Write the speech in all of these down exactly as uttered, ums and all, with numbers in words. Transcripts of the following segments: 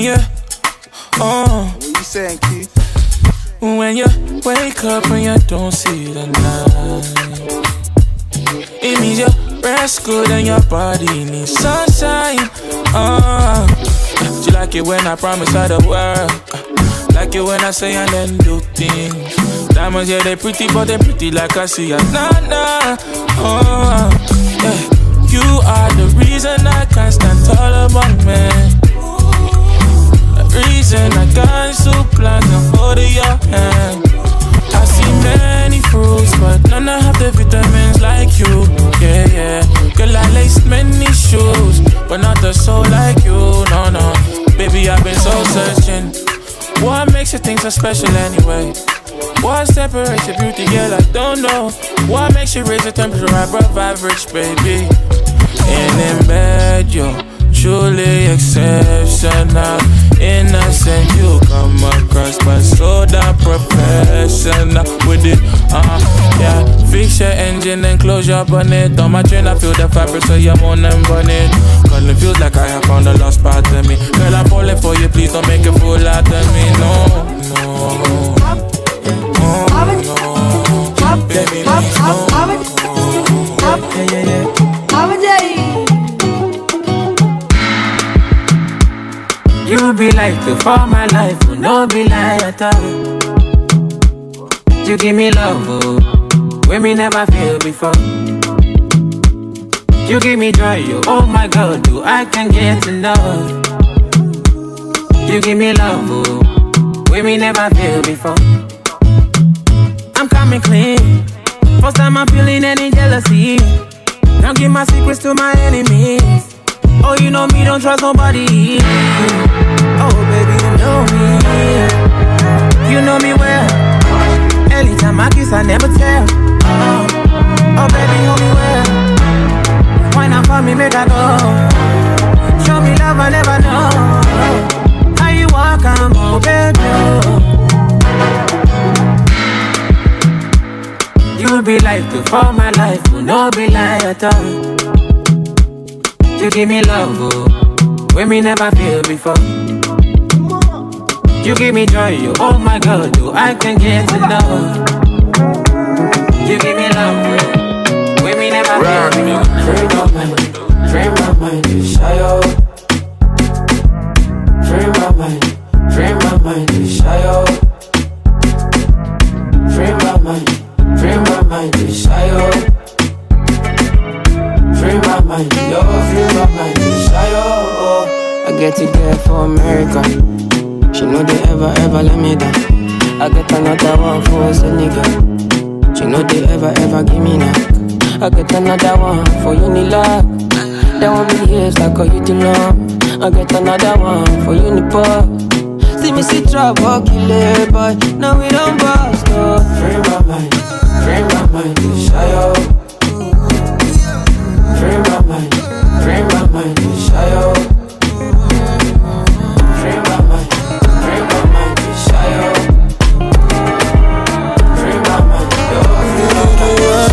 you, oh. What you saying, Keith? When you wake up and you don't see the night, it means you rest good and your body needs sunshine. Uh, you like it when I promise her the world. Uh, like it when I say and then do things. Diamonds, yeah, they pretty, but they pretty like I see ya. Nah, nah. Uh, yeah. You are the reason I can't stand tall among men. The reason I can't supplant and hold your hand. I see many fruits, but none have the vitamins like you. Yeah, yeah. Girl, I laced many shoes, but not a soul like you. No, no. Baby, I've been so searching. What makes you think so special anyway? What separates your beauty, girl? I don't know. What makes you raise the temperature above average, baby? And in bed, you're truly exceptional. Innocent, you come across, but so damn professional with it. Uh, yeah. Fix your engine and close your bonnet. On my train, I feel the fabric, so you're on and bonnet. Cause it feels like I have found the lost part of me. Girl, I'm falling for you, please don't make a fool out of me. No, no. Oh, no. Baby, please, no. Yeah, yeah, yeah. You be like the for my life, will no be like at all. You give me love, oh, when me never feel before. You give me joy, oh, oh my God, do I can get enough. You give me love, oh, when me never feel before. I'm coming clean, first time I'm feeling any jealousy. Don't give my secrets to my enemies. Oh, you know me, don't trust nobody. Oh, baby, you know me. You know me well. Anytime I kiss, I never tell. Oh, oh baby, you know me well. Why not for me, make I go? Show me love, I never know. How you walk, I'm oh, baby. You be like the for my life, will no be like at all. You give me love, oh, when me never feel before. You give me joy, oh, oh my God, do I can get enough. You give me love, oh, when me never feel before. Free my mind, free my mind, you shy out. Free my mind, free my mind, you shy out. Free my mind, free my mind, you shy out. Free my mind, yo, free my mind, shy, oh. I get it there for America. She know they ever, ever let me down. I get another one for a nigga. She know they ever, ever give me knock. I get another one for Unilag. That one be years like a you to know. I get another one for Unipop. See me see trouble, kill it, boy. Now we don't bust, no. Free my mind, free my mind, shy, oh. Free my mind, free my mind, shy out. Free my mind, free my mind, shy out. Free my mind, yo, free my mind,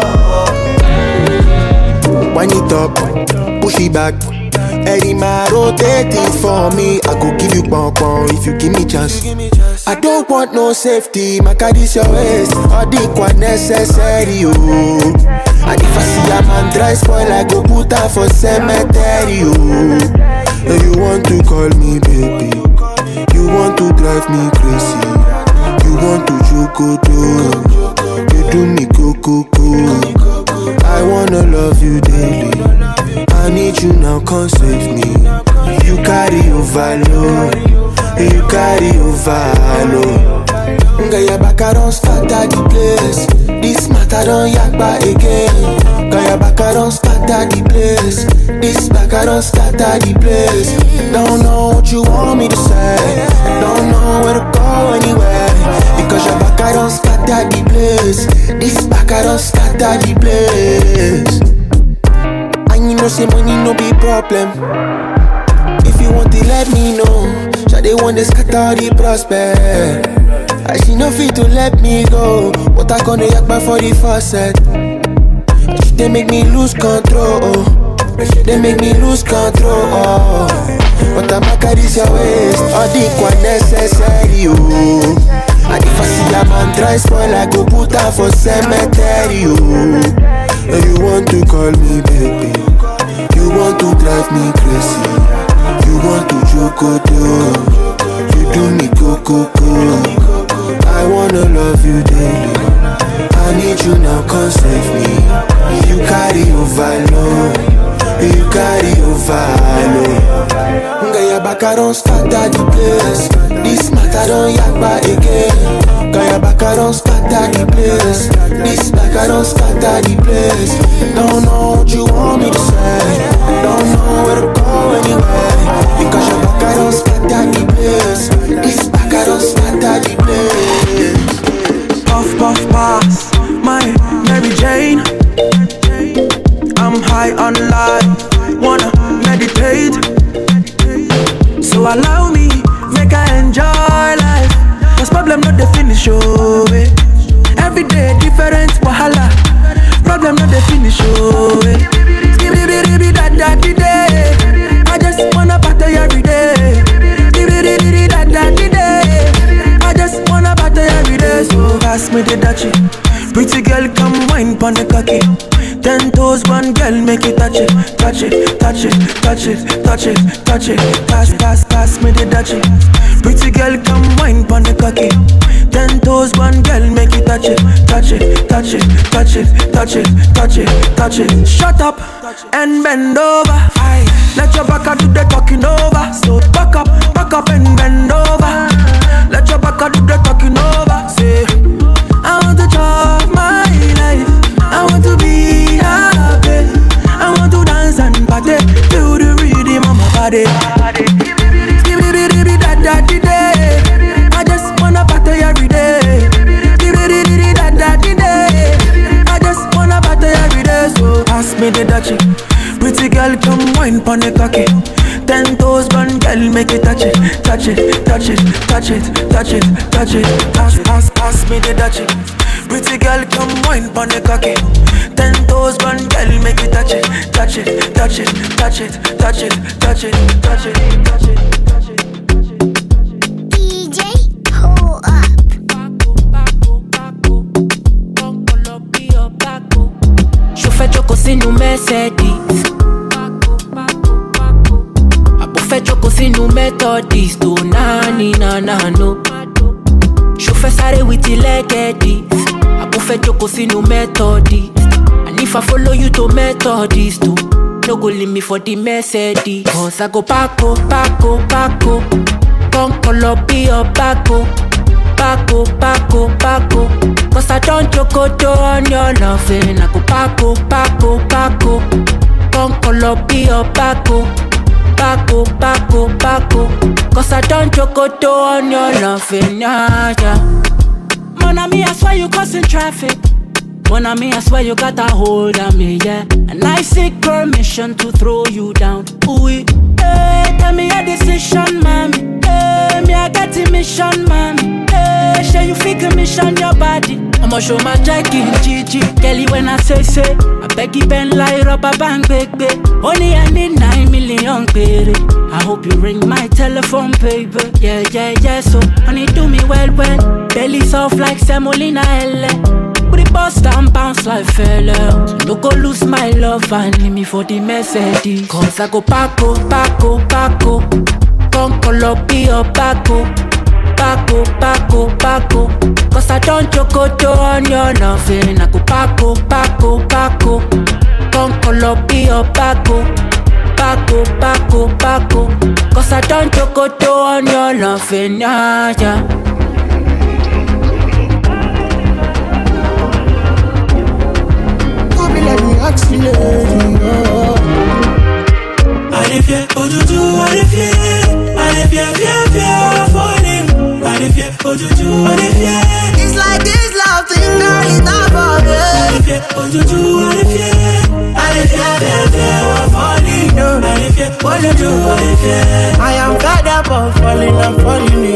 shy out. Wind it up, push it back. Any man rotate it for me. I could give you pom pom if you give me chance. I don't want no safety, my card is your waist. All the quite necessary, oh. And if I see a man dry spoil, I go put her for cemetery, oh. And you want to call me baby, you want to drive me crazy, you want to choco, you do me coco, I wanna love you daily, I need you now, come save me. You carry overload, you carry overload. Girl, your back I don't scatter the place. This matter don't yakba again. Girl, your back I don't scatter the place. This back I don't scatter the place. Don't know what you want me to say. Don't know where to go anywhere. Because your back I don't scatter the place. This back I don't scatter the place. And you know say money no be problem. If you want to let me know. Shall they want to scatter the prospect. I she no fit to let me go. What I gonna yak by for the first set. She they make me lose control. they make me lose control. But I'm a caress your waist, all the quite necessary, oh. And if I see a man try spoil, I go put her for cemetery, oh. And you want to call me baby, you want to drive me crazy, you want to joke, you do me go go go. I wanna love you daily, I need you now, come save me. You carry overload, you carry overload. Girl, your back I don't start at the place. This matter don't yakba again. Girl, your back I don't start at the place. This back I don't start at the place. Don't know what you want me to say, don't know where to go anyway. Because your back I don't start at the place. This back I don't start at the place. Puff, puff, pass, my Mary Jane. I'm high on life, wanna meditate. So allow me, make I enjoy life. Cause problem not the finish, oh eh. Every day different wahala. Problem not the finish, oh eh. Skibidi da da di day. I just wanna party every day. Skibidi da da di day. I just wanna party every day. So pass me the dachi. Pretty girl, come wine pon the cocky. Ten toes, one girl, make it touch it, touch it, touch it, touch it, touch it, touch it. Pass, pass, pass me the dachi. Pretty girl, come wine pon the cocky. Ten toes, one girl, make it touch it, touch it, touch it, touch it, touch it, touch it, touch it. Shut up and bend over. Aye. Let your back do the talking over. So back up, back up and bend over. Let your back do the talking over. Say, I want to chop my life. I want to be happy. I want to dance and party. Feel the rhythm of my body. Skibidi da da di day. I just wanna party every day. Skibidi da da di day. I just wanna party every day. So pass me the dachi. Pretty girl, come wine pon the cocky. Ten toes, one girl, make it touch it, touch it, touch it, touch it, touch it, touch it. Pass, pass, pass me the dachi. Pretty girl, come wine pon the cocky. Ten toes, one girl, make it touch it, touch it, touch it, touch it, touch it, touch it, touch it, touch it, touch it. D J, hold up. Chauffeur choco sinu Mercedes. Abofé choco sinu Methodist. Do nani na na no. Chauffeur sare with the leggedies. Abofé choco sinu Methodist. And if I follow you to Methodist too, no go leave me for the Mercedes. Cause I go Paco, Paco, Paco. Come call up be your Paco. Paco, Paco, Paco. Cause I don't chocoto on your loving. I go Paco, Paco, Paco. Come call up be your Paco. Paco, Paco, Paco. Cause I don't chocoto on your loving. Yeah, yeah. Mon ami, I swear you causing traffic. Mon ami, I swear you got a hold on me, yeah. And I seek permission to throw you down. Ooh, hey, tell me your decision, mommy. Hey, me I got a mission, mommy. Hey, share you fake a mission, your body. I'ma show my Jackie, Gigi, Kelly when I say say. I beg you bend like rubber band, baby. Only I need nine million, baby. I hope you ring my telephone, baby. Yeah, yeah, yeah. So honey, do me well, well. Belly soft like semolina, L. Booty bust and bounce like fella. So no go lose my love and leave me for the Mercedes. Cause I go Paco, Paco, Paco. Come call up be your Paco. Paco, Paco, Paco. Cause I don't chocoto on your loving. I go Paco, Paco, Paco. Come call up be your Paco. Paco, Paco, Paco. Cause I don't chocoto on your loving. Yeah, yeah. Let me ask you, oh. Arifie, ojuju, arifie, arifie, fie, fie, falling. Arifie, ojuju, arifie. It's like this love thing, girl, it's not for me. Arifie, ojuju, arifie, arifie, fie, fie, falling. Arifie, ojuju, arifie. I am fed up of falling and falling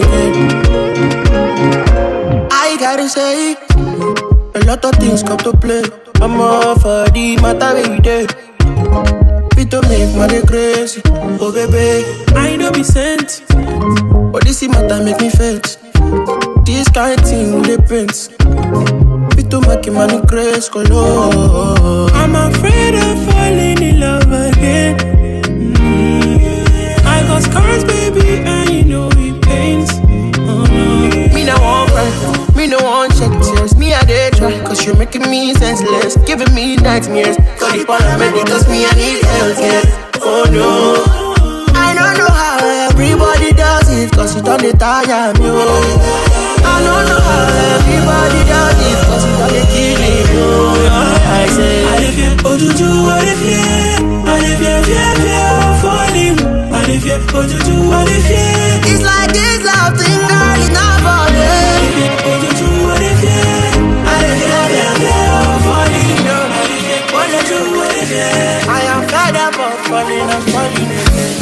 again. I gotta say, a lot of things come to play. I'm all for the matter every day. Fit to I dey crazy. Oh baby, I don't be sent, but this matter make me faint. This kind of thing with the prince. Fit to make money crazy, color. I'm afraid of falling in love again. Mm. I got scars, baby, and you know it pains. Oh no. Me no want cry, me no want check tears. Me I dey try, cause you're making me senseless, giving me nightmares. Call the paramedic, cause me I need health care. Oh no, I don't know how everybody does it, cause you don't tire me. Oh. I don't know how everybody does it, cause you don't kill me. Oh. I say, I live here, oh juju, I live here, I live here, yeah, yeah, falling. I live here, oh juju, I live here. It's like this love thing, girl, it's not for I live here, oh juju, I live here, I live here, yeah, yeah, falling. I live here, oh juju, I live here. I am fed up of falling and falling again.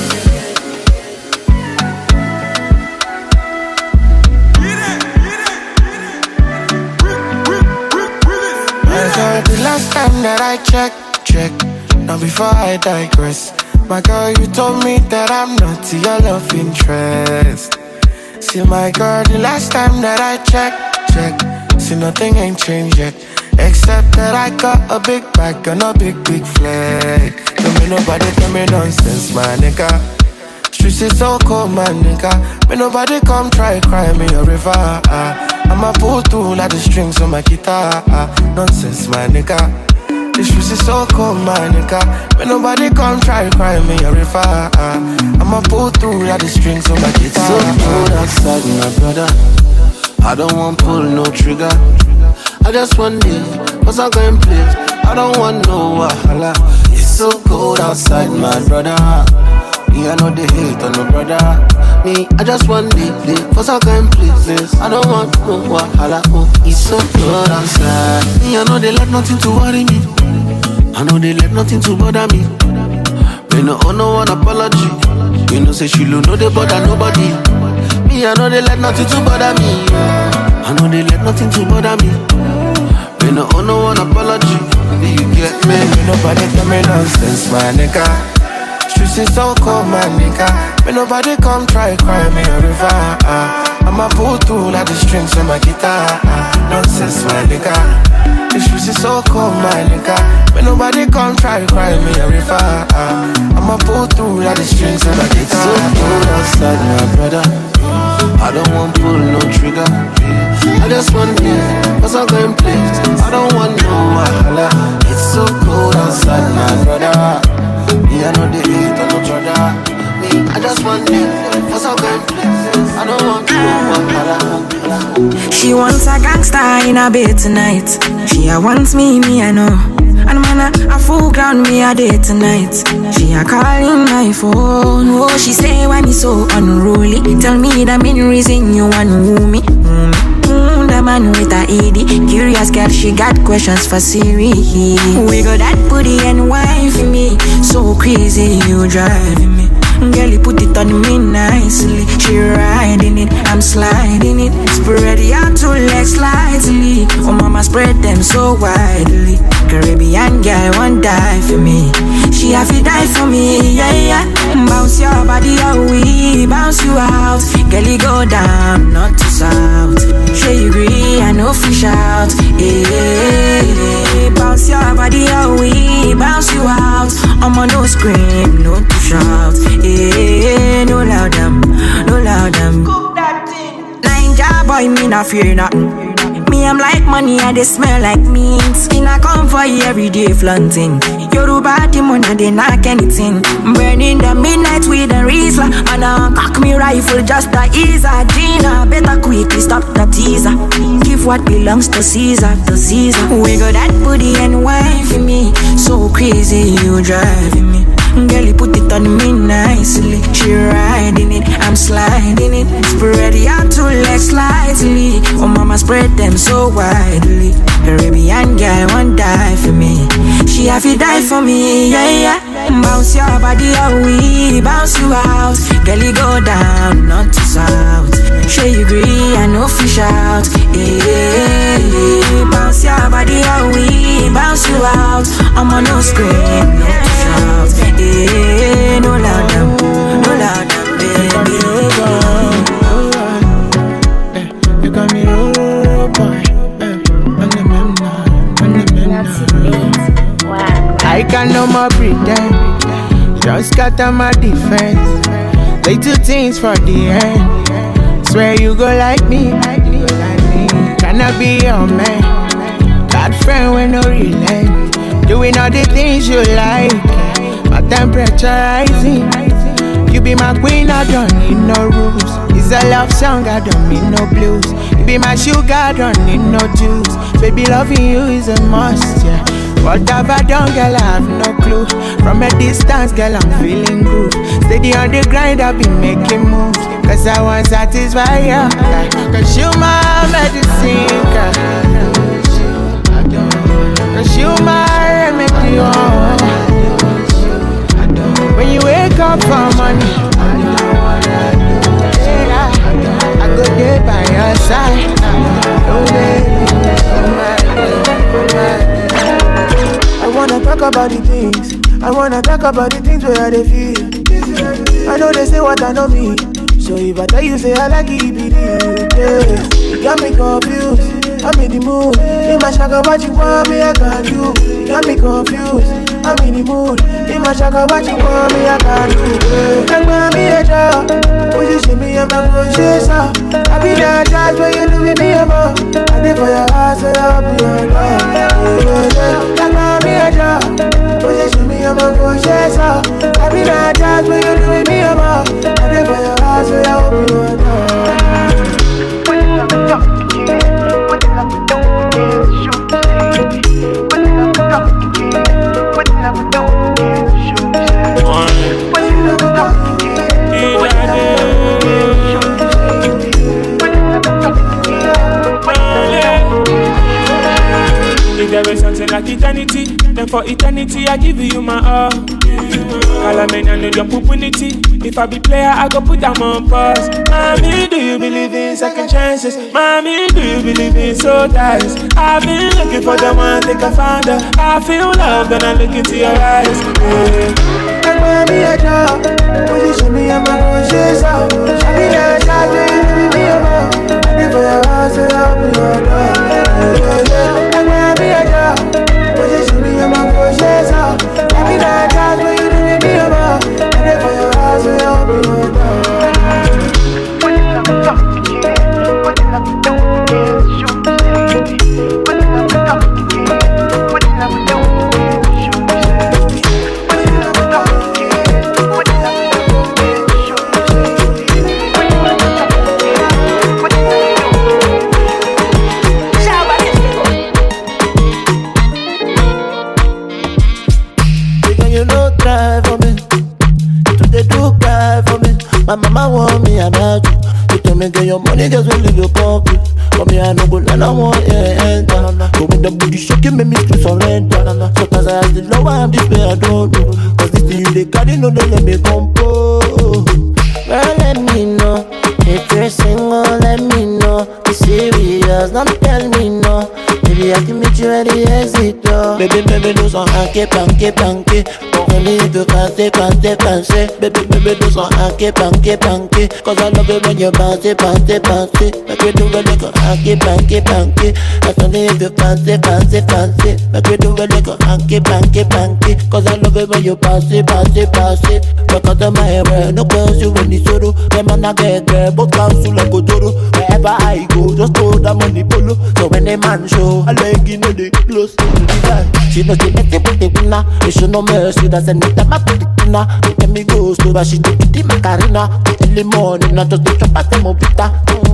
The last time that I checked, check. Now before I digress, my girl, you told me that I'm not your love interest. See my girl, the last time that I checked, check. See nothing ain't changed yet, except that I got a big bag and a big, big flag. Don't make nobody tell me nonsense, my nigga. Streets is so cold, my nigga. May nobody come try cry me a river. uh. I'ma pull through like the strings on my guitar. uh. Nonsense, my nigga. The streets is so cold, my nigga. May nobody come try cry me a river. uh. I'ma pull through like the strings on my guitar. So cold outside, my brother. I don't want pull no trigger. I just want it, cause I'm going place. I don't want no wahala. It's so cold outside, my brother. Me, I know they hate on no brother. Me, I just want it, cause I'm going places. I don't want no wahala. Oh, it's so cold outside. Me, I know they let nothing to worry me. I know they let nothing to bother me. Me no owe no one apology. You know say she know they bother nobody. Me, I know they let nothing to bother me. I know they let nothing to bother me. Me no owe no one apology. Do you get me? Me nobody tell me nonsense, my nigga. Streets is so cold, my nigga. Me nobody come try cry me a river. uh. I'ma pull through like the strings on my guitar. uh. Nonsense, my nigga. The streets is so cold, my nigga. Me nobody come try cry me a river. uh. I'ma pull through like the strings on my guitar. So cold outside, my brother. I don't want pull no trigger. I just want it, cause I'm going place. I don't want no wahala. It's so cold outside, my brother. Me, I know they hate on no brother. Me, I just want it, cause I'm going place. I don't want no wahala. She wants a gangster in a bed tonight. She a wants me, me I know. And man, a, a full ground me a day tonight. She a calling my phone. Oh, she say why me so unruly. Tell me the main reason you want woo me. Mm, mm, the man with a E D. Curious girl, she got questions for Siri. We got that booty and wine for me. So crazy, you driving me. Girl, you put it on me nicely. She riding it, I'm sliding it. Spread your two legs slightly. Oh mama, spread them so widely. Caribbean girl won't die for me. She have to die for me, yeah, yeah. Bounce your body out, we bounce you out. Girl, you go down, not to south. Sure you agree, I know fish out. Yeah, bounce your body out, we bounce you out. I'm on no scream, no to shout. Yeah, no loud them, no loud them. Cook that thing. Ninja boy, me not fear nothing. Me, I'm like money, and they smell like meat. In a come for you every day flaunting. Yoruba demon and they knock anything. Burning the midnight with a Rizla. And a cock me rifle just to ease a Gina. Better quickly stop the teaser. Give what belongs to Caesar, to Caesar. We got that booty and wine for me. So crazy, you driving me. Girl, you put it on me nicely. She riding it, I'm sliding it. Spread your two legs slightly. Oh mama, spread them so widely. Caribbean girl won't die for me. She have to die for me, yeah, yeah. Bounce your body out, we bounce you out. Girl, you go down, not to south. Sure you agree, I know fish out. Yeah, bounce your body out, we bounce you out. I'm on no scream, no to shout. Yeah. I can no more pretend. Just scatter my defense. They do things for the end. Swear you go like me. Can I be your man? Bad friend with no relent. Doing all the things you like. My temperature rising. You be my queen, I don't need no rules. It's a love song, I don't need no blues. You be my sugar, I don't need no juice. Baby, loving you is a must, yeah. What have I done, girl, I have no clue. From a distance, girl, I'm feeling good. Steady on the grind, I've been making moves. Cause I want to satisfy you, yeah. Cause you my medicine, girl. Cause you my remedy, oh. When you wake up for money, yeah, I go there by your side. Oh baby, I wanna talk about the things. I wanna talk about the things where they feel. I know they say what I know me. So if I tell you, say I like it, be real, yeah. You got me confused. I'm in the mood. In my shaka, what you want me, I can do. You got me confused. I'm in the mood. In my shaka, what you want me, I can do. Like mommy, a job. Position me, I'm not going to chase up. I be that judge when you do with me, I'm up. I live for your heart, so I'll be your love. Like mommy, a job. Position me, I'm not going to chase up. I be that judge when you do with me, I'm up. I live for your heart, so I'll be your love. If there is something like eternity, then for eternity I give you my all. Calamine and no jump opportunity. If I be player, I go put them on pause. Mommy, do you believe in second chances? Mommy, do you believe in soul ties? I've been looking for the one, think I found her. I feel love when I look into your eyes. Yeah. Like mommy, a job. Position me, I'm not going to chase out. I be that shot, baby, me a mom. I live for your house, so I'll be your love. Like mommy, a job. Position me, I'm not going to chase out. I be that shot, baby, me a mom. I live for your house, so I'll be your love. My mama want me about you. You tell me get your money, just will leave your pocket. For me, I no go, and I want yeah, enter. Go with the booty shaking, make me scream surrender. Sometimes I ask the lower, I'm this way, I don't know. Cause this thing you they carry, no, don't let me compose. Girl, let me know. If you're single, let me know. Be serious, don't tell me no. Baby, I can meet you at the exit door. Baby, baby, do some hanky, panky, panky. Only if you can't stay, can't stay, can't stay. Baby, baby, do some hanky, panky, panky. Cause I love it when you bounce it, bounce it, bounce it. Make we do it like a hanky, panky, panky. That's only if you can't stay, can't stay, can't stay. Make we do it like a hanky, panky, panky. Cause I love it when you bounce it, bounce it, bounce it. Back out of my head, no girls you when it's solo. Them man I get there, but council like Ojoro. Wherever I go, just throw that money polo. So when the man show, I like you know they close to the line. She knows she make it with the winner. They show no mercy, that's anytime I put it in her. They tell me go slow, but she take it in my carina. Early morning, I just chop at them obita.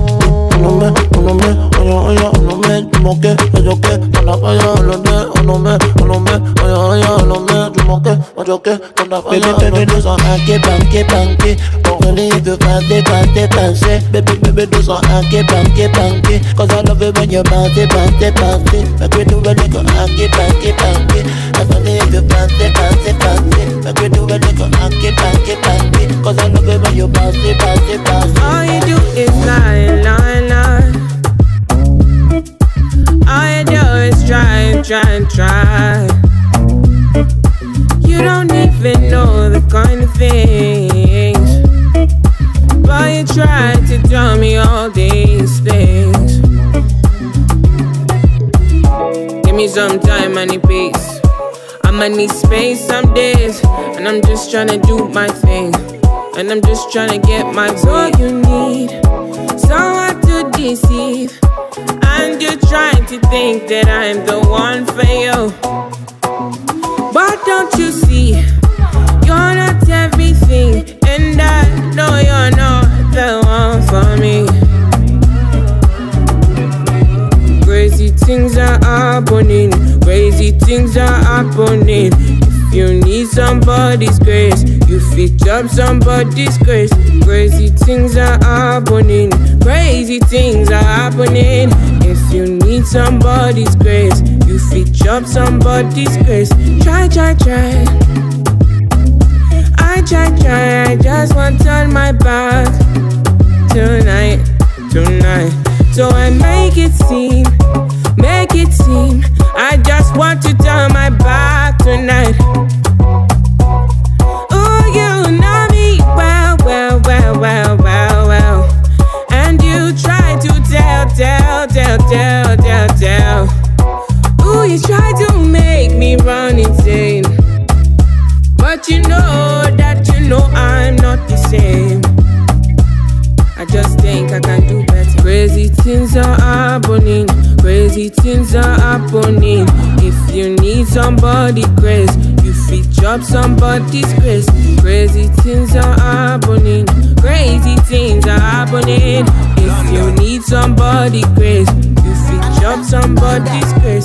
On me, on me, on me, on me, tu m'occupes, tu m'occupes, t'en as pas y'a, on me, on me, on me, on me, tu m'occupes, tu m'occupes, t'en as pas y'a, baby, baby, do some hanky, panky, panky. Only if you can't stay, can't stay, can't stay. Baby, baby, do some hanky, panky, panky. Cause I love it when you bounce it, bounce it, bounce it. Make we do it like a hanky, panky, panky. That's only if you can't stay, can't stay, can't stay. Make we do it like a hanky, panky, panky. Cause I love it when you bounce it, bounce it, bounce it. All you do is lie, lie, lie. All you do is try, try, try. You don't even know the kind of things, but you try to tell me all these things. Give me some time and peace. I'ma need space some days, and I'm just tryna do my thing, and I'm just tryna get my way. You need someone to deceive, and you're trying to think that I'm the one for you. But don't you see, you're not everything, and I know you're not the one for me. Crazy things are happening, crazy things are happening. If you need somebody's grace, you fit up somebody's grace. Crazy things are happening, crazy things are happening. If you need somebody's grace, you fit up somebody's grace. Try, try, try. I try, try, I just want to turn my back tonight, tonight. So I make it seem, make it seem I just want to turn my back tonight. Oh, you know me well, well, well, well, well, well. And you try to tell, tell, tell, tell, tell, tell. Ooh, you try to make me run insane, but you know that you know I'm not the same. I just think I can do better. Crazy things are happening, crazy things are happening. If you need somebody grace, you fit up somebody's grace. Crazy things are happening, crazy things are happening. If you need somebody grace, you fit up somebody's grace.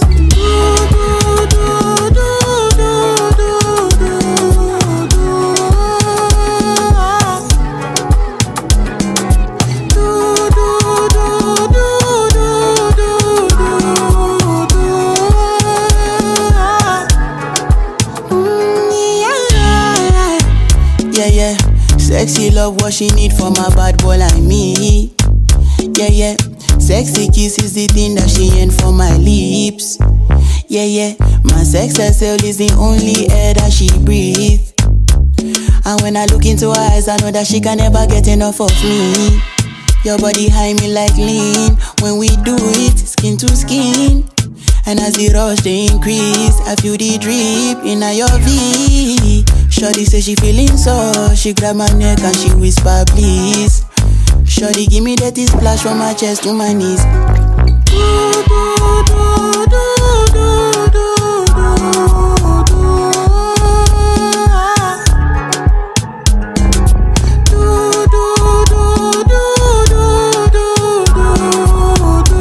Sexy love, what she need from a bad boy like me. Yeah, yeah. Sexy kiss is the thing that she ain't for my lips. Yeah, yeah. My sex herself is the only air that she breathes. And when I look into her eyes, I know that she can never get enough of me. Your body high me like lean. When we do it, skin to skin. And as the rush they increase, I feel the drip in your V. Shorty say she feeling so, she grab my neck and she whisper please. Shorty give me that splash from my chest to my knees. Do, do, do, do, do, do, do, do. Do, do, do, do, do, do, do, do.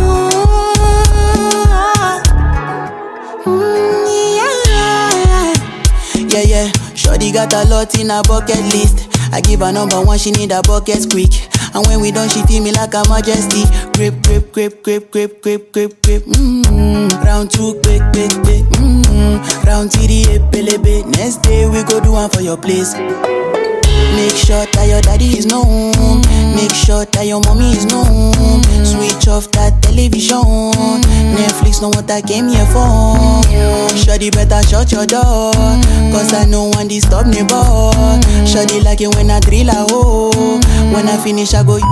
Mm, yeah. Yeah, yeah. Shorty got a lot in her bucket list. I give her number one, she need a bucket quick. And when we done, she feel me like a majesty. Grip, grip, grip, grip, grip, grip, grip, grip. Mmm. Round two, quick, quick, quick. Mmm. Round three, epelebe. Next day we go do one for your place. Make sure that your daddy is known. Make sure that your mommy is known. Switch off that television. Netflix know what I came here for. Shawty better shut your door, cause I know one disturb me boy. Shawty like it when I drill a hole. When I finish I go.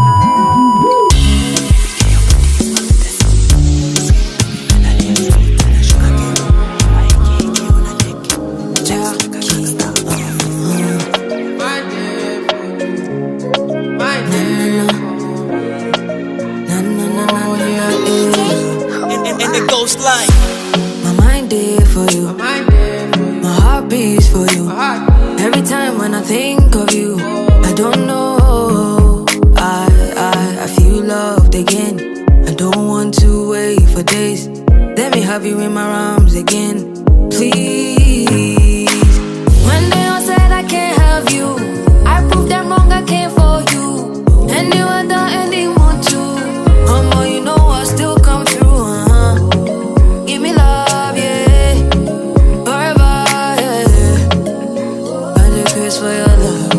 Like my mind there for you, my heart beats for you. Every time when I think of you, I don't know, I, I, I feel loved again. I don't want to wait for days. Let me have you in my arms again, please. When they all said I can't have you, I proved them wrong, I came for you. And you had the ending one too. Mama, you know I still come through, uh-huh. Give me love, yeah. Forever, yeah. Got the grace for your love.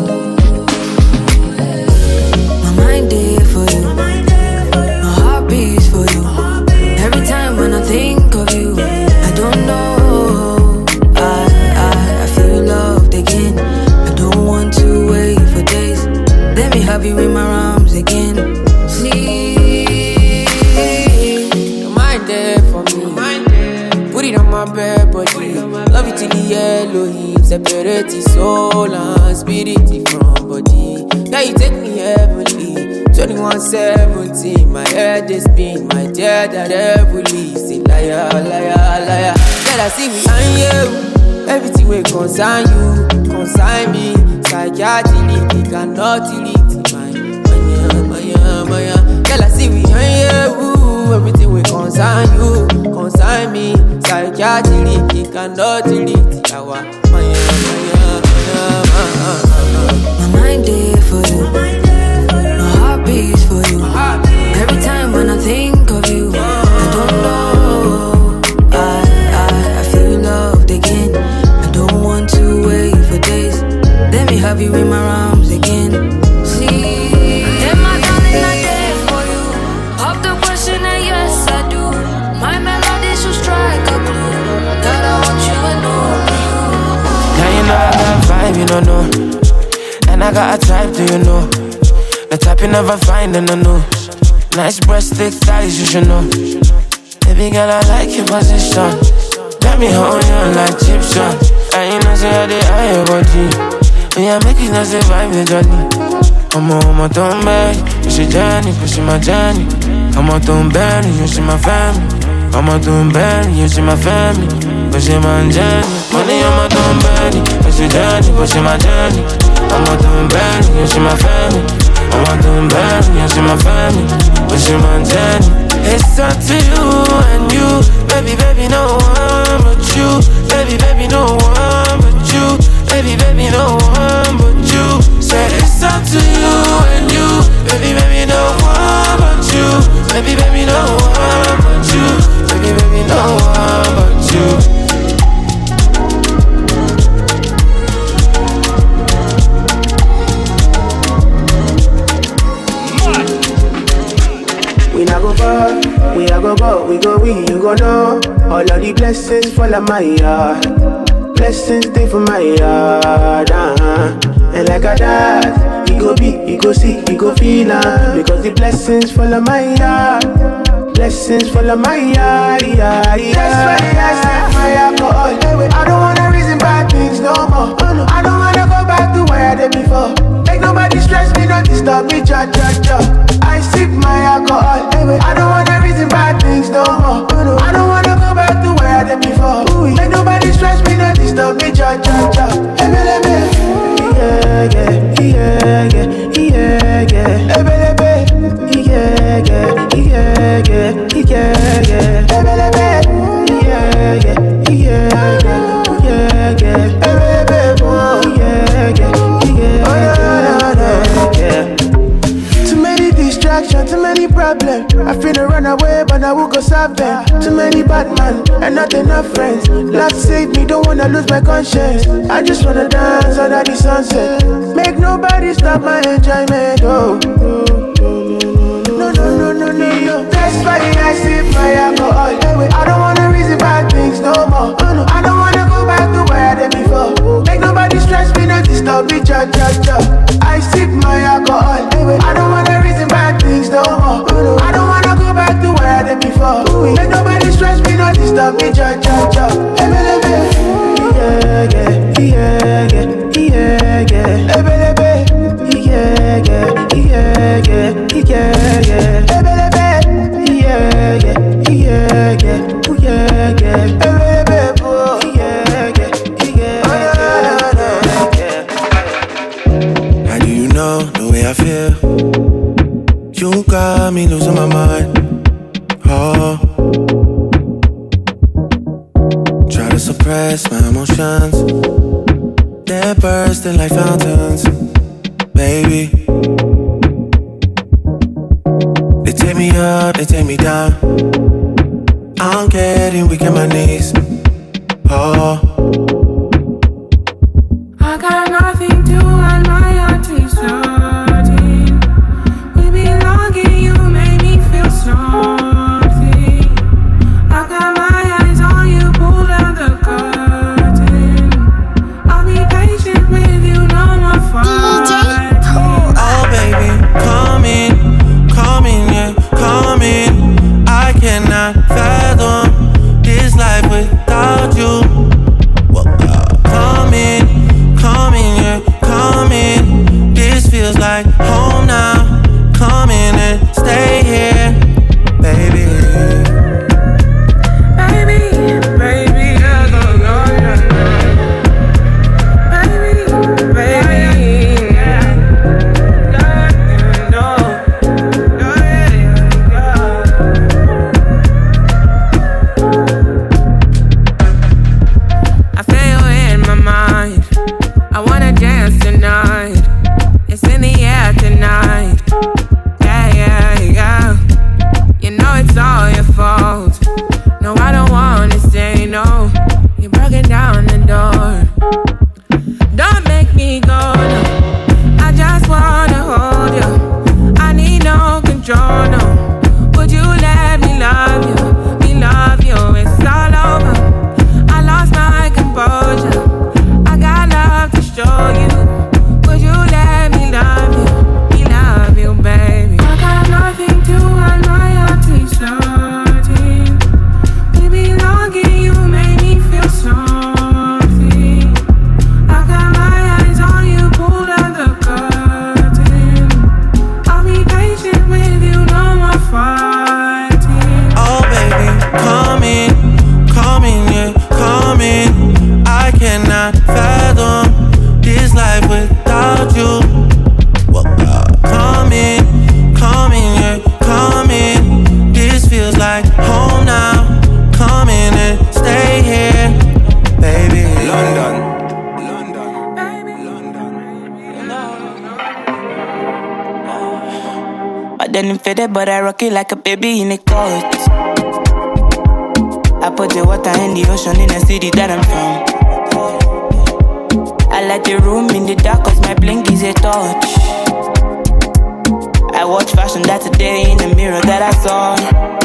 My mind there for you, my heart beats for you. Every time when I think of you, I don't know, till the Elohim separate the soul and spirit from body. Yeah, you take me heavenly. twenty-one seventeen, my head is spin, my dear that heavily. Say liar, liar, liar. Let us see me and you. Everything will concern you, concern me. Psychiatry, it cannot delete my maya, maya, maya. Let us see me and you. Everything will concern you, concern me. Psychiatry, it cannot delete our maya, maya, maya. My mind there for you, my heart beats for you. Every time when I think of you, I don't know. I, I, I feel loved again. I don't want to wait for days. Let me have you in my arms again. See, am I darling, I'm there for you. Pop the question and yes I do. My melody should strike a clue that I want you and know. Now you know I got vibe, you don't know. And I got a type, do you know? The type you never find in the news. Nice breast, thick thighs, you should know. Baby girl, I like your position. Let me hold you like Egyptian. And you know say I did eye your body. When you make it not survive the journey. I'm on my don't beg, push your journey, push my journey. I'm on don't bury, you see my family. I'm on don't bury, you see my family. Push my journey, money on my don't bury, push your journey, push my journey. I'm on don't bury, you see my family. I'm on don't bury, you see my family. Push my journey. It's up to you and you, baby, baby, no one but you. Baby, baby, no one but you. Baby, baby, no one but you. Said it's up to you and you, baby, baby, no one but you. Baby, baby, no one but you. Baby, baby, no one but you. We not go far, we a go go, we go we, you go know. All of the blessings fall on my yard. Blessings stay for my yard, uh-huh. And like a dad, he go be, he go see, he go feel uh, because the blessings fall on my yard. Blessings fall on my yard, yeah, yeah. That's why I set my alcohol. I don't wanna reason bad things no more. I don't wanna go back to where I did before. Make nobody stress me, not disturb me, cha cha cha. I sip my alcohol. I don't wanna reason bad things no more. I don't wanna go back to where I did before. Make nobody stress me, not disturb me, cha cha cha. Yeah, yeah, yeah, yeah, yeah, yeah. Yeah, yeah, yeah, yeah, yeah, yeah, yeah. Yeah, yeah, yeah, yeah, yeah, yeah. Too many distractions, too many problems. I finna run away, but I will go solve them. Too many bad men and not enough friends. Love save me, don't wanna lose my conscience. I just wanna dance under the sunset. Make nobody stop my enjoyment. Oh, no, no, no, no, no, no. That's why I sip my alcohol. I don't wanna reason bad things no more. I don't wanna go back to where I did before. Make nobody stress me, not disturb me, cha cha cha. I sip my alcohol. I don't wanna reason bad things no more. I don't wanna go back to where I did before. Make nobody stress me, not disturb me, cha cha cha. Yeah, yeah, yeah, yeah, yeah, yeah. Yeah, yeah, yeah, yeah, yeah, yeah. How do you know the way I feel? You got me losing my mind. Oh, try to suppress my emotions. They're bursting like fountains, baby. They take me up, they take me down. I'm getting weak in my knees. Oh, I got nothing to hide, my heart is hurting. We belong in you, make me feel something. I got my eyes on you, pull down the curtain. I'll be patient with you, no more fighting. oh baby, come in, come in, yeah, come in. I cannot fathom this life without you. Well, denim faded, but I rock it like a baby in a coat. I put the water in the ocean in the city that I'm from. I like the room in the dark cause my blink is a touch. I watch fashion that's a day in the mirror that I saw.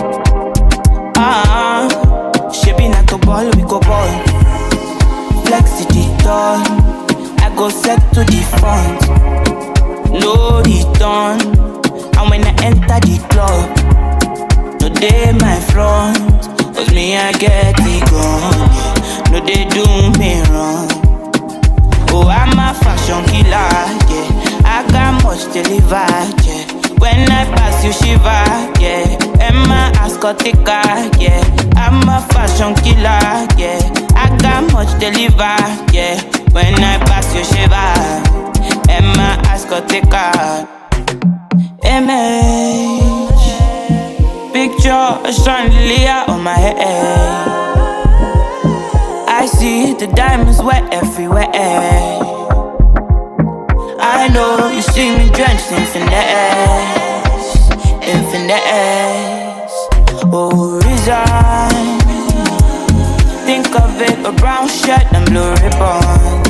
Ah, uh, shaping like a ball, we go ball. Flex to the dawn, I go set to the front. No return, and when I enter the club, no day my front, cause me I get it gone. No they do me wrong. Oh, I'm a fashion killer, yeah. I got much to deliver, yeah. When I pass you shiver, yeah. Emma Ascotica, yeah. I'm a fashion killer, yeah. I got much to deliver, yeah. When I pass you shiver, Emma Ascotica. Image, picture a chandelier on my head. I see the diamonds wet everywhere. I know you see me drenched in finesse, in finesse. Oh, resign. Think of it, a brown shirt and blue ribbon.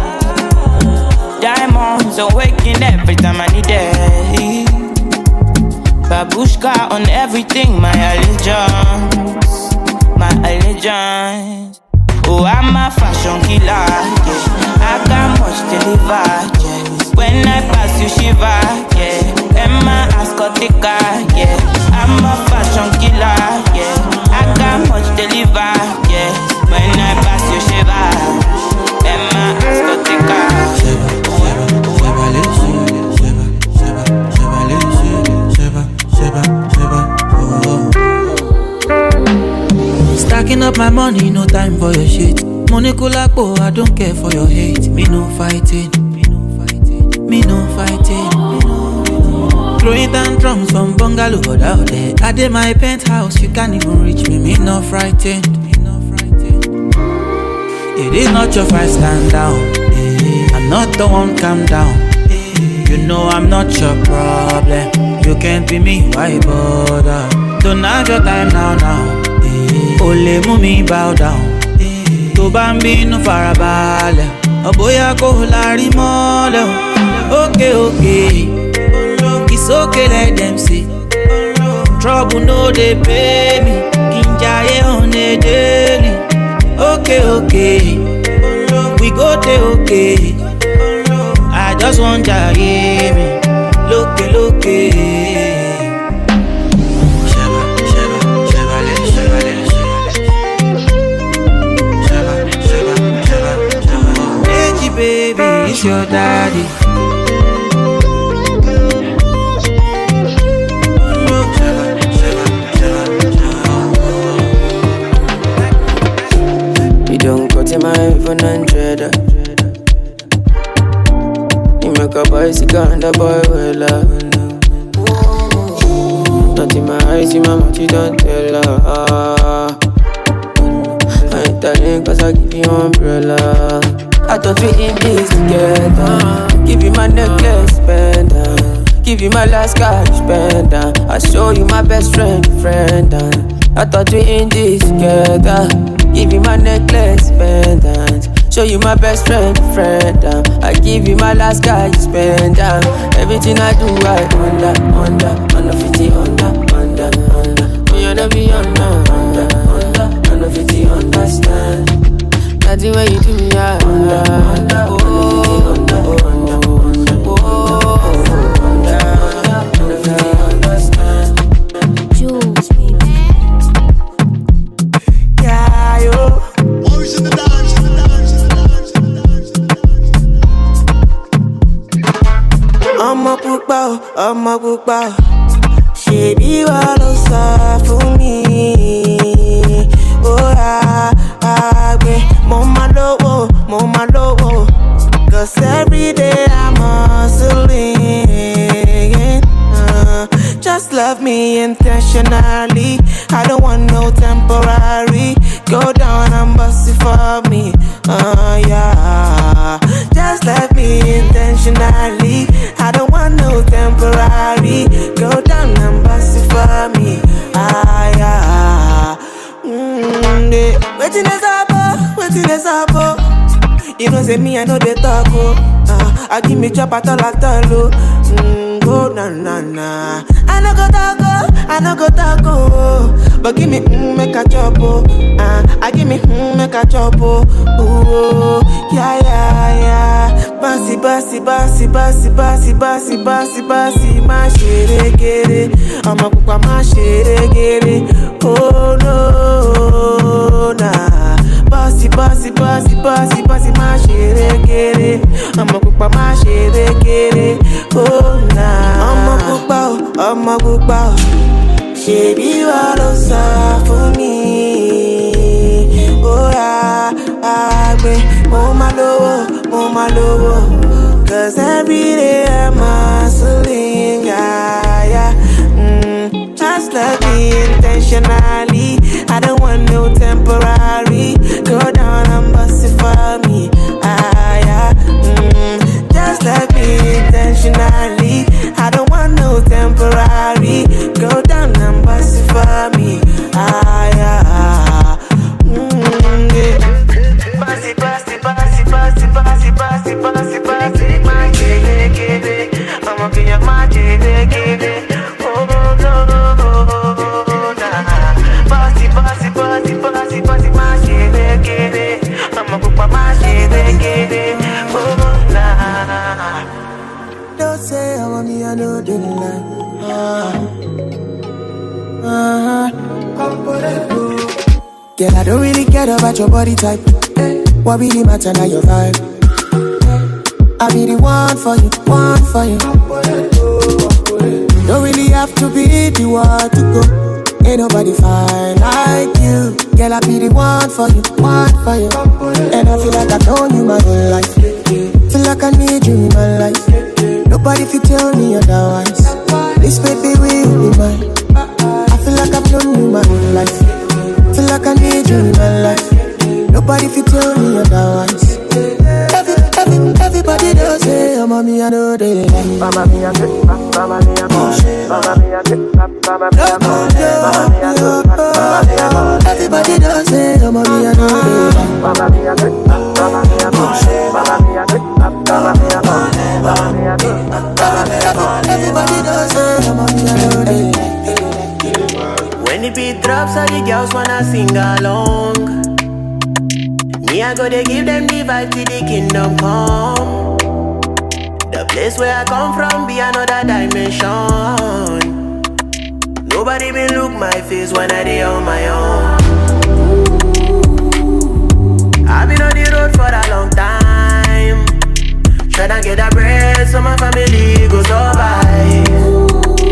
Diamonds are waking every time I need it. Babushka on everything, my allegiance, my allegiance. Oh, I'm a fashion killer, yeah. I got much to deliver, yeah. When I pass you shiver, yeah. Emma Ascotica, yeah. I'm a fashion killer, yeah. I got much to deliver, yeah. When I pass you shiver, Emma Ascotica. Stacking up my money, no time for your shit. Money kulakbo, I don't care for your hate. Me no fighting, me no fighting, me no fighting. Throwing down drums from bungalow out there. I did my penthouse, you can't even reach me. Me no frightened, me no frightened. It is not your fight, stand down. I'm not the one, calm down. You know I'm not your problem. You can't be me, why bother? Don't have your time now, now. Ole mú mi bow down. Tó bá ń bínú farabalẹ̀, ọ̀bọ̀yà kò lárí mọ́lẹ̀. Okay, okay, it's okay, let them see. Trouble no dey pay me, kí n jayé on a daily. Okay, okay, we go dey okay. I just want jayé mi, lókè lókè. Baby, it's your daddy. You don't cut in my iPhone and trader. You make a bicycle and a boy well up. Not in my eyes, in my mouth, you don't tell her. I ain't telling cause I give you umbrella. I thought we in this together. Give you my necklace, pendant. Give you my last cash, pendant. I show you my best friend, friend. I thought we in this together. Give you my necklace, pendant. Show you my best friend, friend. I give you my last cash, pendant. Everything I do, I under, under, under fifty, under, under, under. We wanna be under, under, under, under fifty, understand. Nothing when you do me, yeah. Under, under, oh, under, oh, under, oh, under, oh, under, under, fifty, understand. Jules, baby. Yeah, yo. Boys in the dance, in the dance, in the dance, in the dance. Ọmọ pupa, ọmọ pupa, ṣebí wà ló sọ fún mi. Oh, ah, ah, babe. Mo ma lowo, mo ma lowo. Cause every day I'm hustling. uh, Just love me intentionally. I don't want no temporary. Go down and bust it for me. Uh, yeah. Just love me intentionally. I don't want no temporary. Go down You know say me I know they talk oh. Uh, I give me chop at all at all oh. Mm, go na na na. I no go talk oh, I no go talk oh. But give me mm, make a chop oh. Uh, I give me mm, make a chop oh. Ooh, yeah yeah yeah. Bossy bossy bossy bossy bossy bossy bossy bossy ma shere gere. I'ma cook ma shere gere. Oh no nah. Bossy bossy bossy bossy bossy ma shere gere. I'ma cook ma shere gere. Oh nah. I'ma cook bao, I'ma cook bao. Shebi walo sa for me. Oh yeah, agbe, mo malo, mo malo. Cause every day I'm hustling, yeah, yeah. Mm, just love me intentionally. I don't want no temporary. Go down and bust it for me, ah, yeah. Mm, just love me intentionally. I don't want no temporary. Go down and bust it for me, ah, yeah. Mm, yeah. Bossy, bossy, bossy, bossy, bossy, bossy, bossy, bossy, my kitty, kitty. I'm a king of my kitty, kitty. Oh, no, no, no, nah. Bossy, bossy, bossy, bossy, bossy, my kitty, kitty. I'm a cook my kitty, kitty. Oh, nah. Don't say I want me, I know the line. Uh-huh. Girl, I don't really care about your body type. What really matter now your vibe? I be the one for you, one for you. Don't really have to be the one to go. Ain't nobody fine like you. Girl, I be the one for you, one for you. And I feel like I've known you my whole life. Feel like I need you in my life. Nobody can tell me otherwise. This baby will be mine. I feel like I've known you my whole life. Feel like I need you in my life. Nobody can tell me otherwise. Every, every, everybody does say, oh, mommy, I know they like. Mama, me, I get, mama, me, I go. Mama, me, I get, mama, me, I go. Mama, me, I go. Everybody does say, oh, mommy, I know they like. Mama, me, I get, mama, me, I go. Mama, me, I get, mama, me, I go. Mama, me, I get, mama, me, I go. Everybody does say, oh, mommy, I know they like. When the beat drops, all the girls wanna sing along. Me, I go to give them the vibe till the kingdom come. The place where I come from be another dimension. Nobody been look my face when I dey on my own. I've been on the road for a long time, tryna get a bread so my family go survive.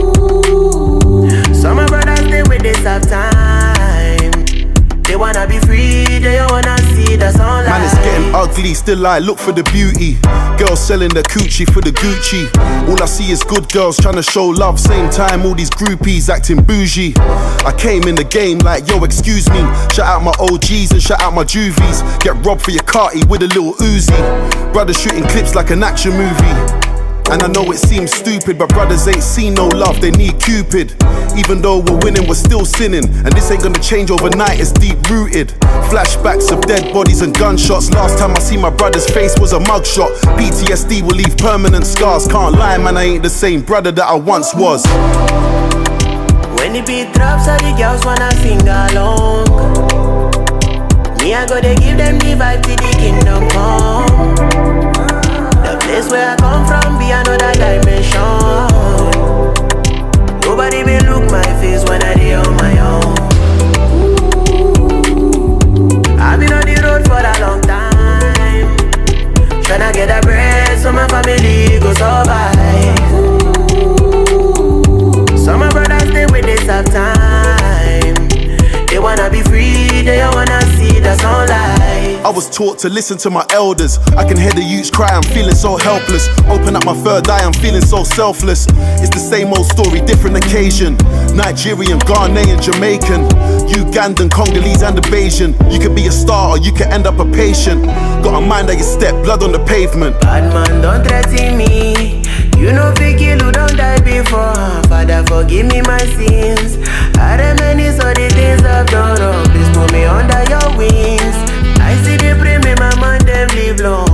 Some of my brothers stay with this half time. They wanna be free, they don't wanna see the sunlight. Man, it's getting ugly, still I look for the beauty. Girls selling the coochie for the Gucci. All I see is good girls trying to show love. Same time, all these groupies acting bougie. I came in the game like, yo, excuse me. Shout out my O Gs and shout out my juvies. Get robbed for your carty with a little Uzi. Brothers shooting clips like an action movie. And I know it seems stupid, but brothers ain't seen no love, they need Cupid. Even though we're winning, we're still sinning. And this ain't gonna change overnight, it's deep rooted. Flashbacks of dead bodies and gunshots. Last time I see my brother's face was a mugshot. P T S D will leave permanent scars. Can't lie, man, I ain't the same brother that I once was. When the beat drops, all the girls wanna sing along. Me, I go to give them the vibe till the kingdom come. The place where I come from be another dimension. Nobody will look my face when I dey on my own. I've been on the road for a long time, tryna get a bread so my family go survive. Some of my brothers stay with this half time. They wanna be free, they don't wanna see the sunlight. I was taught to listen to my elders. I can hear the youths cry, I'm feeling so helpless. Open up my third eye, I'm feeling so selfless. It's the same old story, different occasion. Nigerian, Ghanaian, Jamaican, Ugandan, Congolese and the Bayesian. You could be a star or you could end up a patient. Got a mind that you step, blood on the pavement. Bad man, don't threaten me. You know fi kill who don't die before. Father, forgive me my sins. I reminisce all the things I've done wrong. Please put me under your wings. I see the pray me my man them live long.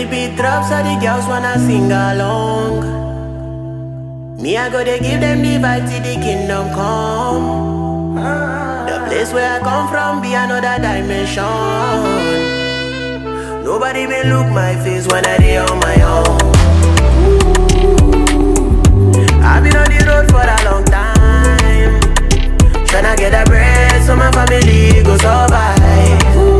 the beat drops, all the girls wanna sing along. Me, I go to give them the vibe till the kingdom come. The place where I come from be another dimension. Nobody may look my face when I dey on my own. I've been on the road for a long time, tryna get a bread so my family go survive.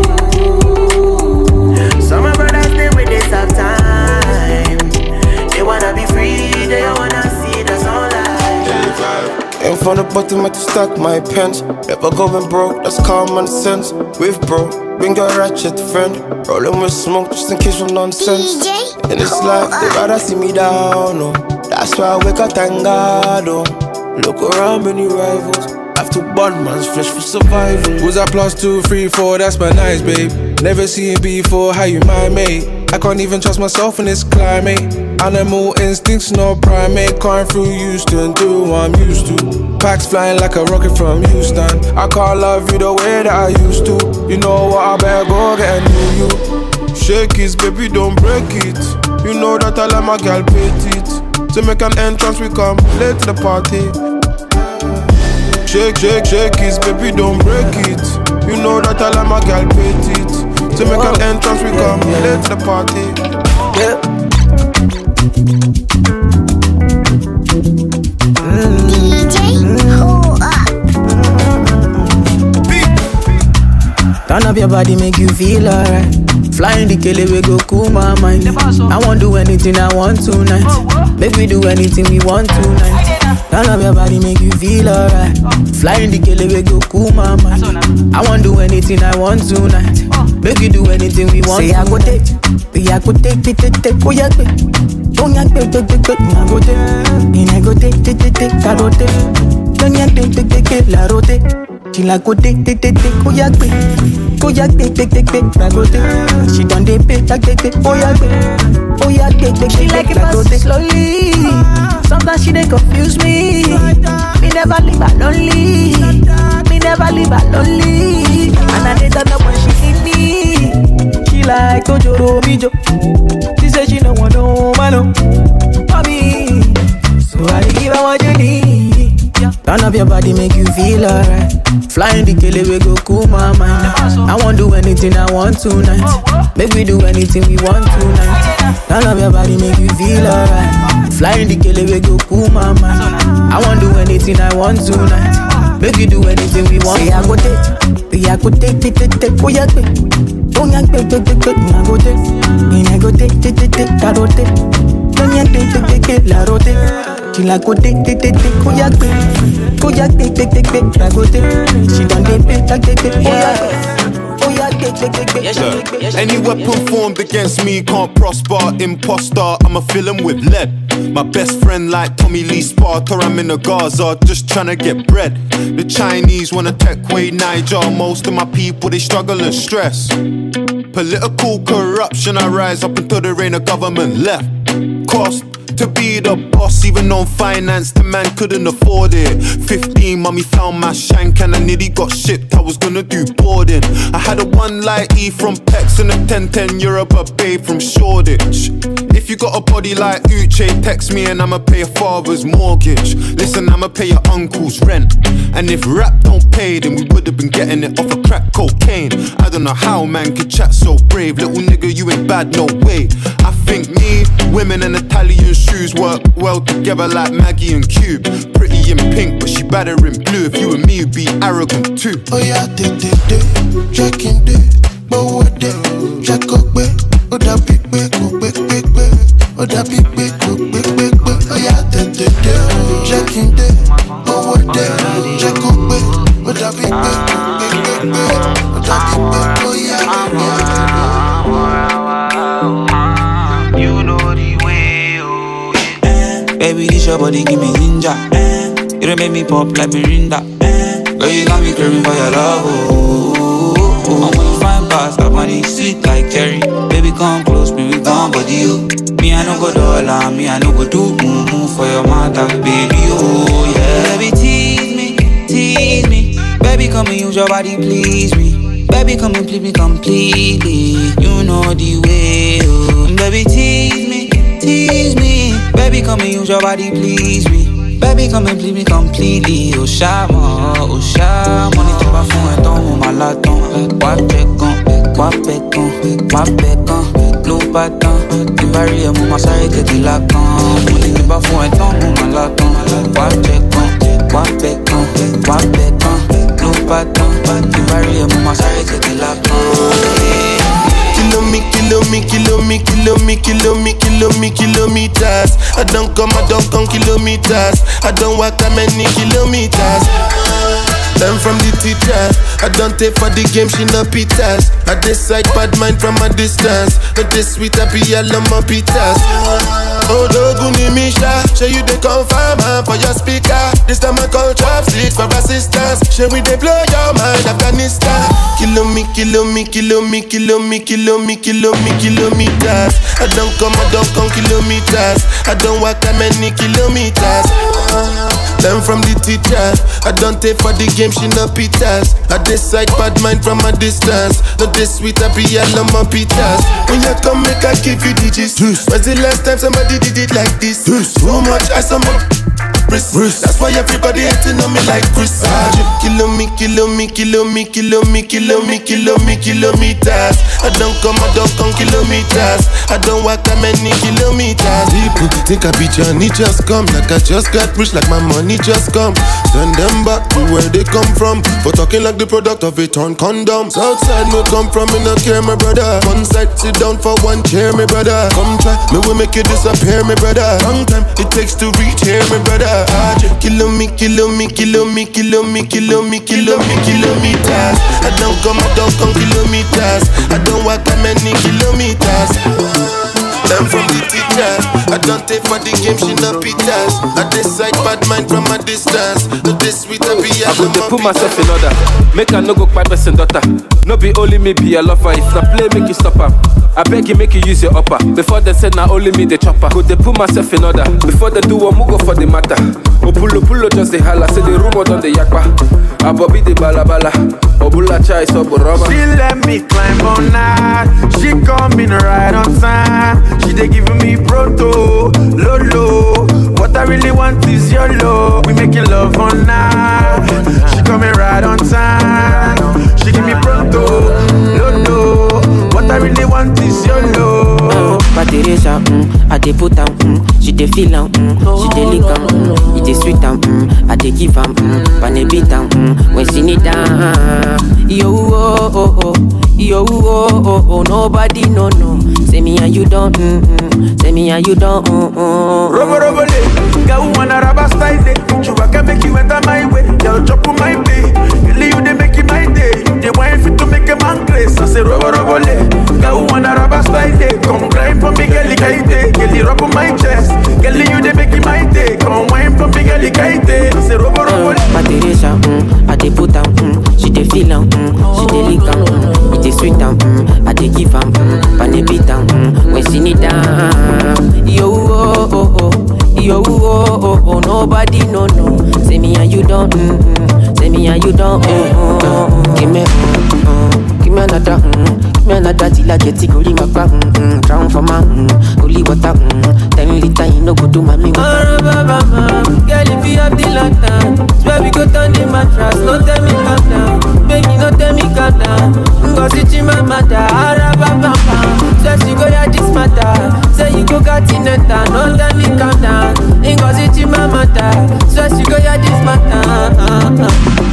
Some my brothers stay with this tough time. They wanna be free, they wanna see the sunlight. Aim from the bottom, I to stack my pens. Never going broke, that's common sense. With bro, bring your ratchet friend. Rolling with smoke just in case of nonsense. In this life, they rather see me down, oh. That's why I wake up, thank God, oh. Look around, many rivals. Have to burn man's flesh for survival. Who's that plus two, three, four? That's my nice, babe. Never seen before, how you my mate? I can't even trust myself in this climate. Animal instincts, no primate. Crying through Houston, do what I'm used to. Packs flying like a rocket from Houston. I can't love you the way that I used to. You know what, I better go get a new you. Shake it, baby, don't break it. You know that I let my girl pay it. To make an entrance, we come late to the party. Shake, shake, shake it, baby, don't break it. You know that I let my girl pay it. To make an entrance, we come late to the party. Yeah. D J, hold up. Turn up your body, make you feel alright. Flying the kele, we go cool my mind. I won't do anything I want tonight. Make we do anything we want tonight. Turn up your body, make you feel alright. Flying the kele, we go cool my mind. I won't do anything I want tonight. Make we do anything we want. Say I go take, we I go take, take, take, take, oh yeah, take. Don't yank, take, take, take, take, I go take. And I go take, take, take, take, I go take. Don't yank, take, take, take, take, la rote. She like go take, take, take, take, oh yeah, take. Oh yeah, take, take, take, take, I go take. She done dey pay, take, take, take, oh yeah, take. Oh yeah, take, take, take, take, I go take. Slowly, sometimes she dey confuse me. Me never leave her lonely. Me never leave her lonely. And I dey turn up when she need me. She like Tojoro Mijo. She say she no want no man, no, for me. So I dey give her what you need. Turn up your body, make you feel alright. Flying the kele, we go cool my mind. I won't do anything I want tonight. Make we do anything we want tonight. Turn up your body, make you feel alright. Flying the kele, we go cool my mind. I won't do anything I want tonight. Make we do anything we want. Say I go take, we I go take, take, take, take, oh yeah, take. Don't yank, take, take, take, take, I go take. And I go take, take, take, take, I go take. Don't yank, take, take, take, take, la rote. She like go take, take, take, take, oh yeah, take. Oh yeah, take, take, take, take, I go take. She done dey pay, take, take, take, oh yeah, oh yeah, take, take, take, take. Look, any weapon formed against me can't prosper. Imposter, I'ma fill him with lead. My best friend like Tommy Lee Sparta, I'm in the Gaza, just tryna get bread. The Chinese wanna take away Niger. Most of my people, they struggle and stress. Political corruption, I rise up until there ain't a government left. Cost to be the boss, even on finance, the man couldn't afford it. Fifteen, mommy found my shank and I nearly got shipped, I was gonna do boarding. I had a one light E from Pex and a ten ten Europe, a babe from Shoreditch. If you got a body like Uche, text me and I'ma pay your father's mortgage. Listen, I'ma pay your uncle's rent. And if rap don't pay, then we would've been getting it off of crack cocaine. I don't know how man could chat so brave. Little nigga, you ain't bad, no way. I think me, women and Italian shoes work well together like Maggie and Cube. Pretty in pink, but she better in blue. If you and me would be arrogant too. Oh yeah, de de de, check in de, but what de, check up be, oh da big big, oh big big big, oh da big big, oh big big big. Oh yeah, de de de, check in de, but what de, check up be, oh da big big, oh big big big, oh da big big, oh yeah, yeah. You know the way, oh yeah. Baby, this your body, give me ginger. You don't make me pop like Mirinda. Girl, you got me craving for your love, oh, oh, oh. And when you find pasta, money sweet like cherry. Baby, come close, me we gone body, you. Me, I no go dollar, me, I no go do mm-hmm for your mother, baby, oh, yeah. Baby, tease me, tease me. Baby, come and use your body, please me. Baby, come and please me completely. You know the way, oh. Baby, tease me, tease me. Baby, come and use your body, please me. Baby, come and please me completely. Oh, Shama, oh, Shama. Money to my phone, don't my laton. What pecan, what pecan, what pecan. Blue button, the barrier, mama, sorry, take the lock on. Money to my phone, don't my laton. What pecan, what pecan, what pecan. Blue button, the barrier, mama, sorry, take the lock on. Kilo me, kilo me, kilo me, kilo me, kilo me, kilo me, kilometers. I don't come, I don't come kilometers. I don't walk that many kilometers. Learn from the teacher. I don't take for the game, she no pitas. I decide bad mind from a distance. Not this sweet, I be all on my pitas. Oh, Doguni Misha, show you the confirm for your speaker. This time I call chopsticks for assistance. Show we they blow your mind, Afghanistan. Kilo me, kilo me, kilo me, kilo me, kilo me, kilo me, kilometers. I don't come, I don't come kilometers. I don't walk that many kilometers. Learn from the teacher. I don't take for the game, she no pitas. I decide bad mind from a distance. Not this sweet, I be all on my pitas. When you come, make I give you digits. When's the last time somebody did it like this? Too much ice on my wrist. That's why everybody hating on me like Chris. Kilo me, kilo me, kilo me, kilo me, kilo me, kilo me, kilometers. I don't come, I don't come kilometers. I don't walk that many kilometers. People think I be Johnny, just come. Like I just got rich, like my money just come. Send them back to where they come from. For talking like the product of a torn condom. Southside me come from, me no care, my brother. One side, sit down for one chair, my brother. Come try, me will make you disappear, my brother. Long time it takes to reach here, my brother. Kilo me, kilo me, kilo me, kilo me, kilo me, kilo me, kilometers. I don't come, I don't come kilometers. I don't walk that many kilometers. Learn from the teacher. I don't take for the game, she no pitas. I decide bad mind from a distance. Not this sweet, I be a I go to put myself in order. Make a no go quiet person daughter. No be only me be a lover. If na play, make you stop her. I beg you, make you use your upper. Before they said na only me the chopper. Go they put myself in order. Before they do one, go for the matter. Opulo pulo just the holla. Say the rumor done the yakwa. Abobi the balabala. Obula chai so boroma. She let me climb on night. She coming right on time. She they giving me proto, lolo. What I really want is your love. We making love on night. She coming right on time. She give me proto, lolo. What I really want is your love. But Teresa, mm, I dey put am, mm, she dey feel am, mm, she dey lick am, mm, it dey sweet am, mm, I dey give am, mm, pane beat am, mm, when she need am. Yo oh oh oh, yo oh oh oh, nobody no no. Say me and you don't, mm, mm, say me and you don't, mm, mm. Robo robo le, girl wanna rubber style day. You can make you enter my way, girl chop on my day. Girl you dey make it my day, you dey wine fit to make a man crazy. I say robo robo le, girl wanna rubber style day. Come grind for me, girl kaite, girl rub on my chest. Girl you dey make it my day, come wine for me, girl kaite. I say robo robo le. My Teresa, mm, I dey put am, mm, she dey feel am, mm, she dey lick am, mm, it dey sweet am, mm, I dey give am, mm, pane beat am, mm, when she need am. Yo oh oh oh, yo oh oh oh, nobody no no. Say me and you don't, mm, mm, say me and you don't, mm, mm, mm. Give me, mm, mm, give me another, mm, give me another till I get it. Go my back, mm, mm, drown for my, mm, holy water, mm, ten liter, you no go do mommy water. Girl, if you have the lantern, swear we go turn the mattress. No tell me calm down, baby, no tell me calm down. Cause it's in my matter, swear she go ya this matter. Say you go got in the town, no tell me calm down. Cause it's in my matter, swear she go ya this matter.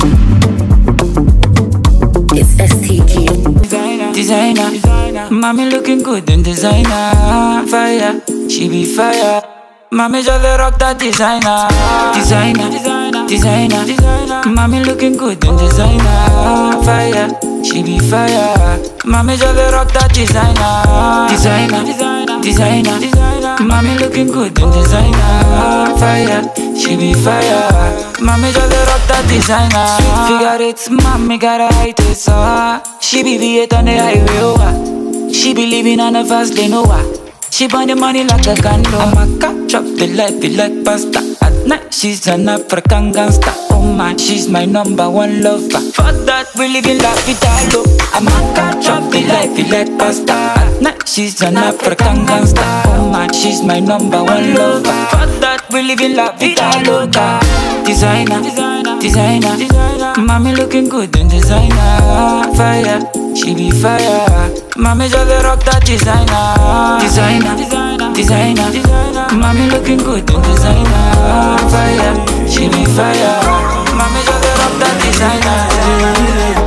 It's S T G. Designer, designer, mommy looking good in designer. Fire, she be fire. Mommy just rock that designer. Designer, designer, designer, designer. Mommy looking good in designer. Fire, she be fire. Mommy just rock that designer. Designer, designer, designer, designer. Mommy looking good in designer. Fire, she be fire. Mommy just rock that designer. Sweet figure it's mommy got a height it's so she be V eight on the highway over. She be living on a fast lane over. She burn the money like a candle. I'm a cop, chop the life, be like pasta. At Nah, she's an African gangster. Oh man, she's my number one lover. For that, we live in la vida loca. I'm a catch up the life, he like pasta. Nah, she's an African gangster. Oh man, she's my number one lover. For that, we live in la vida loca. Designer, designer, designer. Mommy looking good in designer. Fire, she be fire. Mommy just rock that designer. Designer, designer, designer. Mommy looking good in designer. Fire, she be fire. Mommy just rock that designer.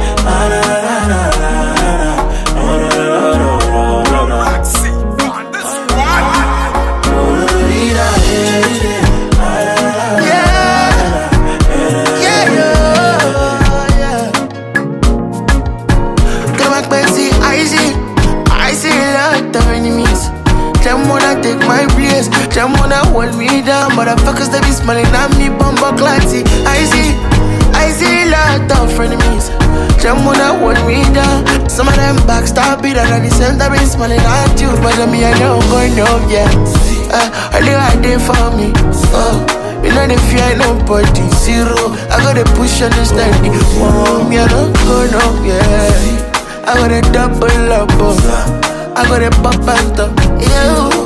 Them wanna hold me down, motherfuckers they be smiling at me, bumper classy. I see, I see a lot of frenemies. Them wanna hold me down. Some of them backstab it, and at the same time be smiling at you. But I mean I don't go no, yeah. Uh, all you are there for me. Oh, you know they fear nobody, zero. I gotta push on the steady. Oh, me I don't go no, yeah. I gotta double up, oh. I gotta pop and top, yeah.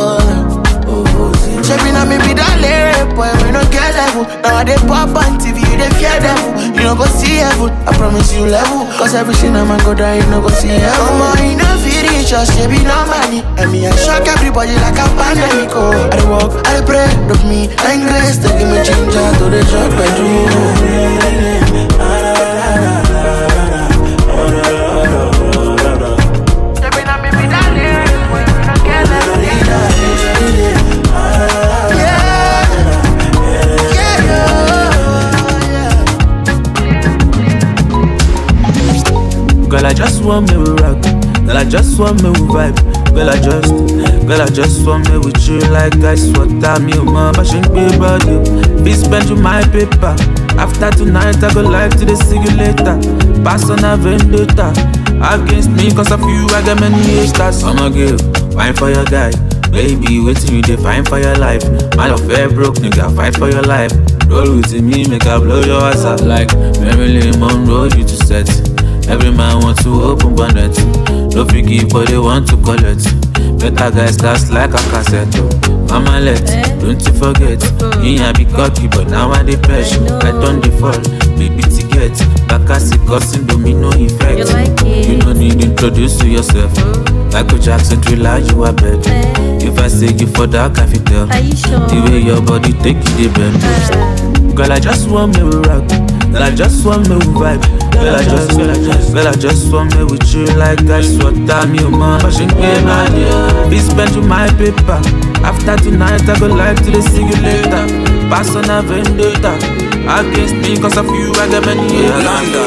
Shaping on me be that lyric, boy, we don't get level. Now they pop on T V, they fear devil. You don't go see heaven, I promise you level. Cause everything I'm go down, you don't go see heaven. Come on, you know feel it, just shaping no money. And me, I shock everybody like a pandemic, oh. I dey walk, I dey pray, love me, and grace. They give me ginger to the drug bedroom. Girl, I just want me with rock. Girl, I just want me with vibe. Girl, I just, girl, I just want me with you like ice water. Me, mama, but she ain't be about you. Be spend you my paper. After tonight, I go live to the see you later. Pass on a vendetta against me, cause of you, I got many haters. I'ma give, wine for your guy. Baby, waiting you define for your life. My love fair broke, nigga, fight for your life. Roll with me, make I blow your ass out. Like Marilyn Monroe, you to set. Every man wants to open bonnet. No figgy, but they want to collect. Better guys, that's like a cassette. Mama let, don't you forget. Me I be cocky, but now I dey pressure. I don't default, baby to get. Bakasi causing domino effect. You, like you don't need to introduce to yourself. Michael Jackson thriller, you are bed. If I say you for that, I feel tell. Sure? The way your body take you, the bend. Girl, I just want me with rock. Girl, I just want me with vibe. Girl, I just, girl, I just, girl, I just want me with you like ice water. Me, man, but she ain't pay my Be spend you my paper. After tonight, I go live to the see you later. Pass on a vendetta against me, cause of you, I got many years.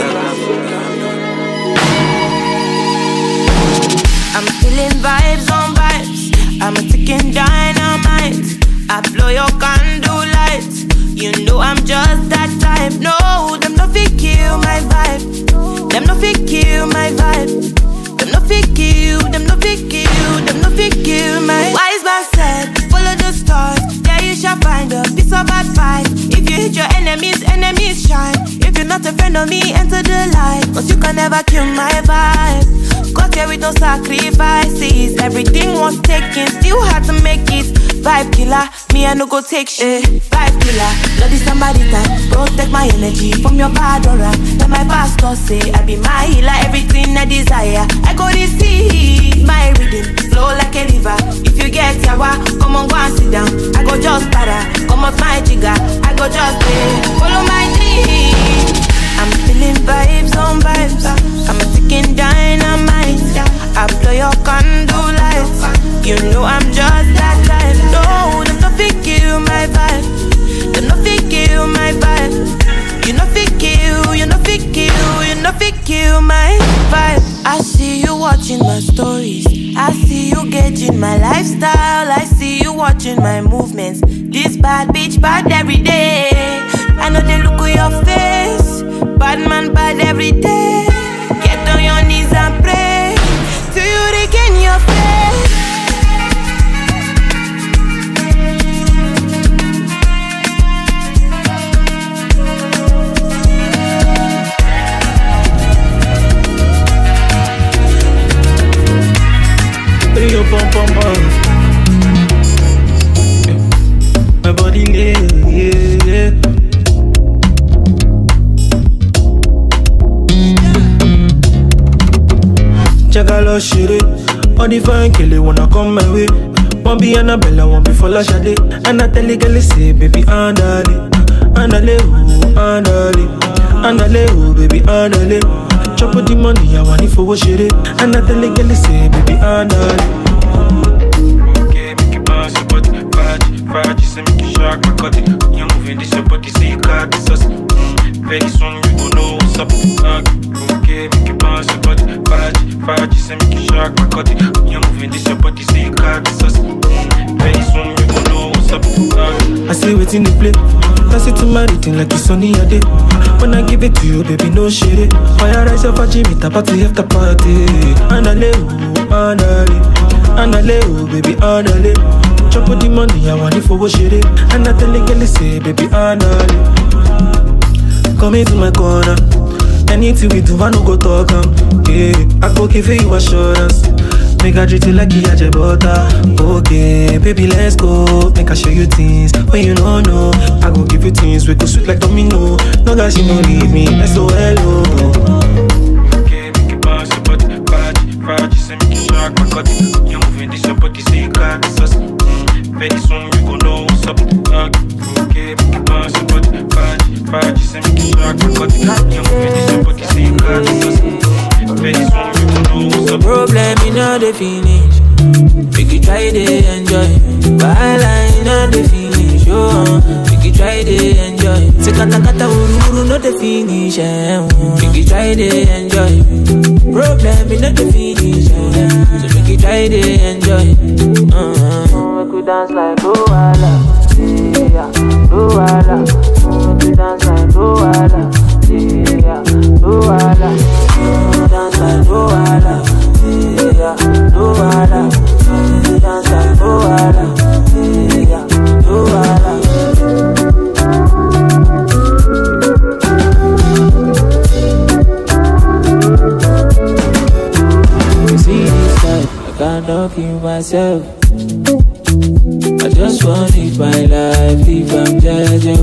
I'm feeling vibes on vibes. I'm a ticking dynamite. I blow your candle lights. You know I'm just that type. No, them no fit kill my vibe. Them no fit kill my vibe. Them no fit kill. Them no fit kill. Them no fit kill my. Wise man said, follow the stars. There you shall find a piece of advice. If you hit your enemies, enemies shine. If you're not a friend of me, enter the light. Cause you can never kill my vibe. Got here with no sacrifices. Everything was taken, still had to make it. Vibe killer, me I no go take shit. Vibe killer, bloody somebody time. Protect my energy from your bad aura. Then my pastor say I be my healer, everything I desire. I go to see my rhythm flow like a river. If you get yawa, come on go and sit down. I go just para, come off my jigger. I go just pay, follow my dream. I'm feeling vibes on vibes. I'm a ticking dynamite. I blow your candle lights. You know I'm just that type. No, them no fit kill my vibe. Them no fit kill my vibe. You no fit kill, you no fit kill, you no fit kill my vibe. I see you watching my stories. I see you gauging my lifestyle. I see you watching my movements. This bad bitch bad every day. I know they look at your face. Bad man bad every day. Get on your knees and pray till you regain your faith. check a lot shit. All the fine kill it wanna come my way. Won't be Annabella, won't be for Lashade. And I tell you, girl, say, baby, andale, andale, oh, andale, andale, oh, baby, andale. Chop the money, I want it for what shit. And I tell you, girl, say, baby, andale. Okay, make it bounce, your body, Faji, Faji, say make you shock my body. You're moving this your body, say you got this us. Very soon you gon' know what's up. Okay, make it bounce, your body, Faji, Faji, say make you shock my body. You're moving this your body, say you got this us. Very soon you gon' know what's up. I say wait in the play. Pass it to my rating like it's sunny a day. When I give it to you, baby, no shit. Fire rise up a Jimmy, tap to have the party. Andale, oh, andale, andale, oh, baby, andale. Chop the money, I want it for what shit. And I tell the girl, say, baby, andale. Come into my corner. Anything we do, I no go talk um. Yeah, I go give you assurance. Make I treat you like you had your butter. Okay, baby, let's go. Make I show you things when you don't know. I go give you things we go sweet like domino. No guys, you don't leave me. S O L O. Okay, make it bounce your body, Faji, Faji, say make you shock my body. You're moving this your body, say you got this us. Very soon you gon' know what's up. Okay, make it bounce your body, Faji, Faji, say make you shock my body. You're moving this your body, say you got this us. Very soon you gon' know what's up. Problem in all the finish. Make you try to enjoy. While I know the finish. Oh, make you try to enjoy. Say kata kata uru uru no the finish. Make you try to enjoy. Problem in all the finish. So make you try to enjoy. Uh-huh. Make you dance like Luala. Yeah, Luala. Make you dance like Luala. Yeah, Luala. Dance like Luala. Yeah, Luala. Dance like Luala. Yeah, Luala. You see this life, I cannot kill myself. I just want to live my life if I'm judging.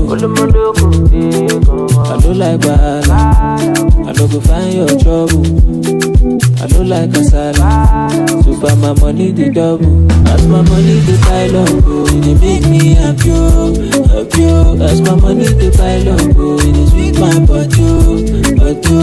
I don't like bad. I don't go find your trouble. I don't like a salad. So far my money the double. As my money the pile up, oh, it make me happy, happy. As my money the pile up, oh, it is with my body, body.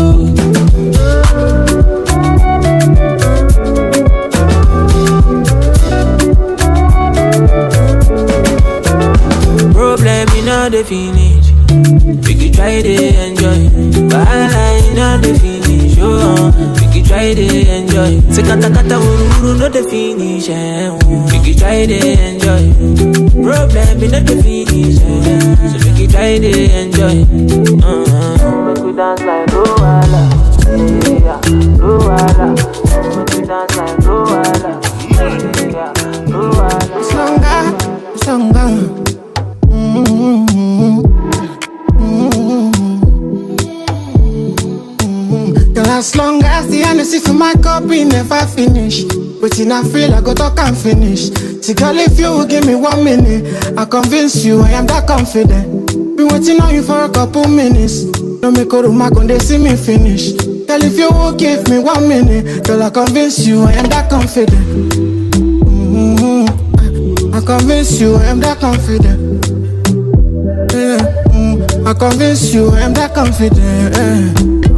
Problem in all the finish. We could try to enjoy. But I know the finish. Oh, we could try to enjoy. Say kata kata uru uru no the finish. We could try to enjoy. Problem in all the finish. So we could try to enjoy. Uh-huh. Make we dance like Luala. Yeah, Luala. Make we dance like Luala. Yeah, Luala. Songa, songa. As long as the energy for my cup we never finish. Waiting I feel I go talk and finish. See girl, if you will give me one minute, I convince you I am that confident. Been waiting on you for a couple minutes. No make a room, I can they see me finish. Girl, if you will give me one minute, girl, I convince you I am that confident. Mm-hmm. I convince you I am that confident. Yeah. Mm-hmm. I convince you I am that confident. Yeah.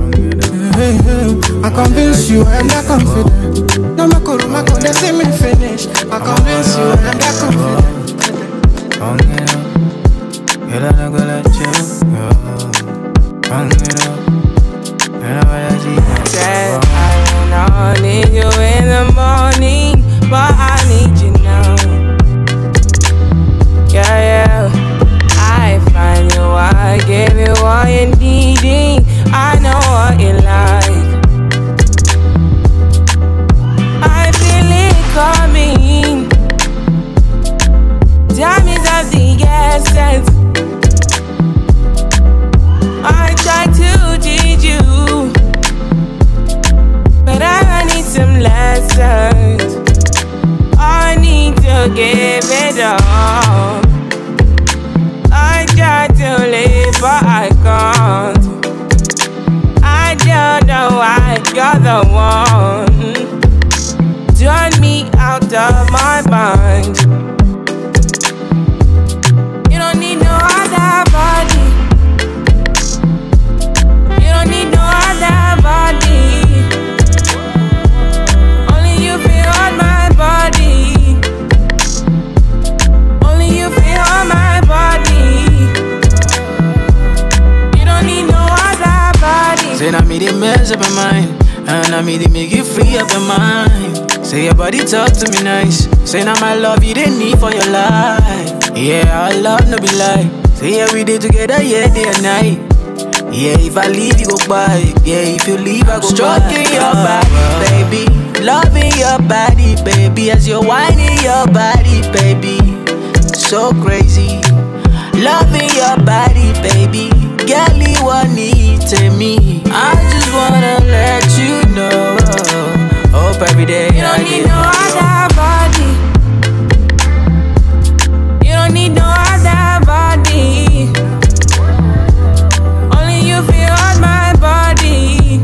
I convince you I'm that confident. No make a room, I can they see me finish. I convince you I'm that confident. Bang it up, girl, I'm not gonna let you go. Bang it up, girl, I'm gonna let you go. Said I don't need you in the morning, but I need you now. Yeah, yeah. I find you, I give you all you needing. I know what you like. I feel it coming. Time is of the essence. I try to teach you, but I need some lessons. I need to give it up. I try to live, but I can't. I don't know why you're the one. And I mean they make you free up your mind. Say your body talk to me nice. Say now my love you didn't need for your life. Yeah, our love no be lie. Say yeah we did together, yeah, day and night. Yeah, if I leave you go by. Yeah, if you leave I go stroking by. Your body, baby. Loving your body, baby. As you're whining your body, baby. So crazy. Loving your body, baby. Girl, you want need to me. I just wanna let you know. Hope every day you don't I need no other body. You don't need no other body. Only you feel on my body.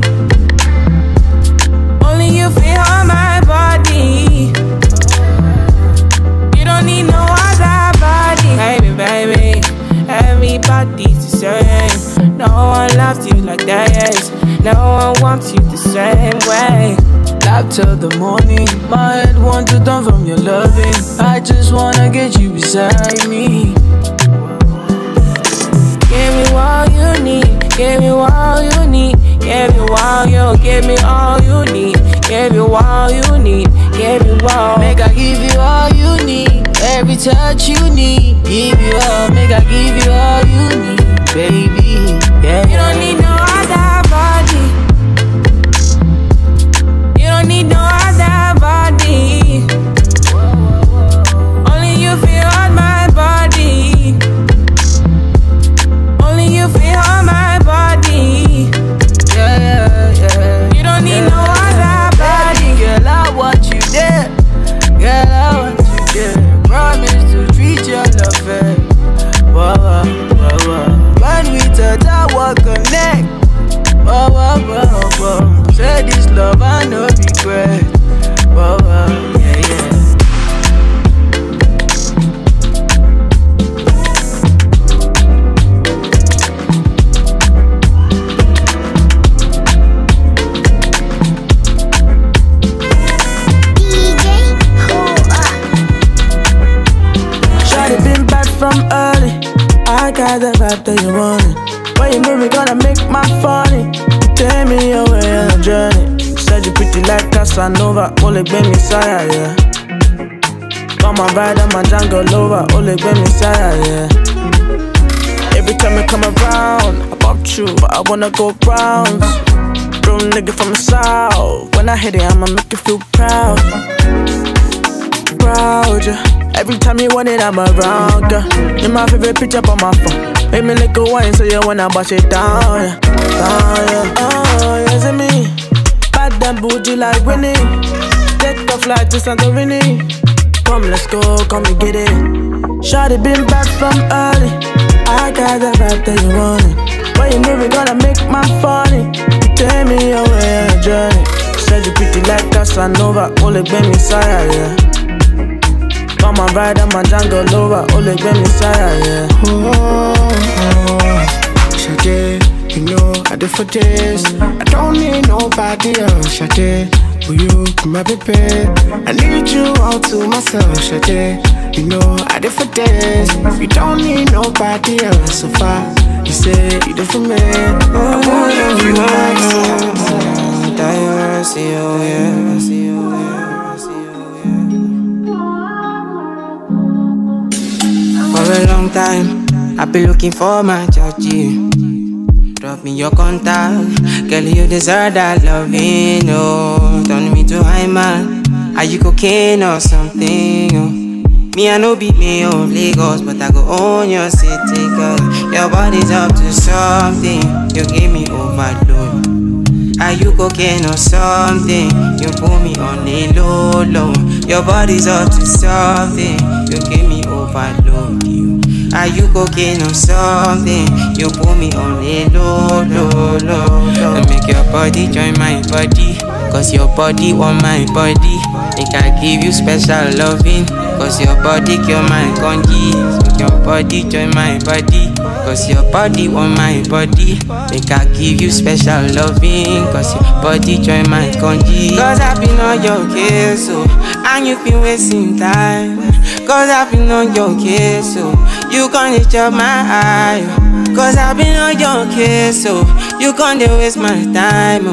Only you feel on my body. You don't need no other body. Baby, baby, everybody's the same. No one loves you like that. No one wants you the same way. Love till the morning. My head wants to turn from your loving. I just wanna get you beside me. Give me all you need. Give me all you need. Give me all you. Give me all you need. Give you all you need. Give you all. Make I give you all you need. Every touch you need. Give you all. Make I give you all you need, baby. Yeah. You don't need no other body. You don't need no other body. Only you feel on my body. Only you feel on my body. Yeah, yeah, yeah. You don't need yeah, no other body. Girl, I want you there. Girl, I want you there. Promise to treat your love fair. Whoa, whoa, whoa, whoa. When we touch, I will connect. Whoa, whoa, whoa, whoa. Say this love, I no regret. Whoa, whoa, yeah, yeah. Shawty been bad from early. I got the vibe that you wanted. When you move, you gonna make my funny. Take me away on a journey. Said you pretty like Casanova. Only been Messiah, yeah. Come on, ride on my jungle over. Only been Messiah, yeah. Every time I come around, I pop you, but I wanna go rounds. Real nigga from the south. When I hit it, I'ma make you feel proud. Proud, yeah. Every time you want it, I'm around, girl. You're my favorite picture on my phone. Make me lick a wine so you wanna bust it down, yeah. Down, yeah. Oh, yes, it's me. Bad and bougie like Winnie. Take a flight to Santorini. Come, let's go, come and get it. Shawty been back from early. I got the vibe that you wanted. When you move, you gonna make my funny. Take me away on a journey. Said you pretty like Casanova. Only been Messiah, yeah. Come on, ride on my jungle over. Only been Messiah, yeah. Oh, oh, Shade, you know I do for this. I don't need nobody else, Shade. Will you come my baby? I need you all to myself, Shade. You know I do for this. You don't need nobody else so far. You say you do for me. Oh, I want you like so. I see you, yeah. I see you, yeah. For a long time, I've been looking for my Georgie. Drop me your contact, girl, you deserve that loving, oh. Turn me to high man, are you cocaine or something, oh? Me, I know be me of Lagos, but I go own your city, girl. Your body's up to something, you give me overload. Are you cocaine or something? You put me on a low, low. Your body's up to something, you give me overload, you. Are you cocaine or something? You put me on a low, low, low, low. And make your body join my body, cause your body want my body. Make I give you special loving, cause your body cure my congee. Make your body join my body, cause your body want my body. Make I give you special loving, cause your body join my congee. Cause I've been on your case, so and you've been wasting time. Cause I've been on your case, so you can't chop my eye. Cause I've been on your case, so you can't waste my time, oh.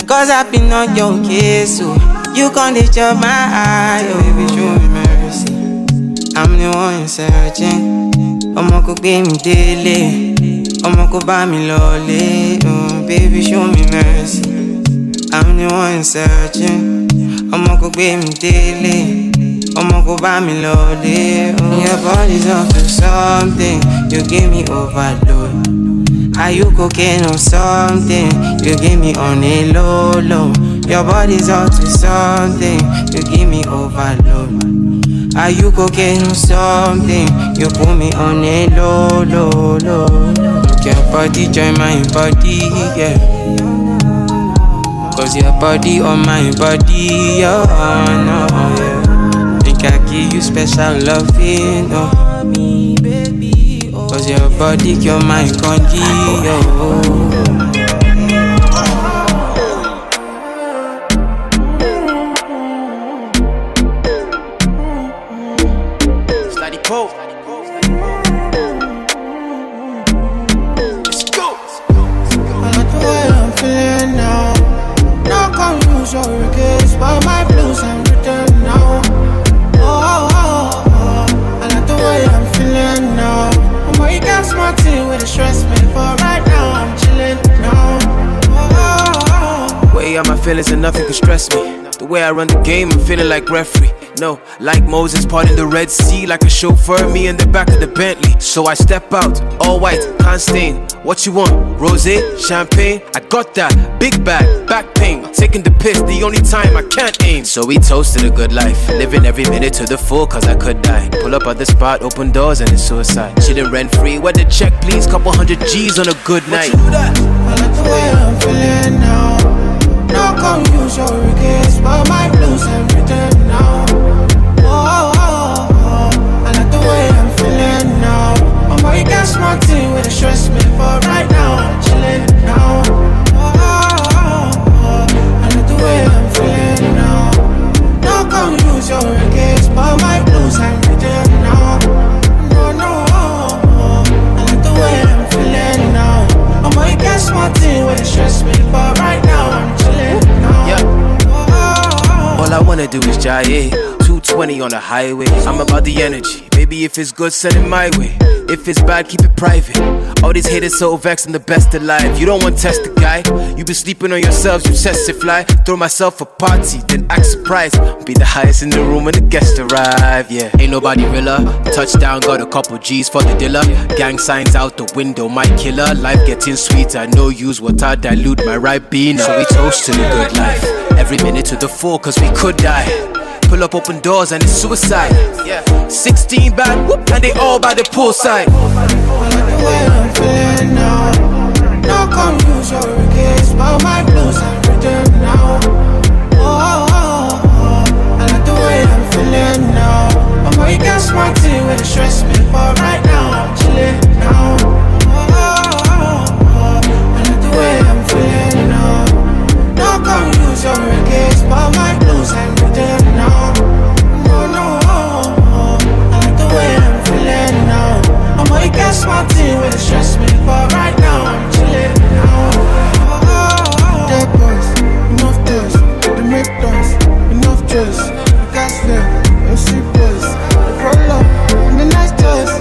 Cause I've been on your case, so you can't disturb my eye. Oh, baby, show me mercy. I'm the one searching. I'ma go give me daily. I'ma go buy me lolly. Oh, baby, show me mercy. I'm the one searching. I'ma go give me daily. I'ma go buy me lolly. Oh, your body's up to something. You give me overload. Are you cocaine or something? You give me on a low low. Your body's up to something. You give me overload. Are you cocaine or something? You put me on a low low low. Your body join my body, yeah. Cause your body on my body, oh no, yeah. Think I give you special loving, oh. Cause your body, you're my country, oh. Steady pole. Let's go. I like the way I'm feeling now. No confusion, regrets, but my blues I'm written now. Oh, oh, oh, oh. I like the way I'm feeling now. Oh, you got smart team with a stress me, but right now I'm chilling now. Oh, oh, oh. Way out my feelings and nothing can stress me. The way I run the game, I'm feeling like referee. No, like Moses parting the Red Sea, like a chauffeur, me in the back of the Bentley. So I step out, all white, can't stain. What you want? Rosé, champagne? I got that, big bag, back pain. Taking the piss, the only time I can't aim. So we toasted a good life, living every minute to the full, cause I could die. Pull up at the spot, open doors and it's suicide. Chillin' rent free, where the check please, couple hundred G's on a good night. I like the way I'm feeling now. No confusion, regrets, but my blues I'm written now. Oh, oh, oh, oh. I like the way I'm feeling now. Oh, my, you got smart team with a stress me, but right now I'm chilling now. Oh, oh, oh, oh. I like the way I'm feeling now. No confusion, regrets, but my blues I'm written now. No, no, oh, oh. I like the way I'm feeling now. Oh, my, you got smart team with a stress me, but right now I'm chilling now. Yeah. All I wanna do is jaye. two twenty on the highway. I'm about the energy. Baby, if it's good, send it my way. If it's bad, keep it private. All these haters so vexed, I'm the best alive. You don't want to test the guy. You been sleeping on yourselves, you test it fly. Throw myself a party, then act surprised. Be the highest in the room when the guests arrive, yeah. Ain't nobody realer. Touchdown, got a couple G's for the dealer. Gang signs out the window, my killer. Life getting sweeter, no use water, dilute my Ribena. So we toast to the good life. Every minute to the full, cause we could die. Pull up open doors and it's suicide. Yeah. sixteen bad, whoop, and they all by the poolside. I like the way I'm feeling now. No confusion, regrets, but my blues I'm written now. Oh, oh, oh, oh. I like the way I'm feeling now. Oh, my, you got smart team with a stress me, but right now I'm chilling now. Oh, oh, oh, oh. I like the way I'm feeling now. No confusion, regrets, but my blues I'm written now. No, no, oh, oh. I like the way I'm feeling now. I'm a got smart team with a stress me, but right now I'm chilling now. Oh, oh, oh. Dead boys, enough dust, they make dust, enough dress. The gas left, them sweet boys, they roll up, and the nice dust.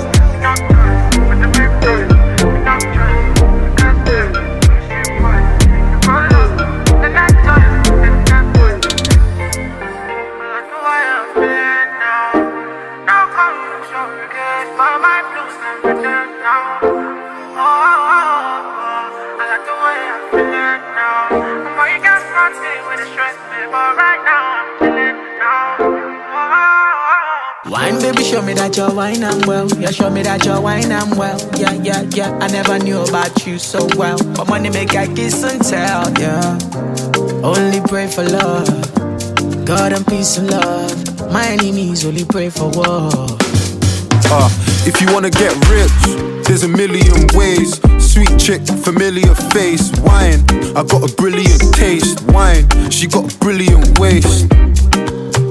Wine, baby, show me that you're wine and well. Yeah, show me that you're wine and well. Yeah, yeah, yeah. I never knew about you so well, but money make I kiss and tell. Yeah, only pray for love, God and peace and love. My enemies only pray for war. Uh, if you wanna get rich, there's a million ways. Sweet chick, familiar face. Wine, I got a brilliant taste. Wine, she got a brilliant waist.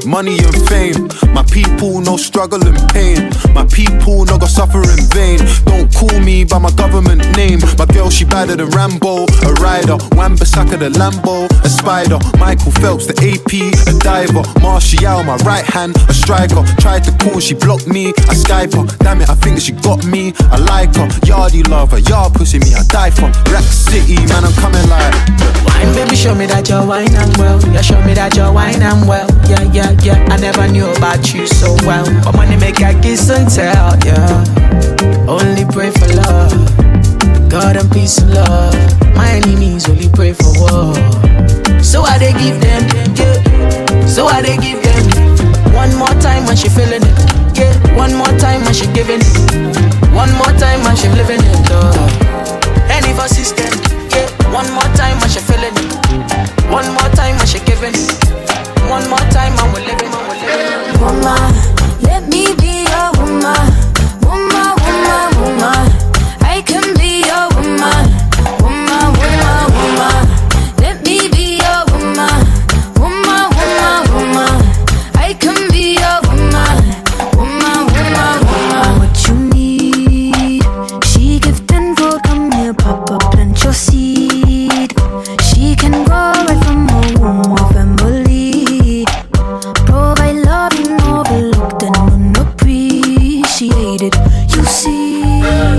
money and fame. My people no struggle and pain. My people no go suffer in vain. Don't call me by my government name. My girl she badder than Rambo, a rider. Wan-Bissaka the Lambo, a spider. Michael Phelps the A P, a diver. Martial my right hand, a striker. Tried to call, she blocked me, I Skype her. Damn it, I think she got me, I like her. Yardie lover, yard pussy me, I die for. Rack City, man, I'm coming like. Wine, baby, show me that you're wine and well. Yeah, show me that you're wine and well. Yeah, yeah, yeah. I never knew about you so well. But money make I kiss and tell, yeah. Only pray for love, God and peace and love. My enemies only pray for war. So I they give them, yeah. So I they give them. One more time when she feeling it, yeah. One more time when she giving it. One more time when she living it, oh. Any for system, yeah. One more time when she feeling it. One more time when she giving it. One more time and we're living, we're living. Woman, let me be your woman. Woman, woman, woman. I can be your woman. Woman, woman, woman. Let me be your woman. Woman, woman, woman. I can be your woman. Woman, woman, woman. What you need? She give tenfold, come here, pop up, plant your seed. She can grow right from a womb of family. Provide love and overlooked and unappreciated. You see,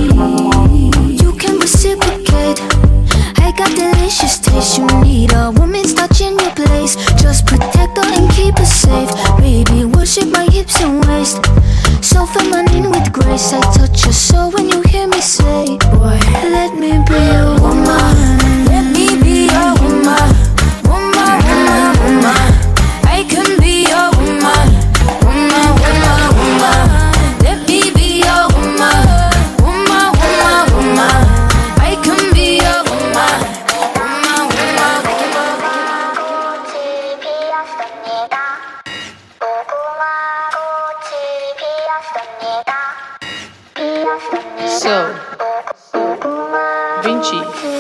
you can reciprocate. I got delicious taste. You need a woman's touch in your place. Just protect her and keep her safe. Baby, worship my hips and waist. So feminine with grace. I touch your soul when you hear me say, boy, let me be your woman. Let me be your woman. Woman, woman, woman. I can be your woman. Woman, woman, woman. Let me be your woman. Woman, woman, woman. I can be your woman. Woman, woman, woman. So, Vinci.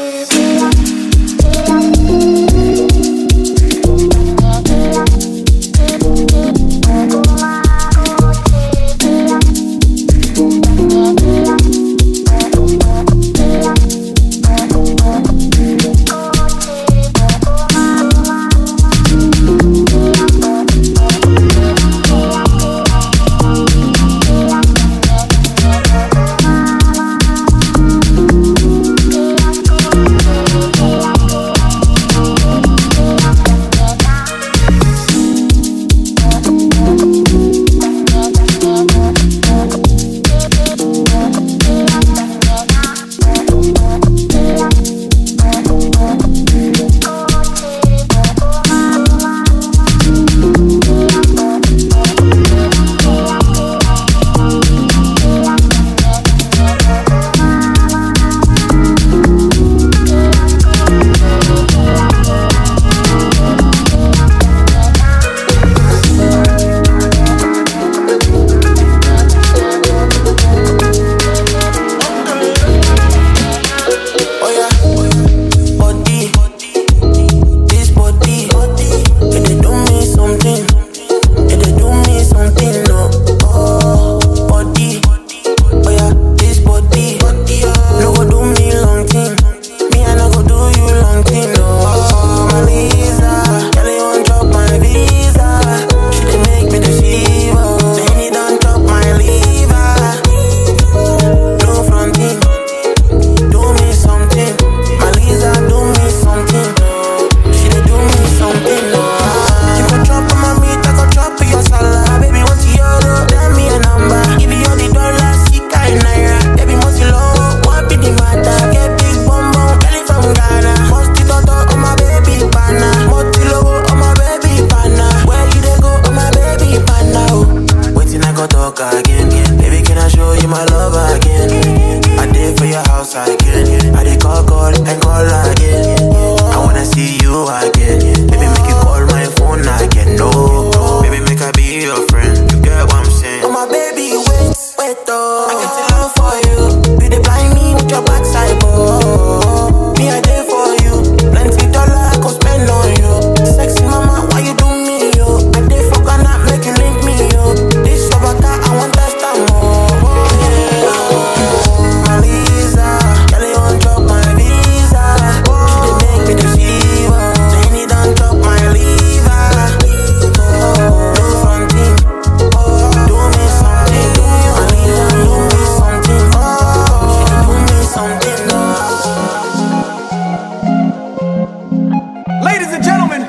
coming.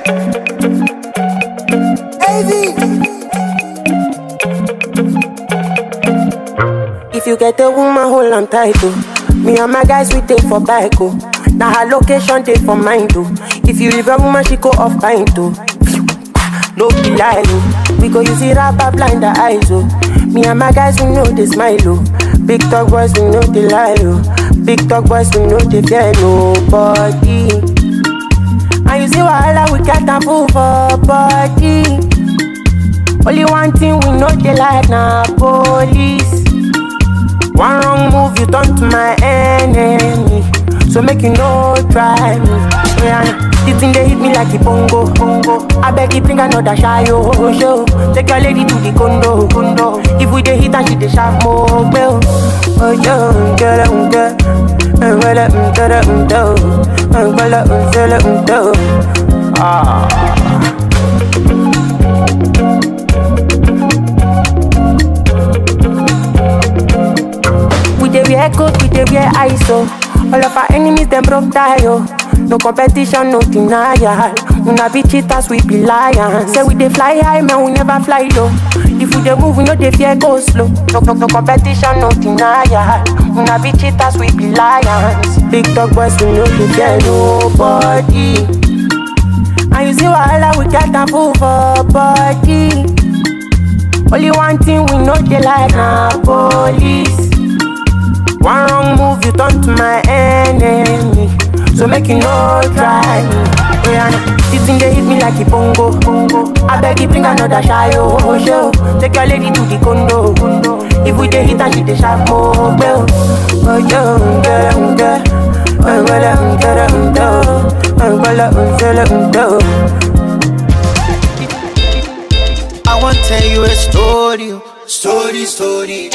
If you get a woman, hold on tight, oh. Me and my guys, we take for bike, oh. Now her location, take for mine, too. If you leave a woman, she go off pint, too. No be lie, oh. We go use it up, blind the eyes, oh. Me and my guys, we know they smile, oh. Big talk boys, we know they lie, oh. Big talk boys, we know they fear nobody. And you see wahala, we can't move for body. Only one thing we know they like, now police. One wrong move, you turn to my enemy. So make you no try me. Yeah, this thing they hit me like a bongo, bongo. I beg you bring another shy, oh, show. Take your lady to the condo, condo. If we dey hit and she dey sharp more, well. Oh, yo, get it, get it. I'm gonna, I'm gonna, I'm gonna, I'm gonna, I'm gonna, ah. We dey wear coat, we dey wear I S O. All of our enemies, them broke tie, oh. No competition, no denial. We not be cheaters, we be lions. Say we dey fly high, man, we never fly low. If we dey move, we no dey fear go slow. No, no, no competition, no denial. We not be cheaters, we be lions. Big dog boys, we no dey fear nobody. And you see wahala, we can't move for body. Only one thing we know they like, now police. One wrong move, you turn to my enemy. So make you no try me. Yeah, this thing they hit me like a bongo, bongo. I beg you bring another shy, oh, show. Take your lady to the condo, condo. If we dey hit and she dey sharp more, well. Oh, yo, girl, girl. I'm gonna, I'm gonna, I'm gonna, I'm gonna, I'm gonna. I want to tell you a story, story, story.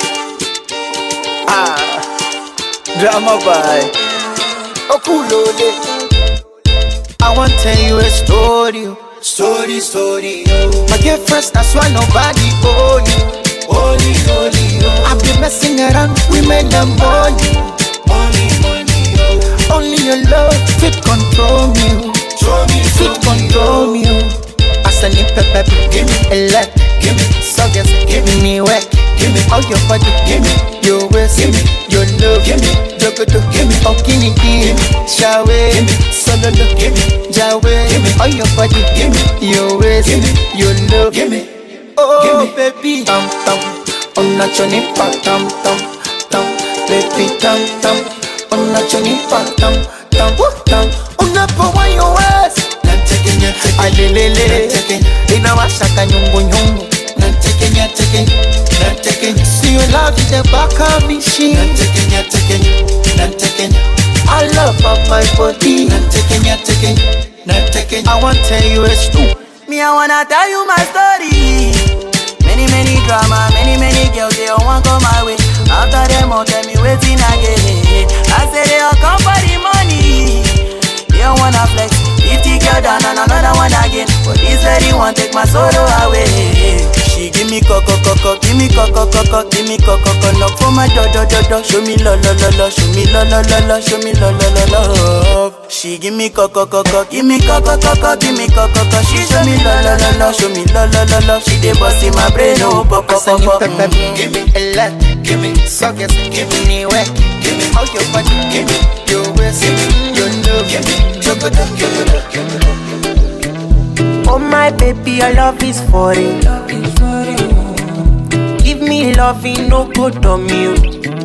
Ah, drama by Okulole. I want to tell you a story, story, story. My girlfriend, that's why nobody own you. Only, only, I've been messing around, we made them money. Money, money, only your love fit control me. Fit control me. As I need pepper, give me a lot, give me suckers, give me work, give me all your body, give me your waist, give me your love, give me jogoto, give me okini, give me shawe, give me sololo, give me jawe, give me all your body, give me your waist, give me your love, give me oh baby, tam tam, on a choni pa tam tam tam, baby tam tam, on a choni pa tam tam tam, on a pa wa your waist. Alelele, inawashaka nyungu nyungu. See you love in the back of me, she. I love of my body. I want to tell you a story. Me, I wanna tell you my story. Many, many drama, many, many girls, they all want come my way. After them, all tell me waiting again. I say they all come for the money. They don't wanna flex. fifty girl down and another one again. But this lady want take my sorrow away. She give me coco coco, give me coco coco, give me coco coco. Knock for my do do do do. Show me lo lo lo lo, show me lo lo lo lo, show me lo lo lo lo. She give me coco coco, give me coco coco, give me coco coco. She show me lo lo lo lo, show me lo lo lo lo. She dey bust in my brain, oh pop pop pop pop. Give me a lot, give me suckers, give me work, give me all your body, give me your waist, give me your love, give me jogoto, give me. Oh my baby, your love is foreign. Give me loving, no good on you.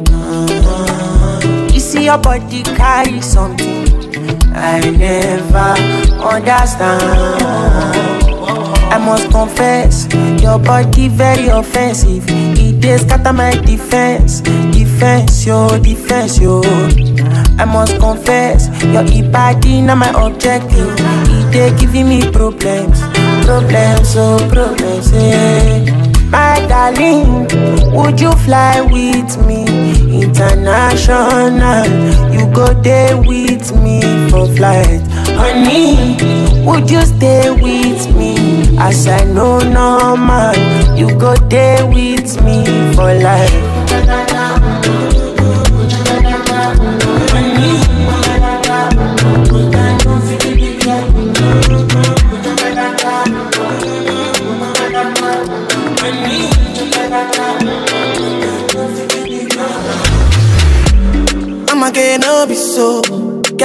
You see your body carry something I never understand. I must confess, your body very offensive. It dey scatter my defense, defense, yo, defense, yo. I must confess, your body not my objective. It dey giving me problems, problems, oh problems, yeah. My darling, would you fly with me international? You go there with me for flight. Honey, would you stay with me? As I know normal, you go there with me for life. Honey,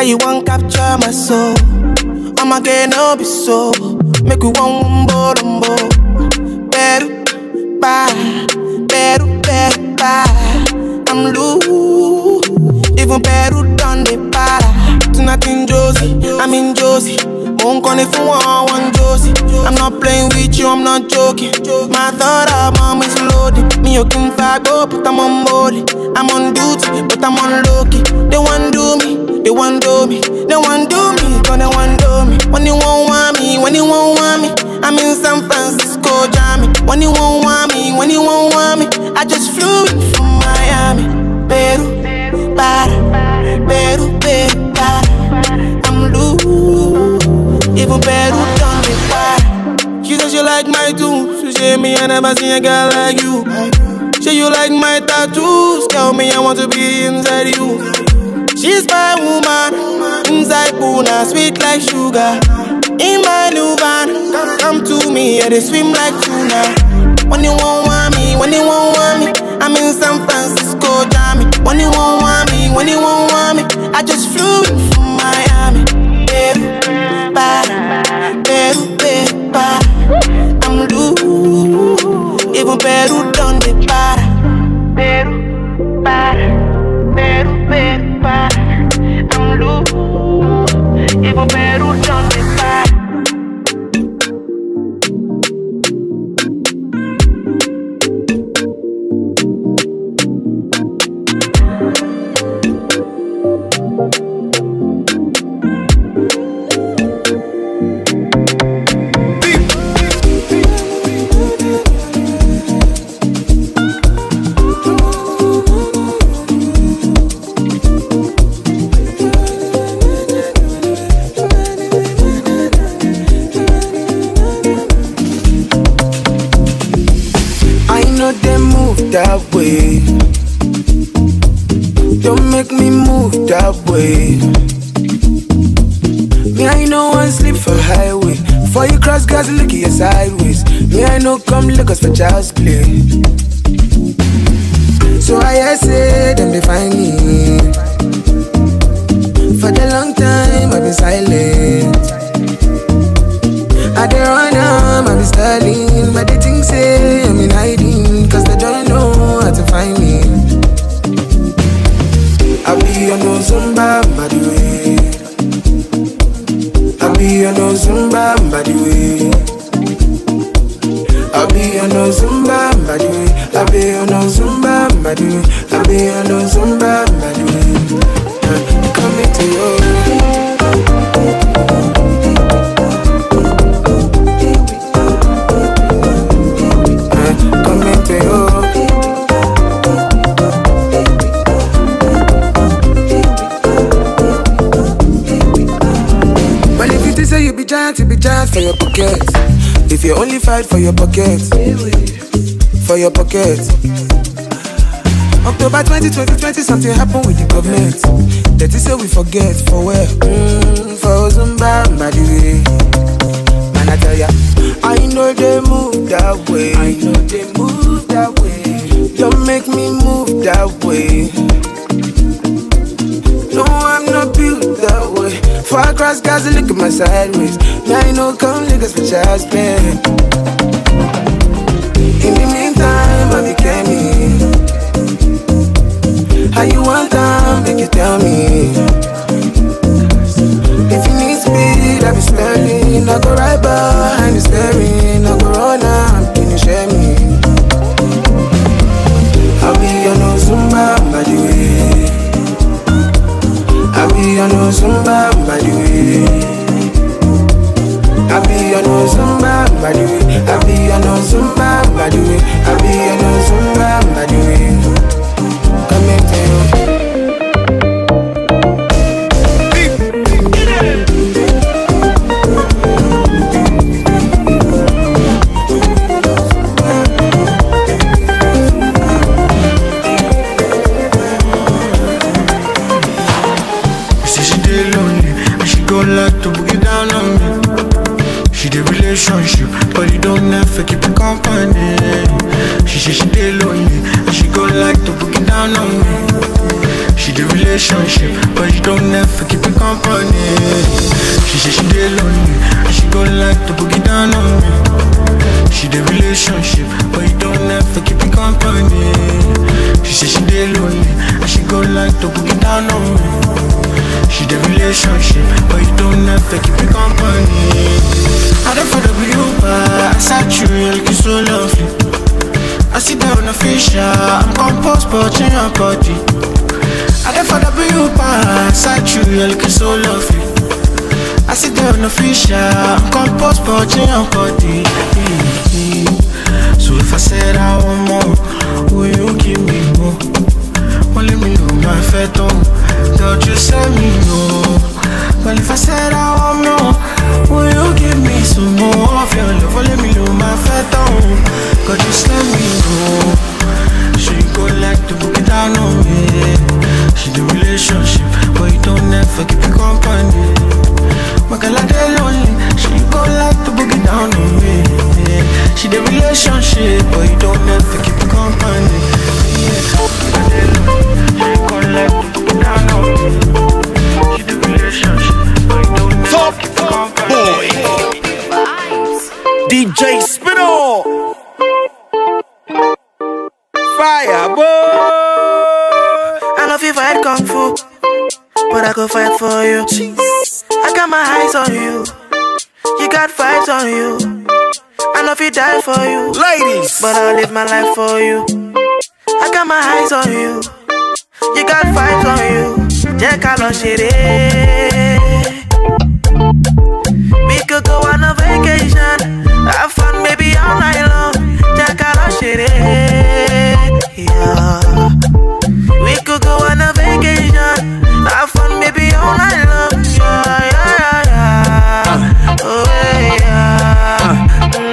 you won't capture my soul. I'ma get no be so. Make you one wumbo lumbo. Beru, ba, beru, beru, ba. I'm loose. Even Peru done the para. Tonight in Josie, I'm in Josie. Won't call if you want one Josie. I'm not playing with you, I'm not joking. My thought of mom is loaded. Me you can fago, but I'm on molly. I'm on duty, but I'm on low-key. They want do me, they want do me. They want do me, gonna want do me. When you won't want me, when you won't want me, I'm in San Francisco, Jammy. When you won't want me, when you won't want me, I just flew in from Miami. Peru, para, Peru, Peru, para. I'm loose. Even Peru done me para. She said she like my tunes. She said me I never seen a girl like you. Say you like my tattoos. Tell me I want to be inside you. She's my woman. Inside Puna, sweet like sugar. In my new van, come to me, yeah, they swim like tuna. When you won't want me, when you won't want me, I'm in San Francisco, Jammy. When you won't want me, when you won't want me, I just flew in from Miami. Peru, para, Peru, Peru, para. I'm loose. Even Peru done the para. Peru, para, Peru, Peru, para. I'm loose. Even Peru done the para. That way, don't make me move that way. Me I know one sleep for highway. For you cross guys look at your sideways. Me I know come look us for child's play. So I say them they find me. For the long time I've been silent. I dey run am, I be styling. But they think say I'm in hiding. Cause they don't know how to find me. I be on no Zumba, by the way. I be on no Zumba, by the way. I be on no Zumba, by the way. I be on no Zumba, by the way. I be on no Zumba, by the way. Coming to you. To be giant for your pocket. If you only fight for your pocket, for your pocket. October twenty twenty, twenty something happened with the government. That is say we forget for where? Mm, for Zumba, by the way. Man, I tell ya, I know they move that way. I know they move that way. Don't make me move that way. No, I'm not built that way. For I cross guys, look at my sideways. Now I know come niggas for child's play. In the meantime, I became me. How you want time, make you tell me. If you need speed, I be spelling. I go right behind the steering. I go run out, can you share me? I'll be on no Zumba, by the way. I be on no Zumba, by the way. I be on no Zumba, by the way. I be on no Zumba, by the way. I be on no Zumba, by the way. Come and tell you. To boogie down on me. She did relationship, but it don't never keep her company. She said she did lonely, and she go like to boogie down on me. She the relationship, but she don't never keep it company. She say she dey lonely, and she go like to boogie down on me. She the relationship, but you don't never keep it company. She say she dey lonely, and she go like to boogie down on me. She the relationship, but you don't never keep it company. I don't feel the you, but I saw you, you look so lovely. I sit down on the fish, I'm composed, but in your body. I don't feel the you, but I saw you, you look so lovely. I sit down on the fish, I'm composed, but in your body. So if I said I want more, will you give me more? Well, let me know my phantom. Don't you say me no. Well, if I said I want more, will you give me some more of your love? Well, let me know my phantom. God, just let me know. She go like to book it down on me. She the relationship, but you don't never keep it company. My girl, I dey lonely. She go like to book it down on me. She the relationship, but you don't never keep it company. Yeah, I dey lonely. She go like to book it down on me. She the relationship, but you don't never keep it company. Boy, D J Spino, Fire boy. I love you fight kung fu, but I go fight for you. I got my eyes on you, you got vibes on you. I know if you die for you, ladies, but I'll live my life for you. I got my eyes on you, you got vibes on you. Jẹ́ ká lọ ṣeré. We could go on a vacation, have fun maybe all night long. Jẹ́ ká lọ ṣeré. Yeah. We could go on a vacation, have fun maybe all night long. Yeah, yeah, yeah. Oh yeah.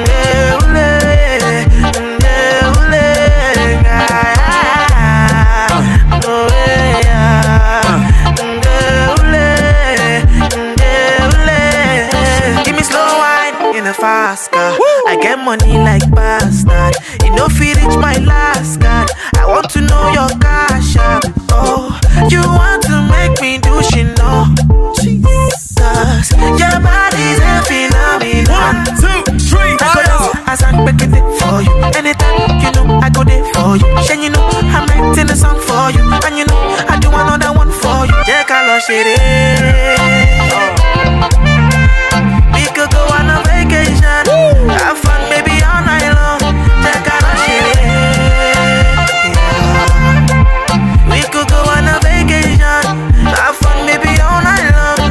Fast car, I get money like bastard. You know if you reach my last card, I want to know your cash app. Oh, you want to make me do shit, no? Jesus, your body's a phenomenon. One, two, three, four. As I'm making it for you, anytime you know I go there for you. And you know I'm writing a song for you, and you know I do another one for you. Jẹ́ ká lọ ṣeré. We could go on a vacation, Woo! Have fun maybe all night long. Take a shit. We could go on a vacation, have fun maybe all night long.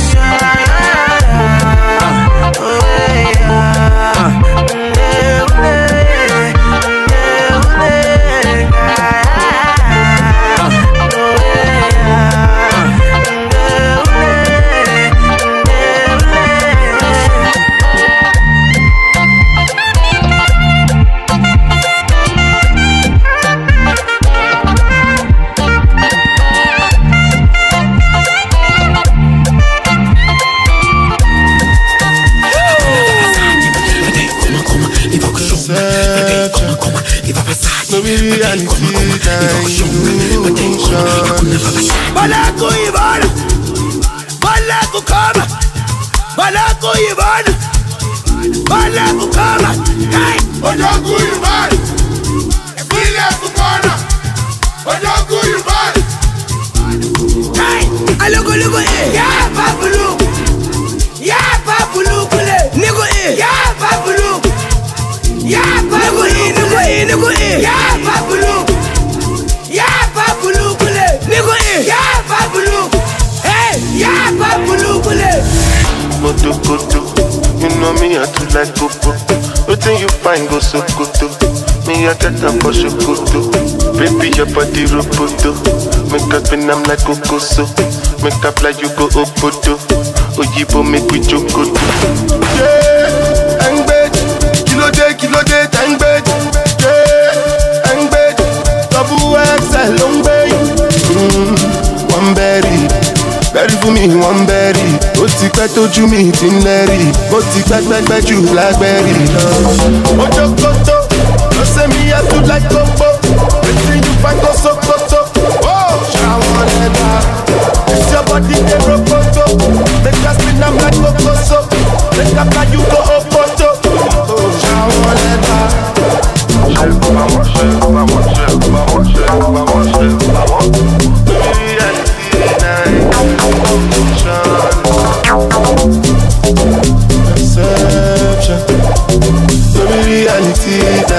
Oh yeah. Balaku Ivan, Balaku come, Balaku Ivan, Balaku come, hey, Balaku Ivan, Balaku come, Balaku Ivan, hey, alogo logo eh, ya babulu, ya babulu kule, nigo eh, ya babulu, ya babulu, nigo eh, nigo eh, ya babulu. Ya babulu kule, nigo eh. Ya babulu, hey. Ya babulu kule. Moto koto, you know me I too like popo. Nothing you find go so koto. Me I get a for shokoto. Baby your body roboto. Make up and I'm like kokoso. Make up like you go obodo. Oyibo make we jokoto. Yeah, I'm bad. Kilo day, kilo day, I'm bad. Yeah, I'm bad. Double X L long bay. Mm, one berry. Berry for me, one berry. Ó ti pẹ́ tójú mi ti ń lẹ́rì. Ó ti pẹ́ pẹ́pẹ́ jù blackberry lọ. Ojo koto, ló ṣe mi yẹ tún like gbogbo. Wetin you find go sokoto. Oh, shower leather. It's your body they roboto. Make us spin up like Cocoso. Make up like you go up photo. Shower leather. Vamos, vamos, vamos, vamos, vamos. Perception. The reality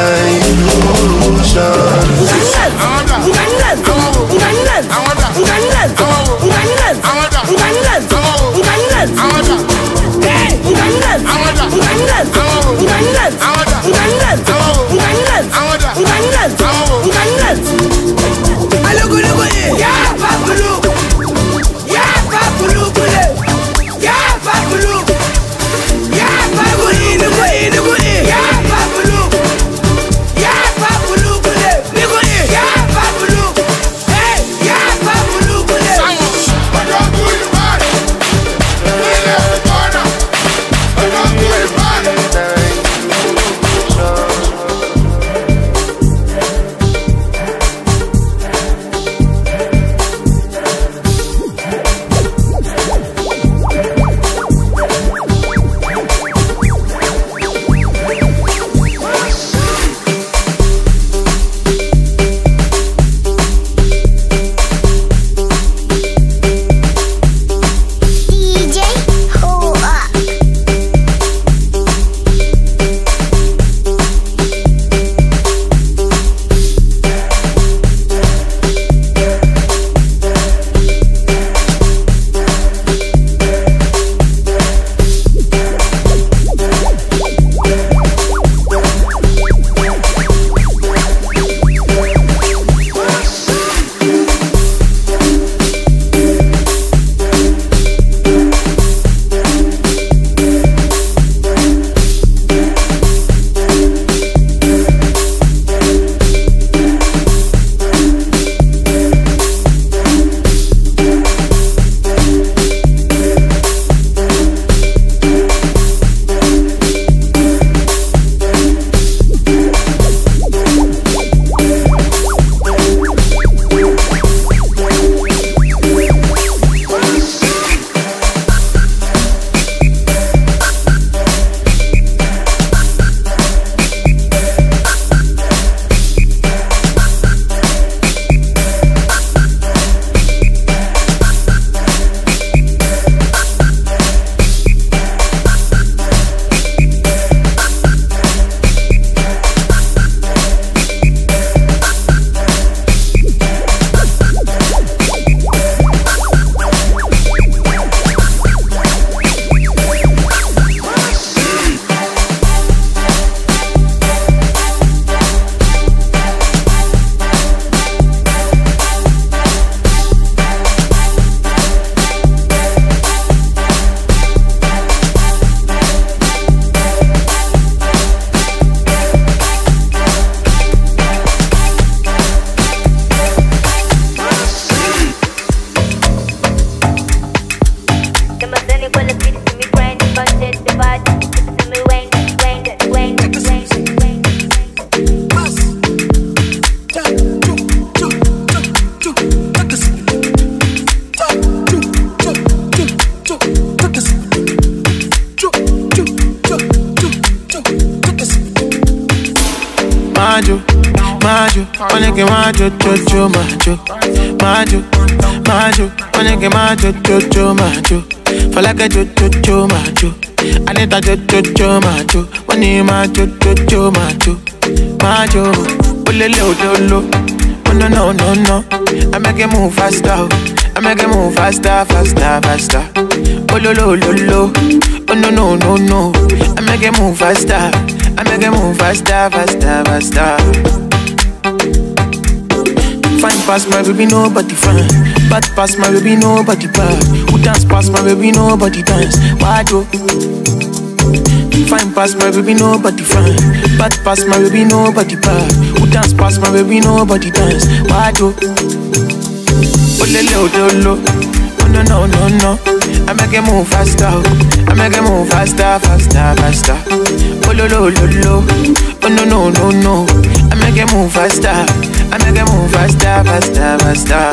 majo, majo, wanna get majo, jojo, majo, majo, majo, wanna get majo, jojo, majo, for like a jojo, majo, I need a jojo, majo, when you majo, jojo, majo, majo, ulele udolo, oh no no no no, I make it move faster, I make it move faster, faster, faster, oh lo lo lo lo, oh no no no no, I make it move faster. I make it move faster, faster, faster. Fine past my baby, nobody fine. Bad past my baby, nobody bad. Who dance past my baby, nobody dance. Why do? Fine past my baby, nobody fine. Bad past my baby, nobody bad. Who dance past my baby, nobody dance. Why do? Oh lele oh dolo, oh no no no no. I make it move faster, I make it move faster, faster, faster. Oh lo lo lo lo, oh no no no no. I make it move faster, I make it move faster, faster, faster.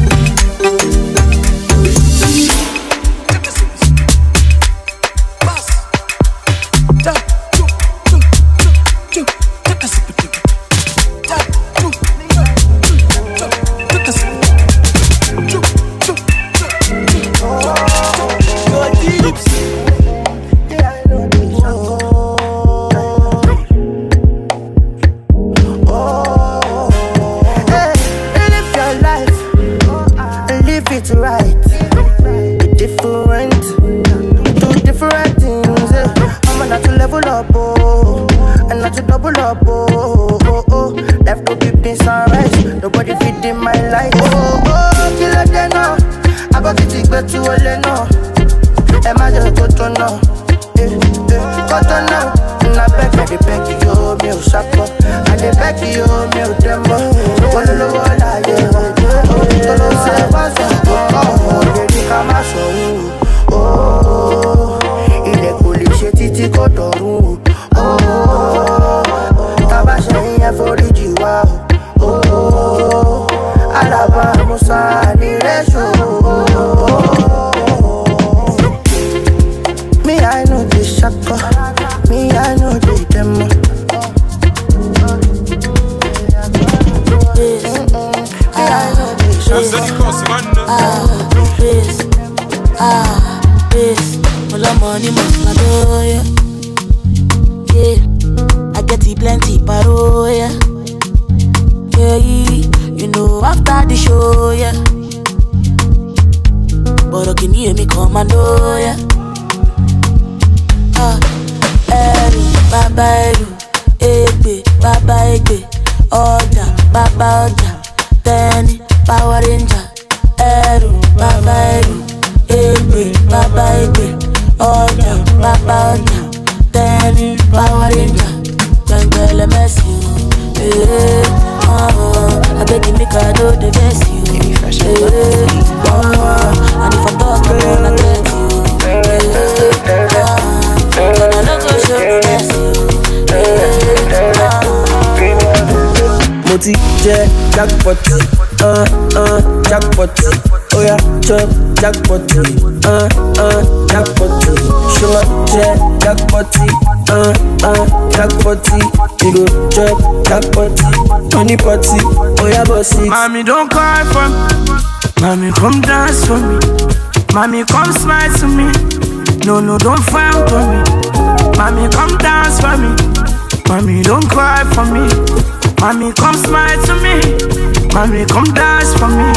Jackpot, uh, uh, jackpot, oh yeah, chop, jackpot, uh, uh, jackpot, show my jet, jackpot, uh, uh, jackpot, you go chop, jackpot, money party, oh yeah, bossy. Mommy, don't cry for me, mommy, come dance for me, mommy, come smile to me, no, no, don't frown for me, mommy, come dance for me, mommy, don't cry for me. Mommy, come smile to me. Mommy, come dance for me.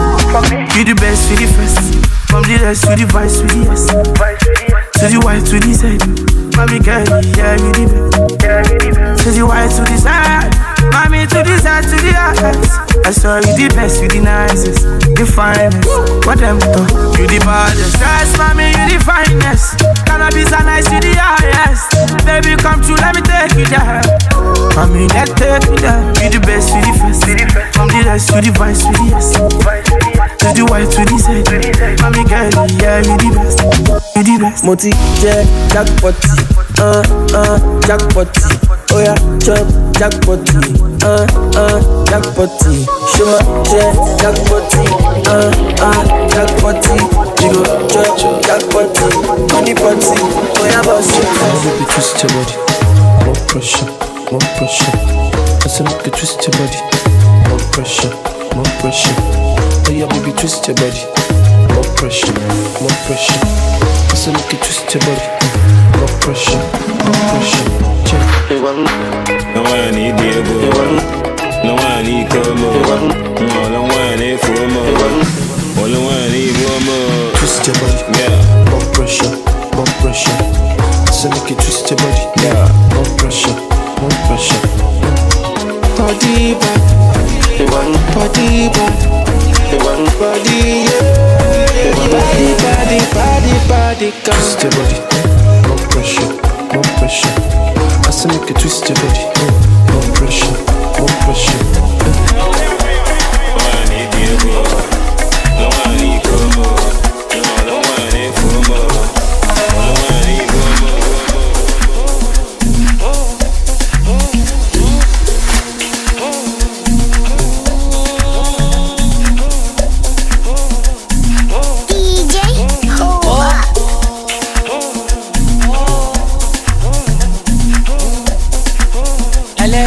You the best, you the first. From the left to the vice, to the yes. To the white, to the side. Mommy, girl, yeah, you the best. To the white, to the side. Mommy, to the side, to the eyes. I saw you the best, you the nicest, the finest. What them talk? You the baddest. Yes, mommy, you the finest. Cannabis are nice, you the highest. Baby, come true, let me take you there. Mommy, let's take me there. You the best, you the first. From the left to the vice, to the yes. To the white, to the side. Mommy, girl, yeah, you the best. You the best. Moti, jet, jackpot, uh, uh, jackpot. Oh yeah, chop, jackpot, uh, uh, jackpot. Show my jet, jackpot, uh, uh, jackpot. You go chop, jackpot, money party. Oh yeah, bossy. Baby, twist your body, more pressure, more pressure. I said, make you twist your body, more pressure, more pressure. Oh yeah, baby, twist your body, more pressure, more pressure. I said, make you twist your body, more pressure, more pressure. Check. No one need Diego, no one need Como, no one need Fumo, all one need Womo. Twist your body, yeah, more pressure, more pressure. So make you twist your body, yeah, more pressure, more pressure. Body bad, body bad, body yeah, body body body body. Twist your body, more pressure, more pressure. I say make you twist your body, more pressure, more pressure. No one need Diego, no one need Como, no one need Fumo, no one need Womo. Dale.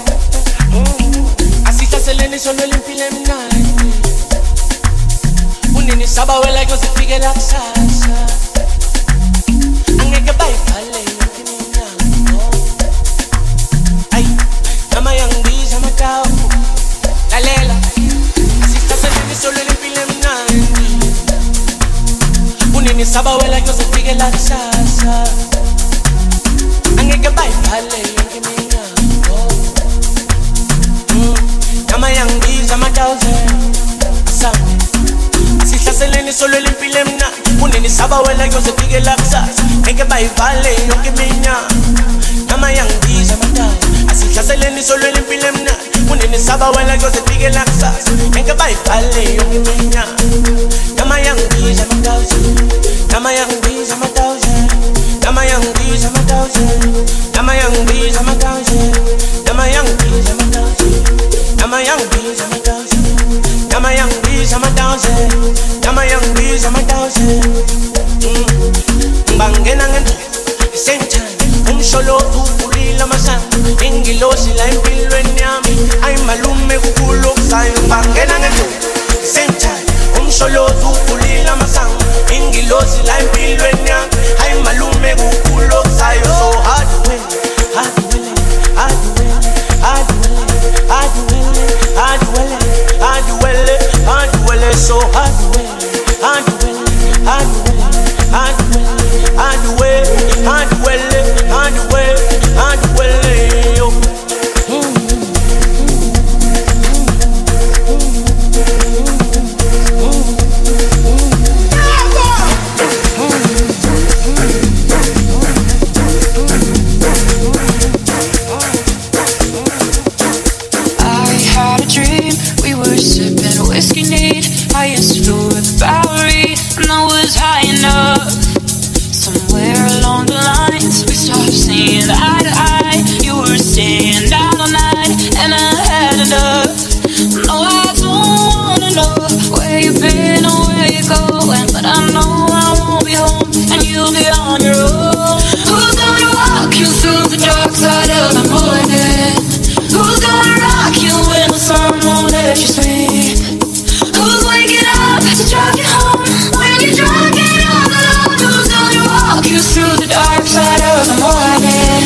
Asita seleni solo limpile mnani. Unini saba wela yo se fige la sasa. Angeke bai fale yokiminya. Ay, nama yang di sama kau. Dalela. Asita seleni solo limpile mnani. Unini saba wela yo se fige la sasa. Angeke bai fale yokiminya. Nama yang di sama kau se. Asame. Seleni solo limpile mna. Unini saba wela yo se fige la sasa. Enge bai vale yo que minya. Nama yang di sama kau. Asita seleni solo limpile mna. Unini saba wela yo se fige la sasa. Enge bai vale yo que minya. Nama yang di sama kau. Nama yang di sama kau. Nama yang di sama kau. Nama yang di sama kau. Nama yang di sama kau. Nama yang di sama kau. Nama yang di sama thousand. Nama yang di sama thousand. Bangena ngentu same time. Um solo tu puli la masan. Ingilo sila impilo enyami. Ay malume kukulo sayo. Bangena ngentu same time. Um solo tu puli la masan. Ingilo sila impilo enyami. Ay malume kukulo sayo. So hard to win, hard to win, hard to win, hard to win, hard to win, hard to win. Hard to well, hard to well, so hard to well, hard to well, hard to well, hard to well, hard to well, hard to well, hard to well, hard to well, yo. Whiskey neat, highest floor of the Bowery, and I was high enough. Somewhere along the lines, we stopped seeing eye to eye. You were staying out all night, and I had enough. No, I don't wanna know where you've been or where you're going, but I know I won't be home, and you'll be on your own. Who's gonna walk you through the dark side of the morning? Who's gonna rock you when the sun won't let you sleep? Who's waking up to drive you home when you're drunk and all alone? Who's gonna walk you through the dark side of the morning?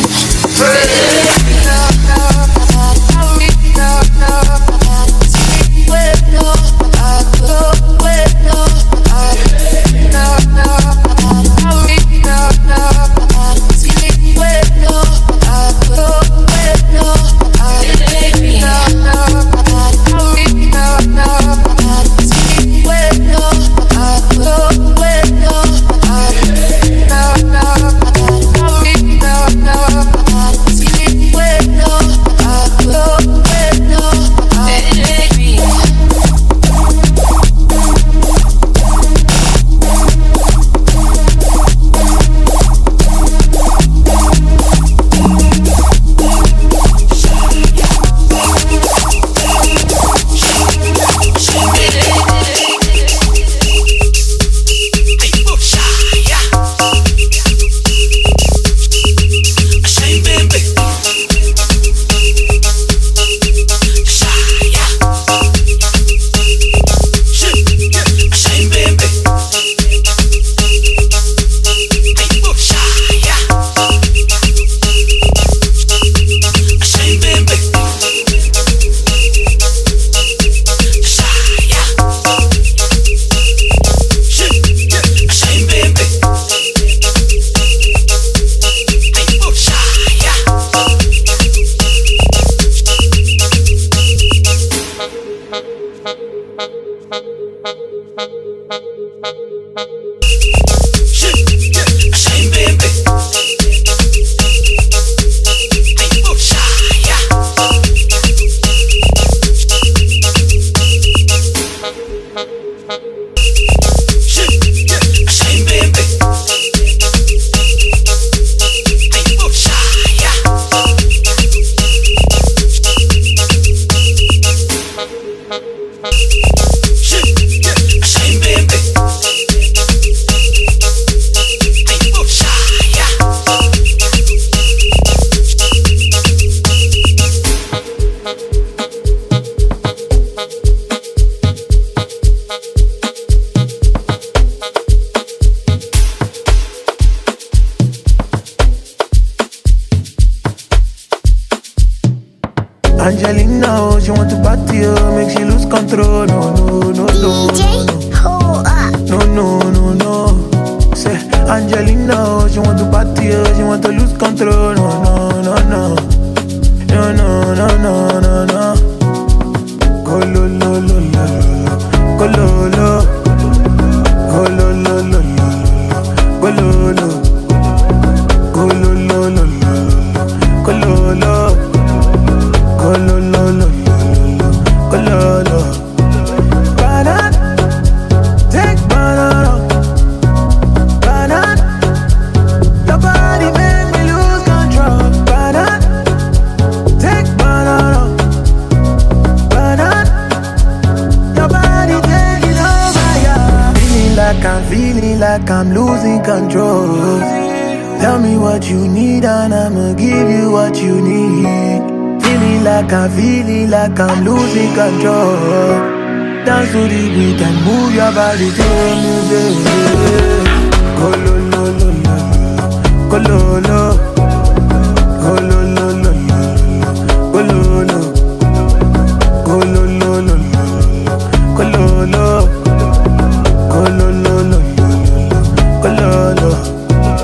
Angelina, oh, she want to party, oh, make she lose control. No, no, no, no. D J, hold up. No, no, no, no. Say, Angelina, oh, she want to party, oh, she want to lose control. No, no, no, no. No, no, no, no, no, no. Go lo, lo, lo, lo, lo. Go lo, lo. Go lo, lo, lo, lo. Go lo, lo. Go lo, lo, lo, lo. Go lo, lo. Go lo, lo, lo, lo. Go lo, lo. Banana, take banana. Banana, your body make me lose control. Banana, take banana. Banana, your body taking over, yeah. Feeling like I'm feeling like I'm losing control. Tell me what you need and I'ma give you what you need. Feeling like I'm feeling like I'm losing control. Dance to the beat and move your body to me, go lo lo lo lo, go lo lo, go lo lo lo lo, go lo lo, go lo lo lo lo, go lo lo, go lo lo lo lo, go lo lo.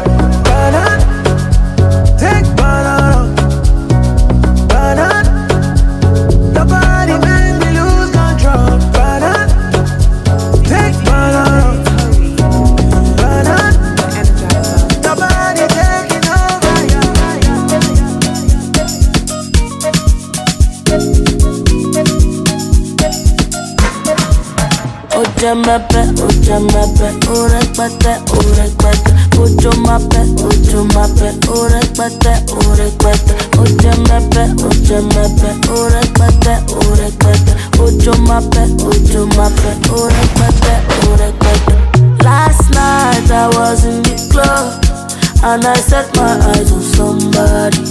Ojamape, ojamape, orekpete, orekpete. Ojomape, ojomape, orekpete, orekpete. Ojamape, ojamape, orekpete, orekpete. Ojomape, ojomape, orekpete, orekpete. Last night I was in the club and I set my eyes on somebody.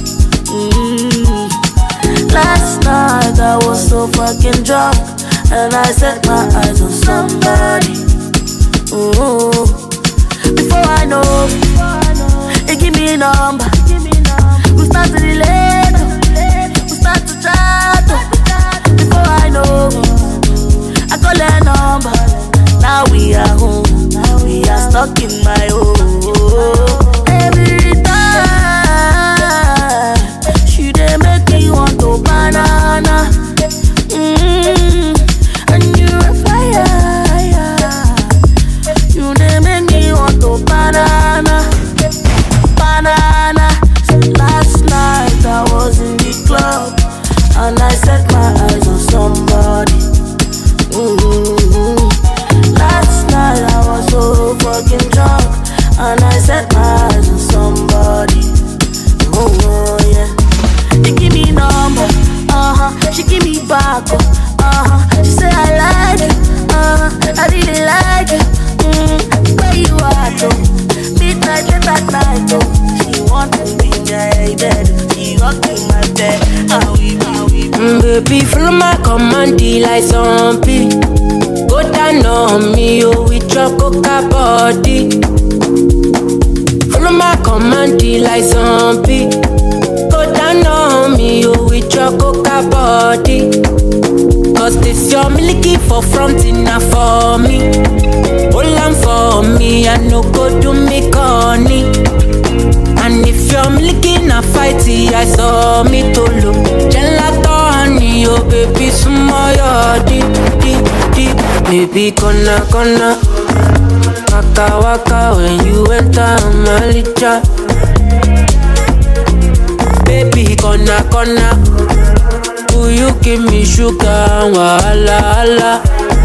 Mm. Last night I was so fucking drunk and I set my eyes on somebody. Ooh. Before I know, they give me a number. We start to relate, we start to chat. Before I know, I call her number. Now we are home, we are stuck in my home. Every time she dey make me want to banana. Mm. And you're a fire, you dey make me want to banana, banana. Last night I was in the club and I set my eyes on somebody. Mm-hmm. Last night I was so fucking drunk and I set my eyes on somebody. Oh yeah, they give me number, uh huh. She give me back, uh huh. She say I like it, uh, I really like it. Mm, where you at, oh? Midnight, late at night, oh. She want to be my bed, she rock in my bed. How we, how we, mm, baby, follow my command, like zombie. Go down on me, oh, with your coca body. Follow my command, like zombie. Go down on me, oh, with your coca body. Cause this your milky for front enough for me. Hold on for me, I no go do me corny. And if you're milky na fighty, I saw me to look. Gelato honey, oh baby, sumoyo deep, deep, deep. Baby, kona, kona. Waka, waka, when you enter my licha. Baby, kona, kona. Will you give me sugar, wala, wala.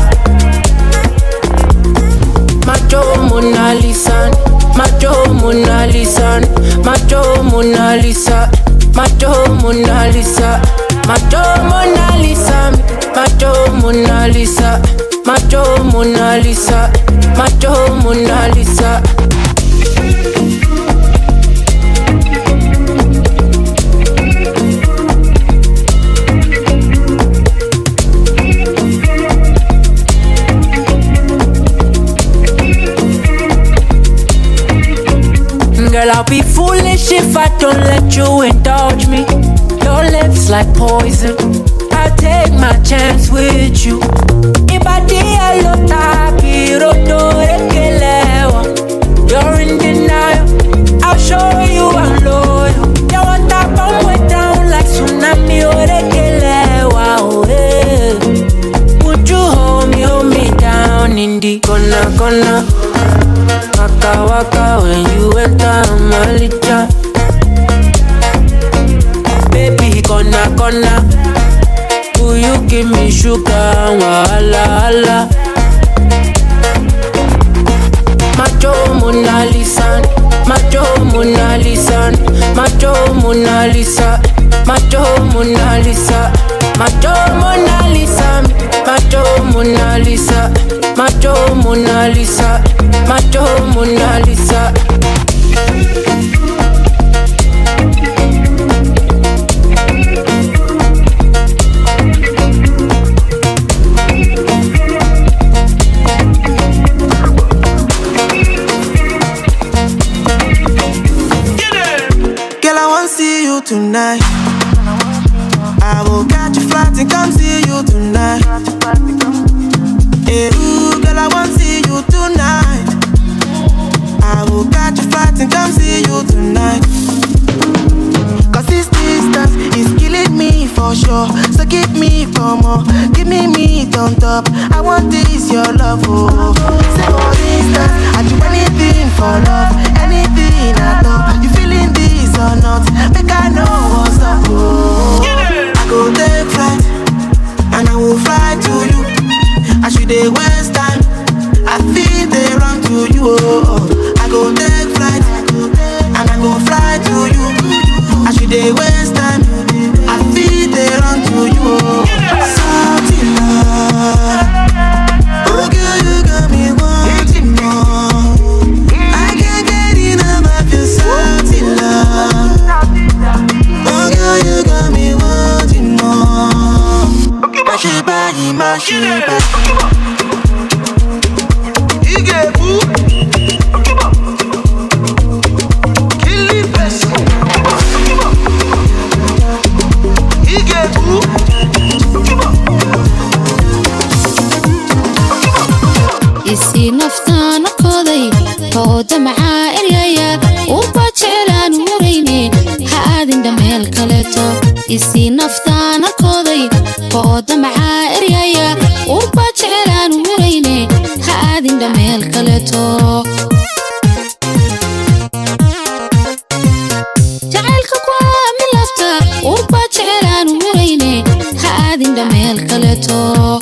Macho Mona Lisa, Macho Mona Lisa, Macho Mona Lisa, Macho Mona Lisa, Macho Mona Lisa, Macho Mona Lisa, Macho Mona Lisa, Macho Mona Lisa. Girl, I'll be foolish if I don't let you indulge me. Your lips just like poison. I take my chance with you. Ibadi alota piro dore kelewa. You're in denial. I'll show you I'm loyal. You want that bomb way down like tsunami ore kelewa. Oh, hey. Would you hold me, hold me down in the corner, corner? Waka waka when you enter my licha. Baby, corner, corner. Will you give me sugar? Wala, wala. Macho Mona Lisa, Macho Mona Lisa, Macho Mona Lisa, Macho Mona Lisa, Macho Mona Lisa, Macho Mona Lisa, Macho Mona Lisa, Macho Mona Lisa. Tonight, I will catch a flight and come see you tonight. Hey, ooh, girl, I want to see you tonight. I will catch a flight and come see you tonight. Cause this distance is killing me for sure. So give me for more, give me meat on top. I want this, your love, oh. Say for distance, I do anything for love, anything I love. You feeling this or not? Make I know what's up, oh. I go take flight, and I will fly to you. I should they waste time, I feel they run to you, oh. I go take flight, and I go fly to you. I should they waste time, I feel they run to you, oh. Something love, oh girl, you got me wanting more. I can't get enough of your something love. Oh girl, you got me wanting more. Mashiba, Mashiba. Igebu, Kilibes. Igebu. isi naftaan koday kooda macaa eryaya uba jeclaan murayne ha aadin dhameel kaleeto isi naftaan koday kooda macaa eryaya uba jeclaan murayne ha aadin dhameel kaleeto jacaylka kwaa milafta uba jeclaan murayne ha aadin dhameel kaleeto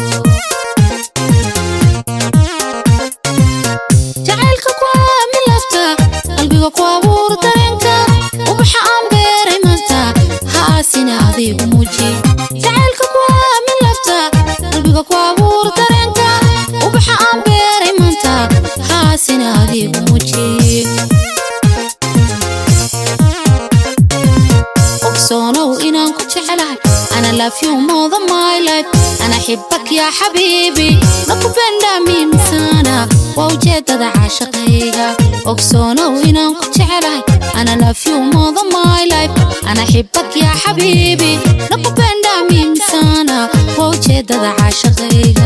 jacaylka kuwaa min lafta qalbiga ku abuur dareenka ubaxa aan beeray maanta haasina adigu muuji ogsoonow inaan ku jecelahay ana love you more than my life ana xibbak yaa xabiibi nakupenda mimi sana waa ujeedada caashaqayga ogsoonow inaan ku jecelahay ana love you more than my life ana xibbak yaa xabiibi nakupenda mimi sana waa ujeedada caashaqayga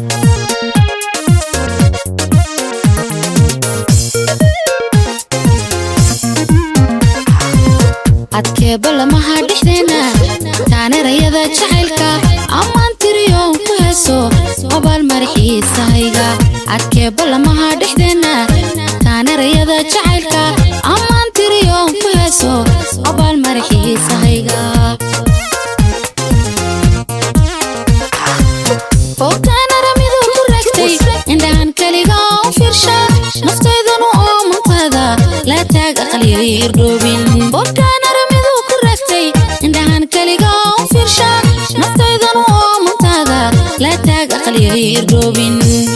adkeeba lamaha dhexdeena taaneerayada jacaylka ammaan tiriyoon ku heeso obaal maraxiisahayga adkeeba lamaha dhexdeena taaneerayada jacaylka ammaan tiriyoon ku heeso obaal maraxiisahayga foogtaana ramidu ku ragtay indhahan kaliga u fiirsha naftaydanu oo muntada la taag aqliyo irdhoobin foogtaana ramidu ku ragtay indhahan kaliga u fiirsha naftaydanu oo muntada la taag aqliyo irdhoobin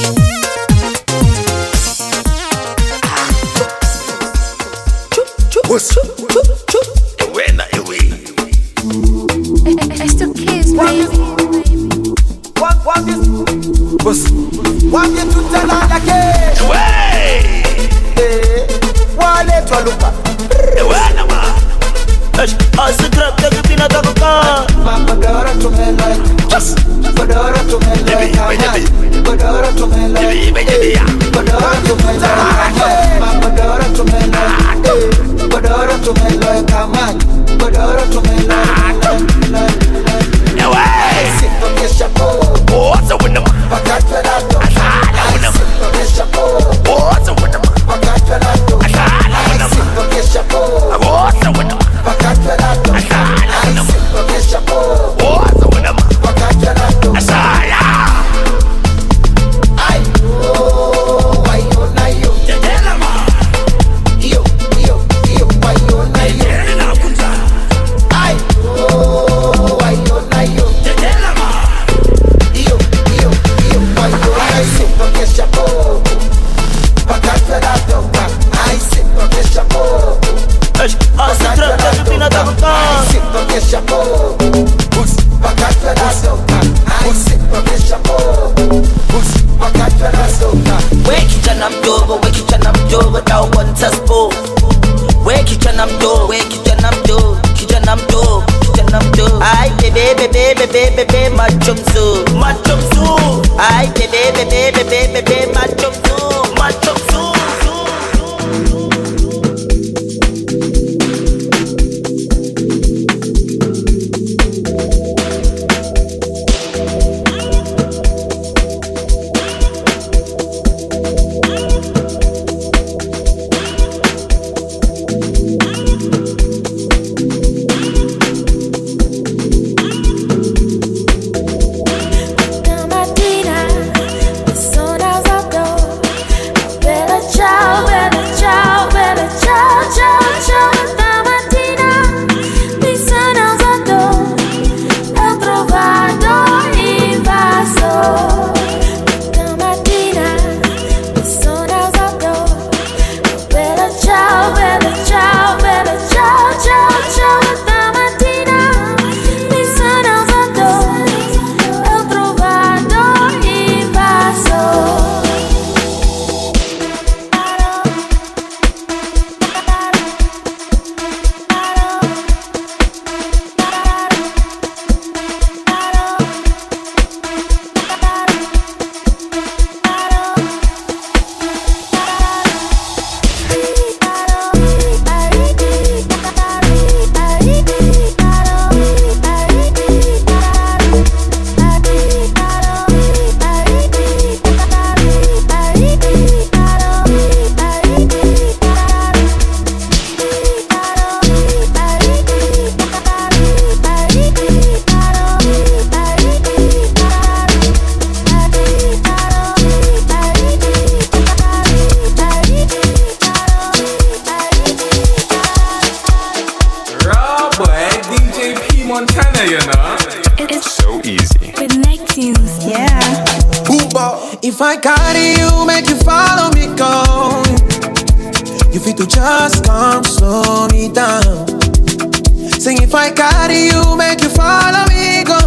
I still kiss, baby. What, what is, what is to tell on the cage? Way! Wale twaluka. Ewana ma. As the trap take pina takuka. porque chamou. Wakati wanasoka, aise porque chamou. Wakati wanasoka. We kijana mdogo, we kijana mdogo, now want us go. We kijana mdogo, we kijana mdogo, kijana mdogo, kijana mdogo. Ay bebe bebe bebe bebe machomzo, machomzo. Ay bebe bebe bebe bebe machomzo, machomzo. If I carry you, make you follow me, go. You fit to just come slow me down. Sing if I carry you, make you follow me, go.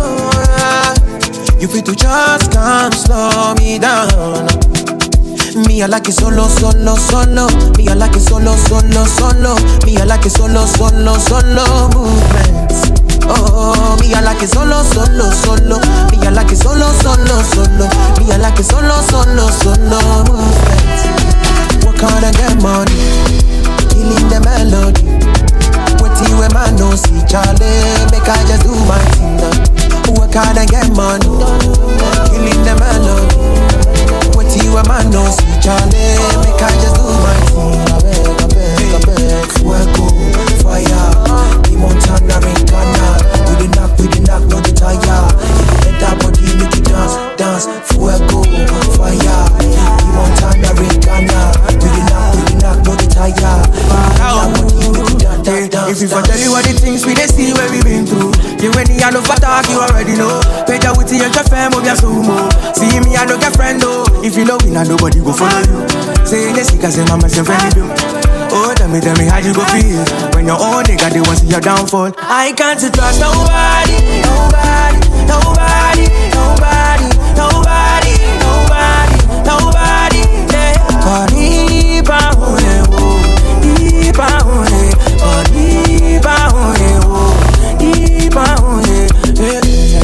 You fit to just come slow me down. Me I like it solo, solo, solo. Me I like it solo, solo, solo. Me I like it solo, solo, solo movements. Oh, me I like it solo, solo, solo. Me I like it solo, solo, solo. Me I like it solo, solo, solo movements. Work hard and get money, killing the melody. Waiting where man no see Charlie, make I just do my thing now. Work hard and get money, killing the melody. Waiting where man no see Charlie, make I just do my thing. I beg, I beg, I beg. Fuego, fire, the Montana Rincana. We the knock, we the knock, no the tire. Let that body make it dance, dance. Fuego, fire, the Montana Rincana. We the knock, we the knock, no the tire. Let that body make it dance, dance, dance. If I tell you what the things we they see where we been through, you when you know for talk, you already know. Peja with your fam of your sumo. See me, I no get friend though. If you know we not nobody go follow you. Say this because say mama say friendly do. Oh, tell me, tell me how you go feel when your own nigga they want to see your downfall. I can't trust nobody, nobody, nobody, nobody, nobody, nobody, nobody. Yeah. Deepa hone wo, deepa hone, deepa hone wo, deepa hone. Yeah,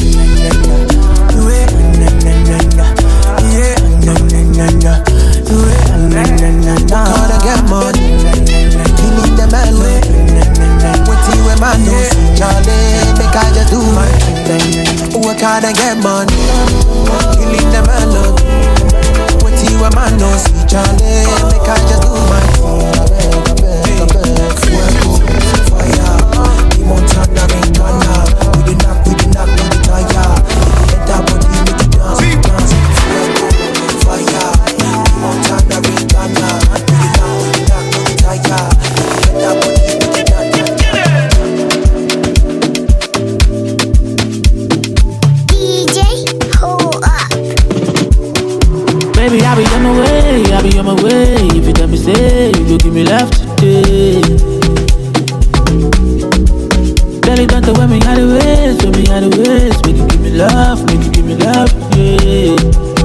na na na na, yeah, na na na na. Gotta get money. Man, no see Charlie, make I just do my thing. Work hard and get money, killing the melody. What you a man, no see Charlie, make I just do my thing. I beg, I beg, I beg. Fuego, fire, the Montana Rincana. We the knock, we the knock, no the tire. Let that body make it dance, dance. Fuego, fire, the Montana Rincana. We the knock, we the knock, no the tire. Let that body make it dance. Baby, I be on my way, I be on my way. If you tell me say, you go give me love today. Baby, don't So when me out of ways, when me out of ways, make you give me love, make you give me love, yeah.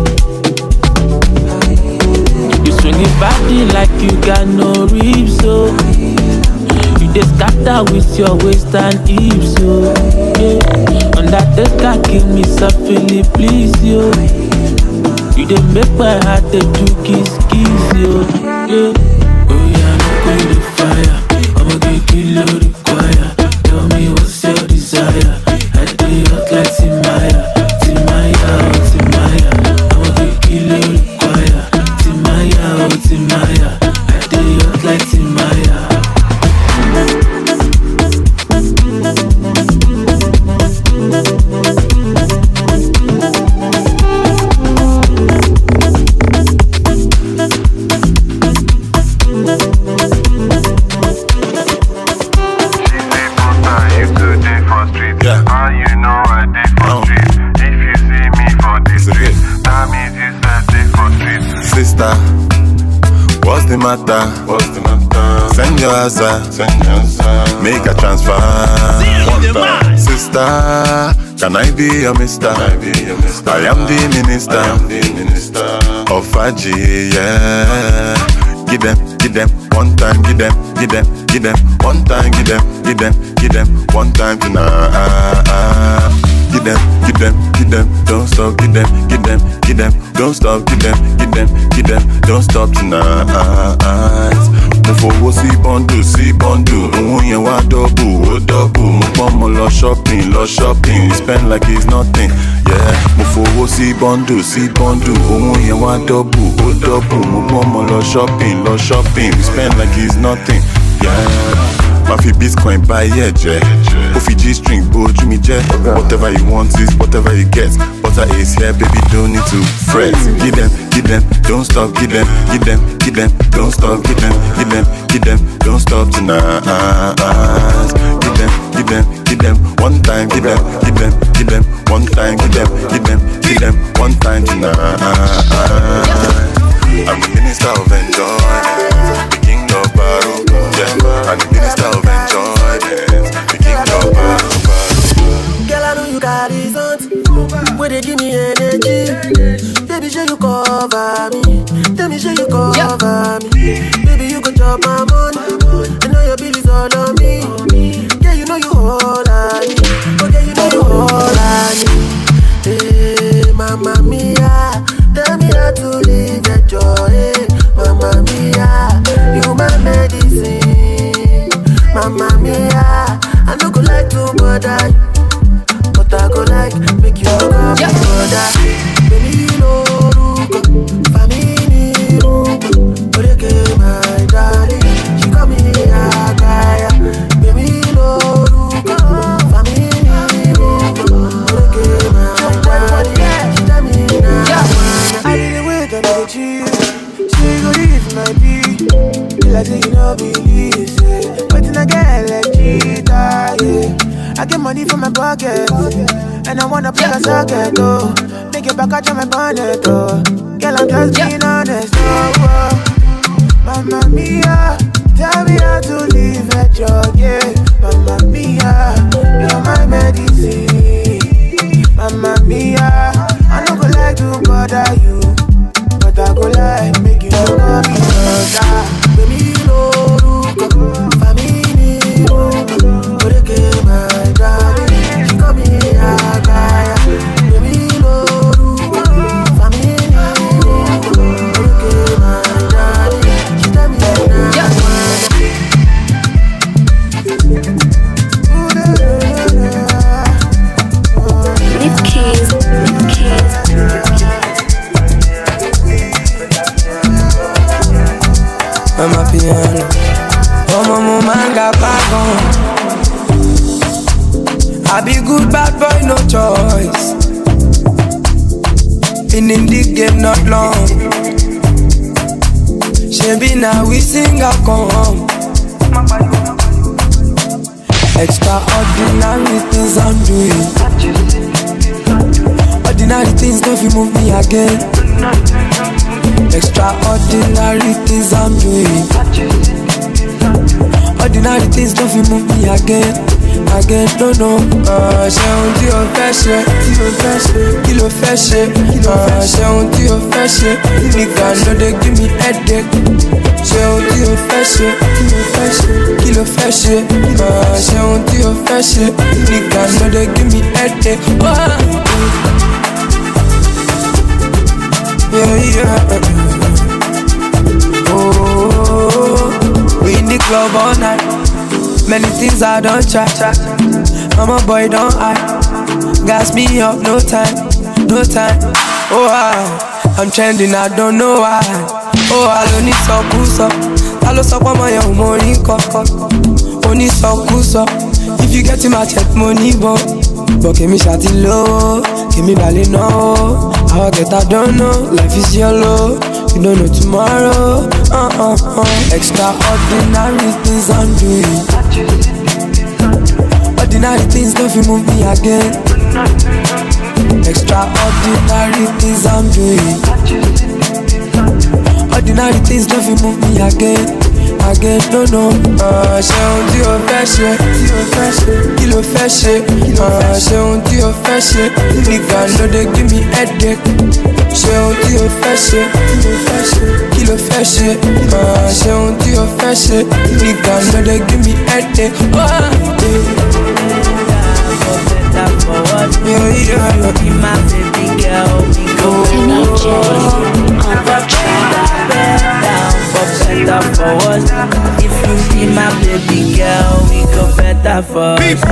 You swing it body like you got no ribs, so you just scatter with your waist and hips, so yeah. On that desk, give me something, please, yo. You dey make my heart dey do kiss kiss, yo, yeah. Oh yeah, I'm going to fire. I'ma get kilo require. Tell me what's your desire. I dey hot like Timaya, Timaya, oh Timaya. I'ma get kilo require. Timaya, oh Timaya. I dey hot like Timaya. What's the matter? What's the matter? Send your answer. Send your answer. Make a transfer. Sister, can I be your mister? Can I be your mister? I am the minister. I am the minister of Faji, yeah. Give them, give them one time, give them, give them, give them one time, give them, give them, give them one time tonight. Give them, give them, give them, don't stop, give them, give them, give them, don't stop, give them, give them, give them, don't stop tonight. Mufo see bundle, see bundle, oh yeah, wa double, oh double. Mufo lo shopping, lo shopping, we spend like it's nothing, yeah. Mufo see bundle, see bundle, oh yeah, wa double, oh double. Mufo lo shopping, lo shopping, we spend like it's nothing, yeah. Mafi Bitcoin buy yeah, yeah. Kofi G-string, boju mi je. Whatever you want is whatever you get. Butter is here, baby, don't need to fret. Give them, give them, don't stop, give them, give them, give them, don't stop, give them, give them, give them, don't stop tonight. Give them, give them, give them, one time, give them, give them, give them, one time, give them, give them, give them, one time tonight. I'm the minister of enjoyment, the king of Baru, yeah. I'm the minister of enjoyment, the king of Baru. Girl, I know you got it on. Where they give me energy, baby, show you cover me. Tell me, show you cover me. Baby, you go chop my money. I know your bill is all on me. Yeah, you know you hold on me. Okay, you know you hold on me. Hey, Mamma Mia, tell me how to live your joy. Mamma Mia, you my medicine. Mamma Mia, I no go like to bother you, but I go like make you go come yeah. Brother. Baby, you know Ruko, family Ruko, Oreke my darling, she call me Agaya. Baby, you know Ruko, family Ruko, Oreke my darling, she tell me now. I didn't wait until she, she go leave my beat. Till I say you know believe, say, but then I get like cheetah, yeah. I get money from my pocket, and I wanna play a socket, oh. Make it back out of my bonnet, oh. Girl, I'm just being honest, oh, oh. Mamma Mia, tell me how to live at your yeah. Mamma Mia, you're my medicine. Mamma Mia, I don't go like to bother you, but I go like make you know me brother. Baby, you know Ruko, family Ruko, Oreke my darling, she call me Agaya. Baby, you know Ruko, family Ruko, Oreke my darling, she tell me now. Lift keys, lift keys. I'm a piano. Oh, my man got back on. I be good bad boy, no choice. Been in the game not long. She be now we sing a come. Extraordinary things I'm doing. Ordinary things don't you move me again. Extraordinary things I'm doing. Ordinary things don't you move me again. again, no, no. Uh, ṣe ohun tí o fẹ́ ṣe, tí o fẹ́ ṣe, kí ló fẹ́ ṣe. Uh, ṣe ohun tí o fẹ́ ṣe, nigga no dey give me headache. Ṣe ohun tí o fẹ́ ṣe, tí o fẹ́ ṣe, kí ló fẹ́ ṣe. Uh, ṣe ohun tí o fẹ́ ṣe, nigga no dey give me headache. Yeah, yeah. Oh, we in the club all night. Many things I don't try. I'm a boy, don't I? Gas me up, no time, no time. Oh, I, I'm trending, I don't know why. Oh, I don't need some push up. I don't suck on my own money, cock. Only some push up. If you get in my check money, but but give me shawty low, give me ballet no. How I get I don't know. Life is yellow, you don't know tomorrow. Uh uh uh. Extraordinary things I'm doing. Ordinary things don't feel move me again. Extraordinary things I'm doing. Ordinary things don't feel move me again. Again, no, no. Uh, ṣe ohun tí o fẹ́ ṣe, tí o fẹ́ ṣe, kí ló fẹ́ ṣe. Uh, ṣe ohun tí o fẹ́ ṣe, nigga no dey give me headache. Ṣe ohun tí o fẹ́ ṣe, tí o fẹ́ ṣe, kí ló fẹ́ ṣe. Uh, ṣe ohun tí o fẹ́ ṣe, nigga no dey give me headache. Yeah, yeah, yeah. Be my baby girl, we go down for better for us. If you be my baby girl, we go better for us.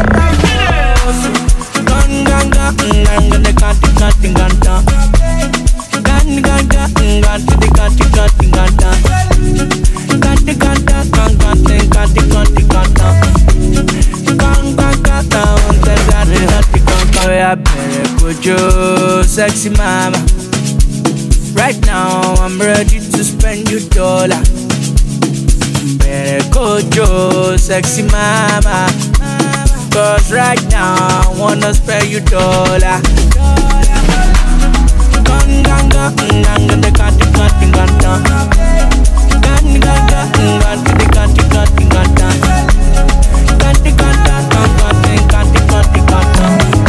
Gun, gun, gun, gun, gun, the can't, can't, can't, can't. Gun, gun, gun, gun, to the can't, can't, can't, can't. Can't, can't, can't, can't, can't, can't, can't, can't. Gun, gun, gun, gun, the can't, can't, can't. Oh, yeah, baby, could you, sexy mama? Right now, I'm ready to spend your dollar. Better go, Joe, sexy mama. Cause right now, I wanna spend your dollar. Gun, gun, gun, gun, gun, the can't, can't, can't, can't. Gun, gun, gun, gun, the can't, can't, can't, can't. Can't, can't, can't, can't, can't, can't, can't.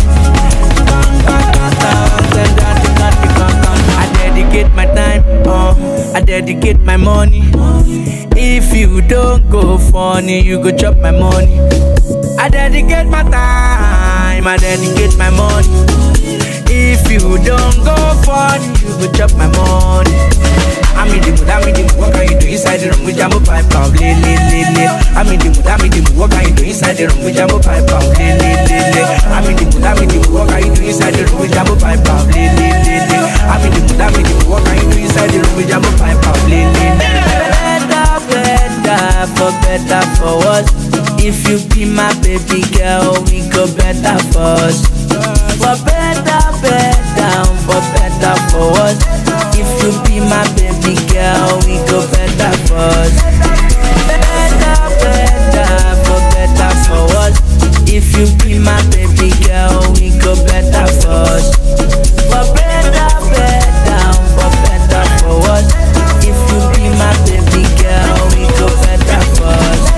I dedicate my time, uh, I dedicate my money. If you don't go funny, you go chop my money. I dedicate my time, I dedicate my money. If you don't go funny, you go chop my money. I'm in the mood, I'm in the mood, what can you do inside the room with Jambo Pipe? I'm in the mood, I'm in the mood, what can you do inside the room with Jambo Pipe? I'm in the mood, I'm in the mood, what can you do inside the room with Jambo Pipe? I'm in the mood, I'm in the mood, what can you do inside the room with Jambo Pipe? Better, better, for better, for us. If you be my baby girl, we go better for us. For better, better, for better, for us. If you be my baby girl, we go better for us. Better, better, for better, for us. If you be my baby girl, we go better for us. For better, better, for better, for us. If you be my baby girl, we go better for us.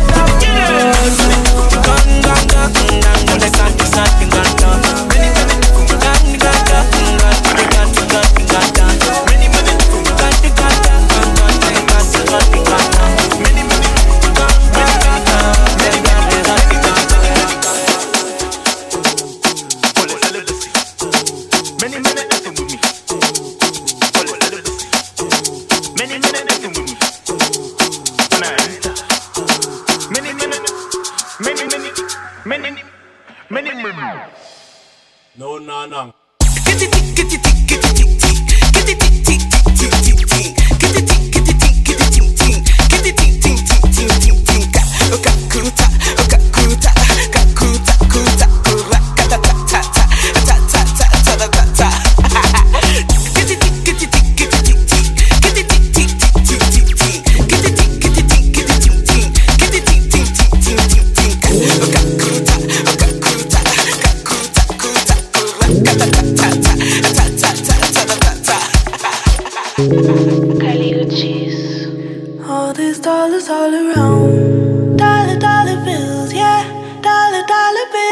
No, no, no. All these dollars all around, dollar, dollar bills, yeah, dollar, dollar bills.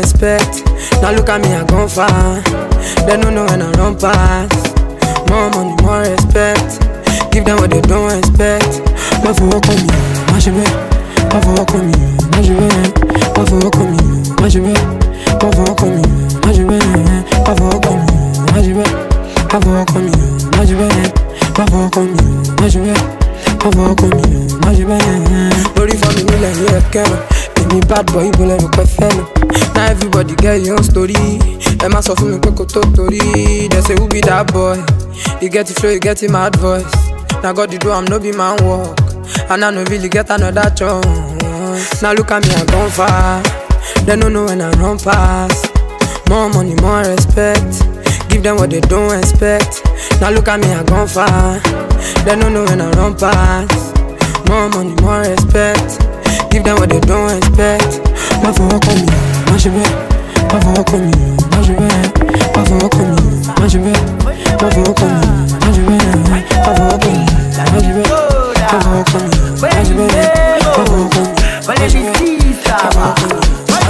expect. Now look at me, I gone far. They don't know when I run past. More money, more respect. Give them what they don't expect. But for what come you, my shit. But for what come you, my shit. But for what come you, my shit. But for what come you, my shit. But for what come you, my shit. But for what come you, my shit. But for what come you, my shit. But for what come you, my shit. Lórí for me, like you a camera. Baby bad boy, you never quite fellow. Now everybody get your own story. Them ask for me, Coco Totori. They say who be that boy? You get the flow, you get him mad voice. Now God the do, I'm no be man walk. And I no really get another chance. Now look at me, I gone far. They don't know when I run past. More money, more respect. Give Give them what they don't expect. Now look at me, I gone far. They don't know when I run past. More money, more respect. Give them what they don't expect. My for walk on me, my shibet. My for walk on me, my shibet. My for walk on me, my shibet. My for walk on me, my shibet. My for walk on me, my shibet. My for walk on me, my shibet. My for walk on me, my shibet. My for walk on me.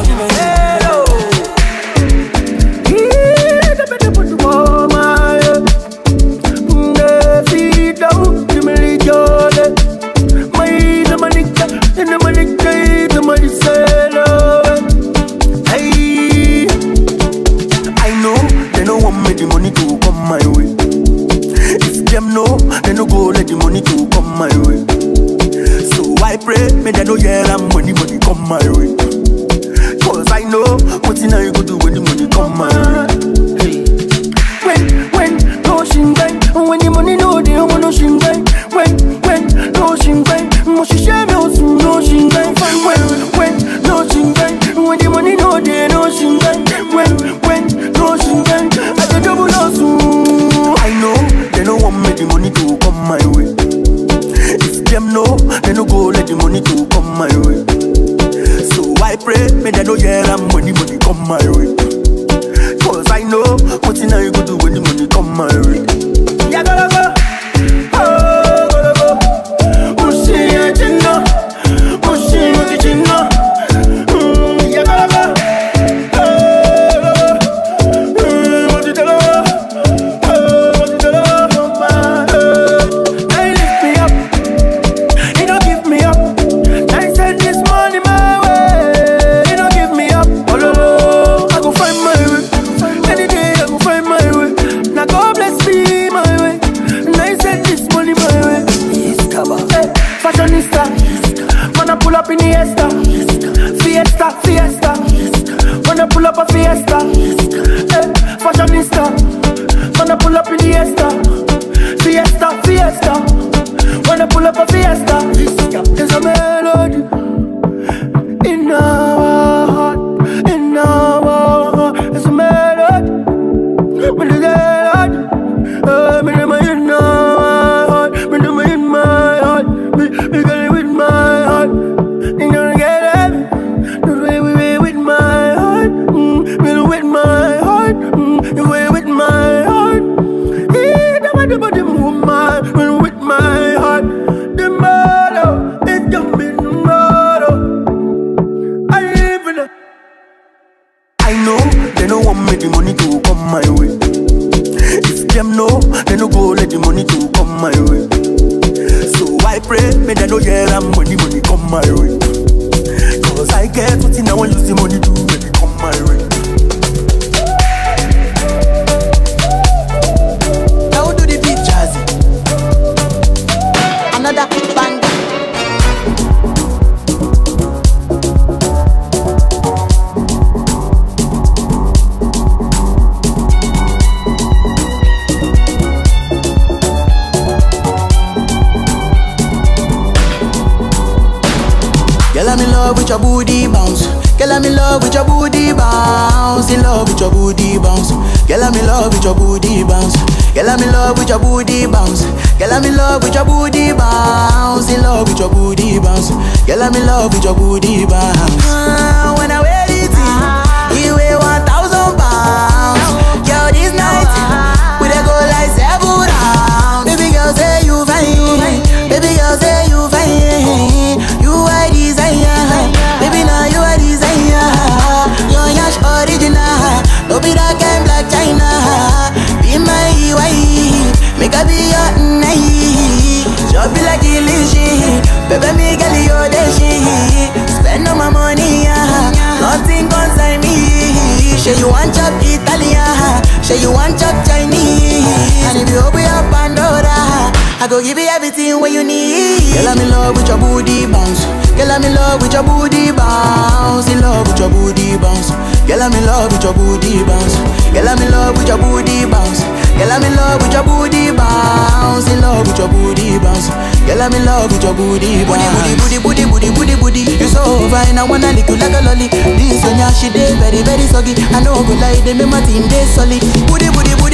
Booty, booty, booty, booty, booty, booty, booty. You so fine, I wanna lick you like a lolly. This one, yeah, she dey very, very soggy. I know go lie, they make my team dey solid. Booty, booty, booty,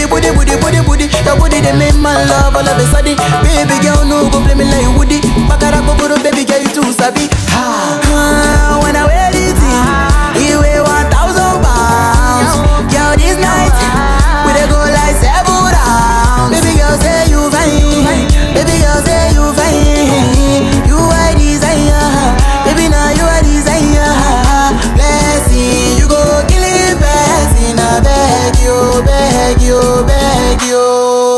booty, booty, booty, booty. Your booty they make my love all of a sudden. Baby girl, no go play me like Woody. Bakara go baby girl, you too sabi. Ah, when I wear it, you weigh one thousand pounds. Girl, this night we dey go like seven rounds. Baby girl, say you fine. Baby girl, say you fine. You are desire. Baby, now you are desire. Blessing, you go kill it, blessing. I beg you, beg you, beg you.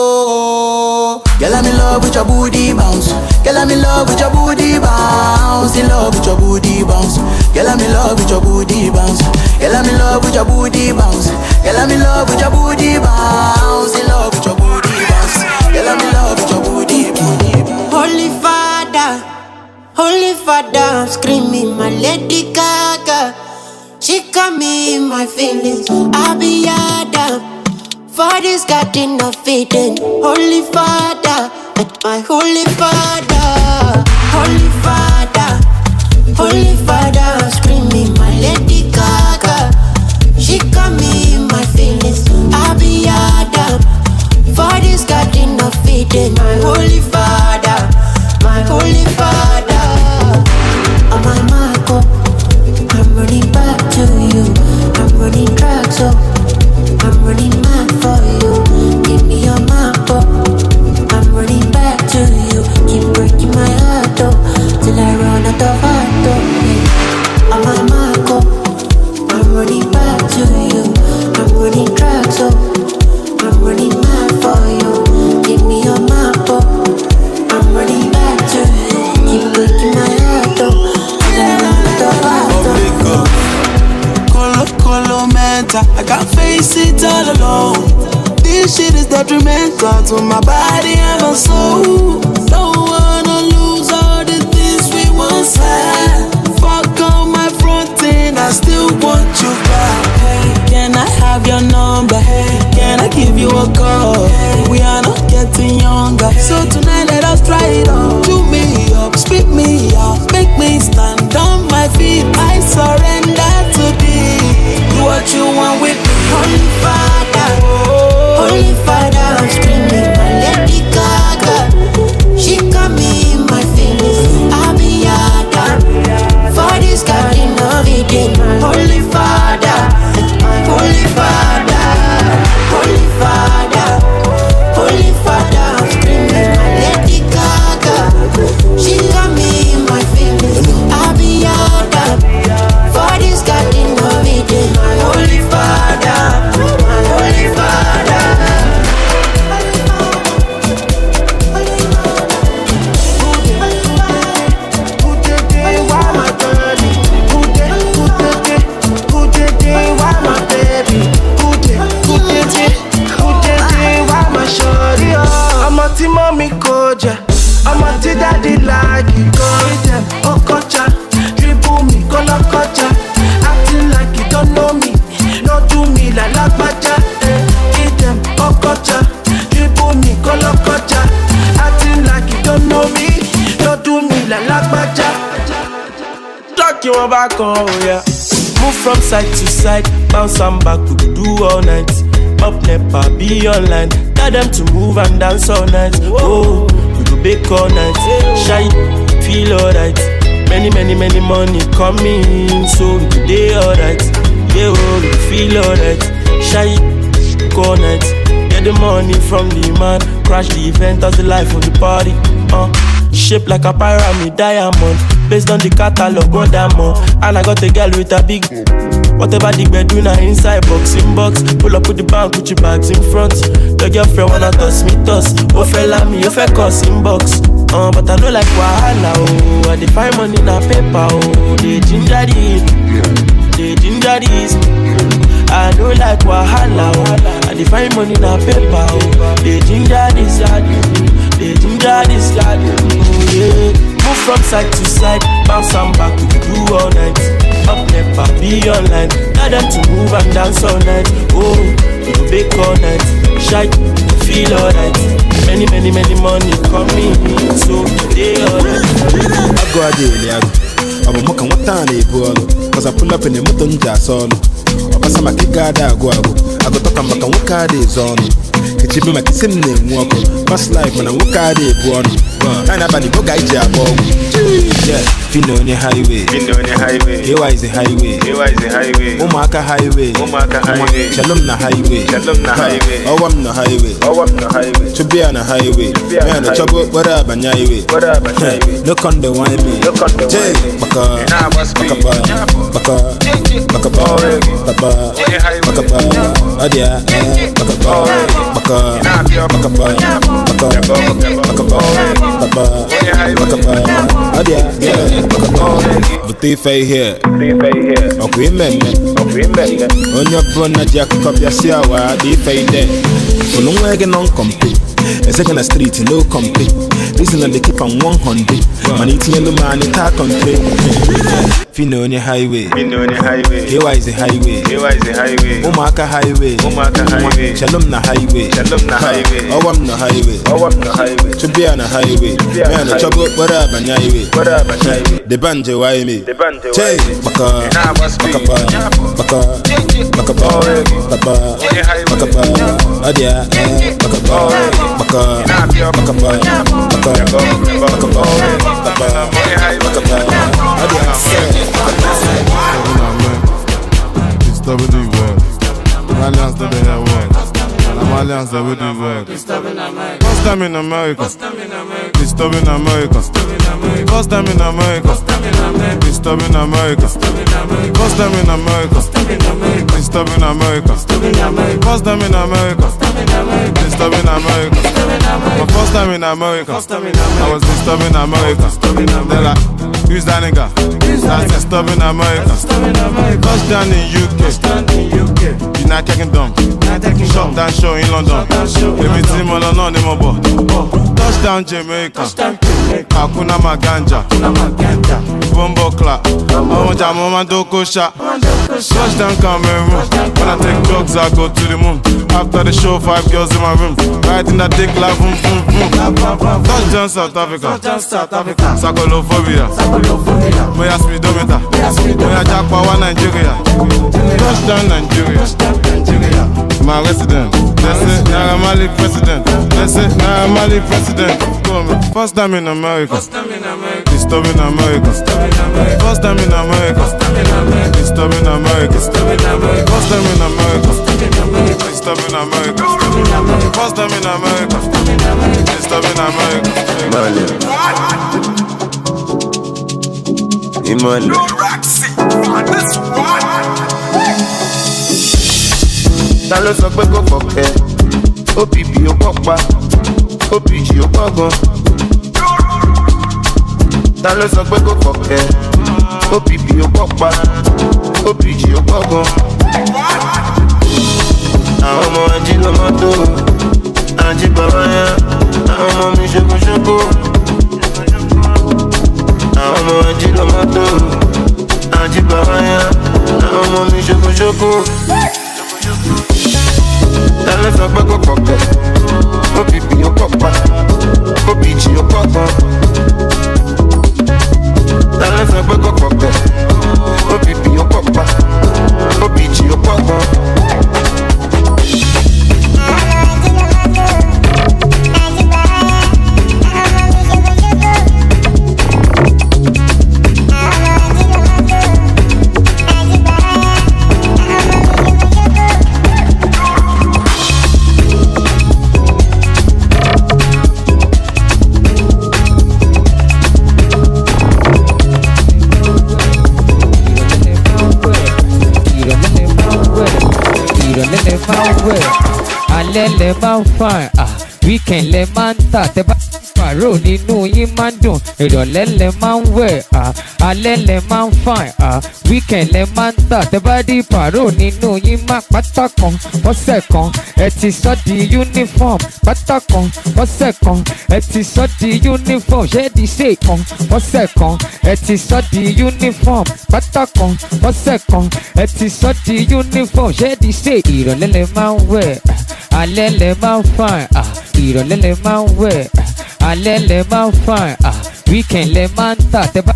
Girl, I'm in love with your booty bounce. Girl, I'm in love with your booty bounce. In love with your booty bounce. Girl, I'm in love with your booty bounce. Girl, I'm in love with your booty bounce. Girl, I'm in love with your booty bounce. In love with your booty bounce. Girl, I'm in love with your booty bounce. Holy Father, Holy Father, I'm screaming my Lady Gaga. She got me in my feelings. I'll be Adam. For this garden of Eden. Holy Father, my Holy Father, Holy Father, Holy Father, I'm screaming my Lady Gaga. She got me in my feelings. I'll be Adam. For this garden of Eden. My Holy Father, my Holy Father. On my mark, I'm running back to you. I'm running back, so I'm running mad for you. Give me your map, I'm running back to you. Keep breaking my heart, oh, till I run out of heart, oh. On my mark, I'm running back to you. I'm running back, so I'm running mad for you. Give me your map, I'm running back to you. Keep breaking my heart, oh, till I run out of heart, oh. Colo, colo, mental. I can't face it all alone. This shit is detrimental to my body and my soul. Don't wanna lose all the things we once had. Fuck on my front end, I still want you back. Hey, can I have your number? Hey, can I give you a call? Hey, we are not getting younger, so tonight let us try it on. Chew me up, spit me out, make me stand on my feet. I surrender to thee. Do what you want with me. Holy Father, Holy Father, I'm screaming my Lady Gaga. She got me in my feelings. I'll be Adam. For this garden of Eden. Holy Father, my Holy Father, Holy Father, Holy Father, I'm screaming my Lady Gaga. She got me in my feelings. I'll be Adam. For this garden of Eden. My Holy Father, my Holy Father. Mommy koja, I'm a ti daddy like it. Go them, oh kocha, dribble me, color kocha. Acting like you don't know me, no do me like la baja. Eat them, oh kocha, dribble me, color kocha. Acting like you don't know me, no do me like la baja. Talk you back, oh yeah. Move from side to side, bounce and back, we could do all night. Up never be online. Tell them to move and dance all night. Oh, we go bake all night. Shy, feel alright. Many, many, many money coming, so we go day alright. Yeah, oh, we feel alright. Shy, go all night. Get the money from the man. Crash the event as the life of the party. Uh, shaped like a pyramid diamond. Based on the catalog, God damn on. And I got a girl with a big. Whatever the bed do now inside boxing box. Pull up with the bank, put your bags in front. Your girlfriend wanna toss me toss. Oh fella me, you fake us inbox. Uh, but I know like wahala oh. I define money na paper oh. They ginger this, they ginger this. I know like wahala oh. I define money na paper oh. They ginger this, they ginger this. Oh yeah. Move from side to side, bounce and back, we can do all night. Up never be online. Tell them to move and dance all night. Oh, we go bake all night. Shy, feel alright. Many, many, many money coming in, so they alright. I go a day, I'm a mock and what time they go. Cause I pull up in the mountain jazz solo. I pass my kick, I go. I go talk about what car is on. Kechibu makisimne mwako. Fast life when I walk out there, boy. And about the boga ija boy. Yeah, Fino on the highway. Fino on the highway. Here is the highway. Here is the highway. Omaka highway. Omaka highway. Shalom na highway. Shalom na highway. Oh, I'm no highway. Oh, I'm no highway. To be on a highway. Man, the trouble, what up, and highway. What up, and highway. Look on the wine me. Look on the wine me. Baka, baka, baka, baka, baka, baka, adia, baka, baka, baka, baka, baka, adia, yeah, but they fay here. Okay, men, on your brother, Jack, copy a siawa, they fay there. For long wagon on complete. A second a street, no complete. Listen, and they keep on one hundred. Man, eating yellow man, it's a country. Fino on the highway. Fino on the highway. Here is the highway. Here is the highway. Omaka highway. Omaka highway. Shalom na highway. Shalom na highway. Oh, I'm no highway. Oh, I'm no highway. To be on a highway. Man, the trouble, what up, and highway. What up, and highway. The banjo, why me? The banjo, why me? Baka, baka, baka, baka, baka, baka, baka, adia, baka, baka. Baka, baka, baka, baka, baka, disturbing the world. Malians to the world. Malians to the world. First time in America. Disturbing America. First time in America. Disturbing America. First time in America. Disturbing America. First time in America. Disturbing America. My first time in America. I was disturbing America. They're like, who's that nigga? That's disturbing America. Touchdown in U K. United Kingdom. Shut down show in London. Every team on on the mobile. Touchdown Jamaica. Hakuna Maganja. Bumbo clap. I want your mama do go shot. Touchdown Cameroon. When I take drugs, I go to the moon. After the show, five girls in my room. Right in that dick like boom, boom, boom. Touchdown South Africa. Sakolophobia. Moya speedometer. Moya Jackpot Nigeria. Touchdown Nigeria. My resident. Let's say Naira Marley president. Let's say Naira Marley president. First time in America. Disturbing America. First time in America. Disturbing America. First time in America. Disturbing America. First time in America. Disturbing America. Imani. Ta ló sọ pé kò kọ̀kẹ́? O P P ó pọ̀ pa, O P G ó pọ̀ gan. Ta ló sọ pé kò kọ̀kẹ́? O P P ó pọ̀ pa, O P G ó pọ̀ gan. Àwọn ọmọ ají ló máa tó, ají bàbá yá, àwọn ọmọ mi ṣokòṣokò. Àwọn ọmọ ají ló máa tó, ají bàbá yá, àwọn ọmọ mi ṣokòṣokò. Tell us about go pocket. O P P ó pọ̀ pa, O P G ó pọ̀ gan. Tell us about go pocket. O P P ó pọ̀ pa, O P G ó pọ̀ gan. Alẹ́ lẹ máa ń fà á, weekend lẹ máa ń tà, tẹ bá pàrọ̀ nínú yín máa ń dùn, ìrọ̀lẹ́ lẹ máa ń wẹ̀ á, alẹ́ lẹ máa ń fà á, weekend lẹ máa ń tà, tẹ bá di pàrọ̀ nínú yín máa pátá kan, ọ̀sẹ̀ kan, ẹ ti sọ di uniform, pátá kan, ọ̀sẹ̀ kan, ẹ ti sọ di uniform, ṣé di ṣe kan, ọ̀sẹ̀ kan, ẹ ti sọ di uniform, pátá kan, ọ̀sẹ̀ kan, ẹ ti sọ di uniform, ṣé di ṣe ìrọ̀lẹ́ lẹ máa ń wẹ̀ á, alẹ́ lẹ máa ń fà á, ìrọ̀lẹ́ lẹ máa ń wẹ̀ á, alẹ́ lẹ máa ń fà á, weekend lẹ máa ń tà, tẹ bá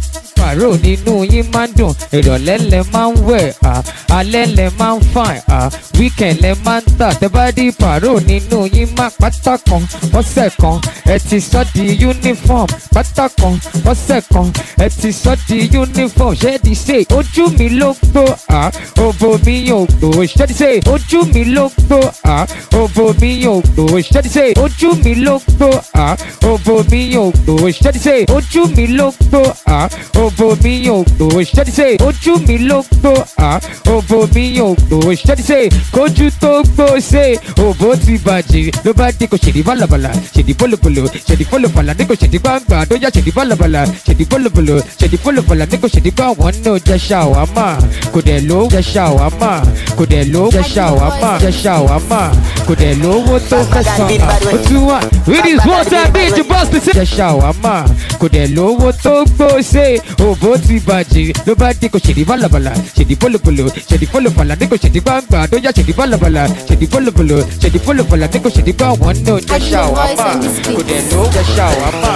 pàró nínú yín máa ń dùn ìrọ̀lẹ́ lẹ máa ń wẹ̀ alẹ́ lẹ máa ń fine weekend lẹ máa ń tà tẹ́ bá di pàró nínú yín máa pátá kan ọ̀sẹ̀ kan ẹ ti sọ di uniform pátá kan ọ̀sẹ̀ kan ẹ ti sọ di uniform ṣé di ṣe ojú mi ló gbó òbò mi yóò gbó ṣé di ṣe ojú mi ló gbó òbò mi yóò gbó ṣé di ṣe ojú mi ló gbó òbò mi yóò gbó ṣé di ṣe ojú mi ló gbó òbò mi yóò gbó ṣé di ṣe ojú mi ló gbó òbò mi yóò gbó ṣé di ṣe kójú tó gbó ṣe òbò ti bàjẹ́ ló bá dé kò ṣèdí bálabàlà ṣèdí bólobòlò ṣèdí bólobàlà ní kò ṣèdí gbàngbà tó yá ṣèdí bálabàlà ṣèdí bólobòlò ṣèdí bólobàlà ní kò ṣèdí gbà wọ́n náà jẹ́ ṣàwámà kò dẹ̀ ló jẹ́ ṣàwámà kò dẹ̀ ló jẹ́ ṣàwámà jẹ́ ṣàwámà kò dẹ̀ lówó tó fẹ́ san ó tún wà it is one time beat the boss specific jẹ́ ṣàwámà kò dẹ̀ lówó tó gbó ṣe òbò ti bàjẹ́ ló bá dé kò ṣèdí bálabàlà ṣèdí bólobòlò ṣèdí bólobàlà ní kò ṣèdí gbàngbà tó yá ṣèdí bálabàlà ṣèdí bólobòlò ṣèdí bólobàlà ní kò ṣèdí gbà wọ́n náà jẹ́ ṣàwámà kò dẹ̀ ló jẹ́ ṣàwámà.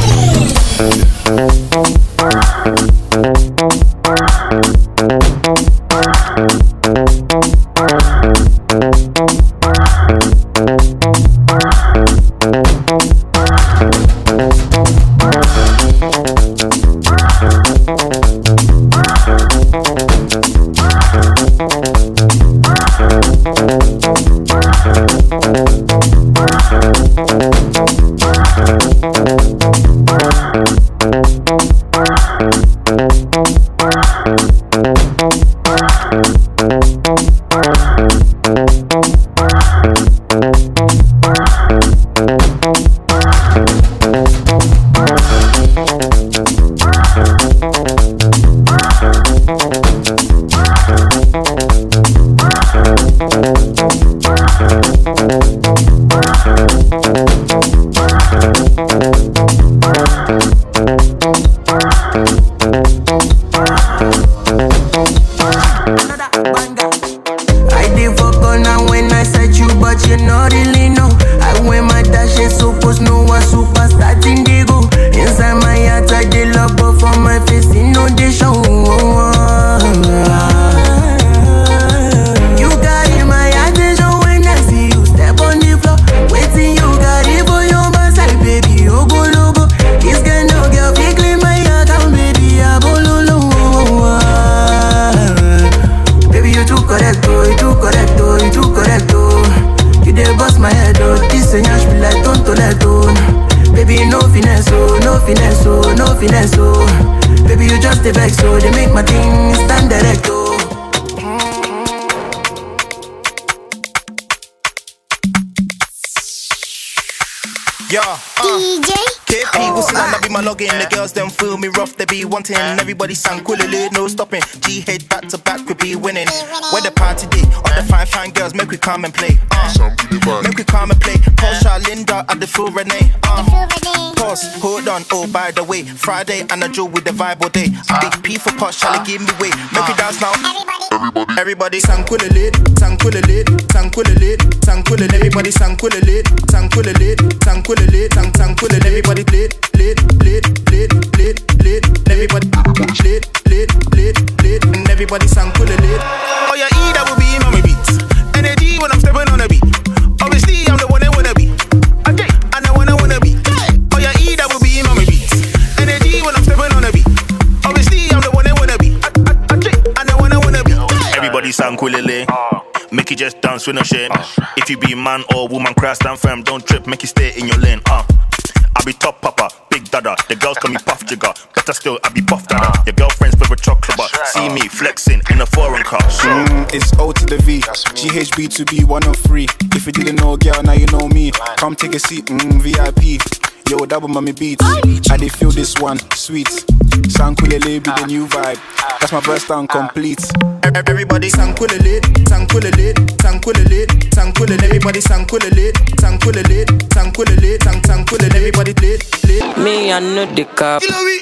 Everybody sang coolly, no stopping. G H back to back, we be winning. Where the party day, all the fine fine girls, make we come and play. Uh, make we come and play. Porsche, Linda, at the full Renee. Uh, pause, hold on. Oh, by the way, Friday and a Joe with the vibe all day. Big P for Porsche, Charlie, give me way. Make we dance now. Everybody, everybody sang coolly, sang coolly, sang coolly, sang coolly. Everybody sang coolly, sang coolly, sang coolly, sang sang coolly. Everybody lit, lit, lit, lit, lit, lit. Everybody lit, lit, lit, lit, and everybody sang cool lit. Oh yeah, E that will be in my beats. Energy when I'm stepping on a beat. Obviously I'm the one I wanna be. Okay, and the one I wanna be. Oh yeah, E that will be in my beats. Energy when I'm stepping on a beat. Obviously I'm the one I wanna be. Okay, and the one I wanna be. Everybody sang cool lit. Make you just dance with no shame. If you be man or woman, cry stand firm. Don't trip, make you stay in your lane. Uh. I be top papa, big dada. The girls call me puff jigger. Better still, I be puff dada. Your girlfriend's favorite chocolate bar. See me flexing in a foreign car. So mm, it's O to the V. G H B to B one oh three. If you didn't know, girl, now you know me. Come take a seat, mm, V I P. Yo, double mommy beats. I did feel this one, sweet. Sankulele be the new vibe. That's my first time complete. Everybody sankulele, sankulele, sankulele, sankulele. Everybody sankulele, sankulele, sankulele, sang sankulele. Everybody lit, lit. Me I know the cup.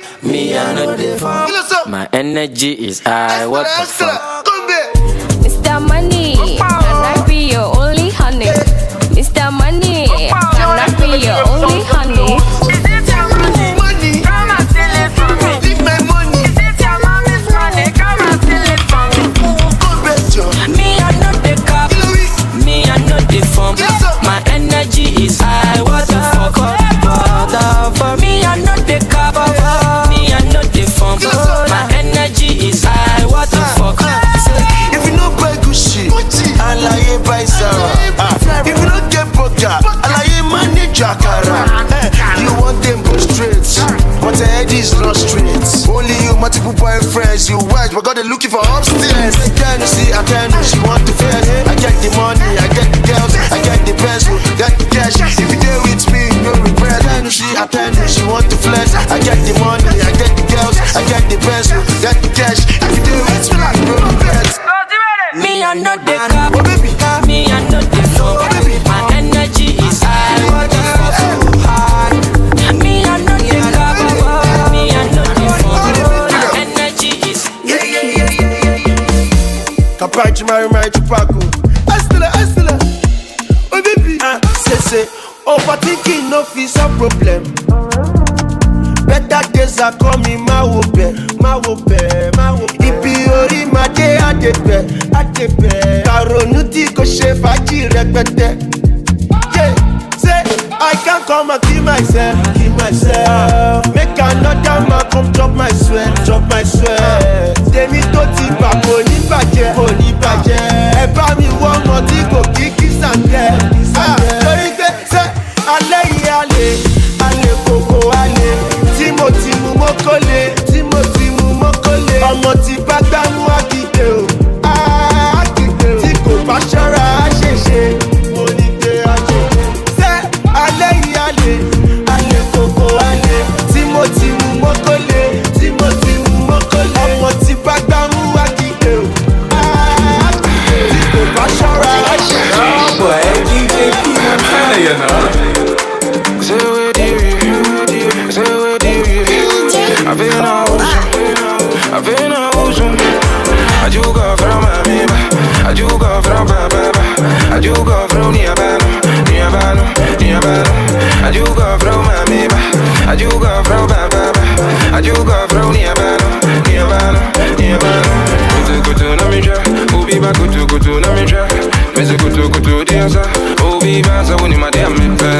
Me I know the fuck. My energy is high. What the fuck? Mister Money, can I be your only honey? Mister Money, can I be your only honey? Money, come and steal it from me. Leave my money. marry my chupaco. Estela, Estela. Oh baby, ah, say say. Overthinking no is a problem. Better days are coming, my hope, my hope, my hope. Ibi ori ma de adepe, adepe. Karonuti ko she faji repete. Yeah, say I can't come and kill myself, kill myself. Make another man come drop my sweat, drop my sweat. Demi to ti pa ko ni baje, ko ni baje. E ba mi wo mo ti ko kiki sante. Ah, sorry say ale ale, ale koko ale. Timothy mu mokole, Timothy mu mokole. Ọmọ tí bá gbá mú akíde o, akíde o. Tí kò bá ṣọ́ra á ṣèṣe, mo ní pé á ṣe. Ṣé alẹ́ yìí alẹ́, alẹ́ kòkó alẹ́. Timothy mu mokole, Timothy mu mokole. Ọmọ tí bá gbá mú akíde o, akíde o. Tí kò bá ṣọ́ra á ṣèṣe. Ọ̀pọ̀ ẹ̀ jí jẹ́ kí wọ́n tẹ́lẹ̀ yẹn náà. Ṣé wẹ́ẹ́ di rí? Ṣé wẹ́ẹ́ I've been out, I've been out. I do go from my baby, I do go from my baby, I do go from near Bano, near Bano, near Bano. I do go from my baby, I do go from my baby, I do go from near Bano, near Bano, near Bano. Kutu kutu na minja, ubi ba kutu kutu na minja. Mese kutu kutu diasa, ubi ba sa wuni ma dia me pe.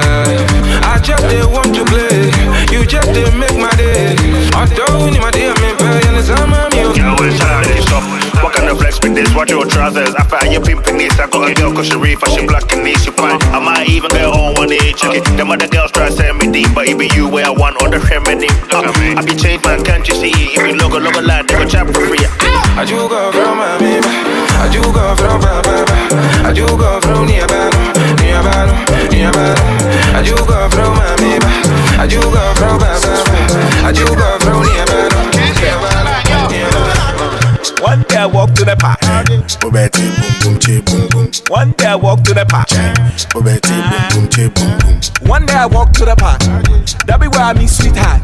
I just they want to play, you just they make my day. I don't need my dear man, and it's on my music. Yeah, well, challenge stop. What kind of flex with this? Watch your trousers. I find you pimping this. I got a girl cause she reef, she blocking this. She fine. I might even get on one day. Check it. Them other girls try to send me deep, but it be you where I want all the remedy. Uh, I be changed, man, can't you see? If you look a look a line, they go chat for free. I do go from my baby. I do go from my baby. I do go from near Bano, near Bano, near Bano. I do go from my baby. I do go from my baby. I do go from near Bano, near Bano, near Bano. One day I walk to the park. Bobeti boom boom che boom boom. One day I walk to the park. Bobeti boom boom che boom boom. One day I walk to the park. That be where I meet sweetheart.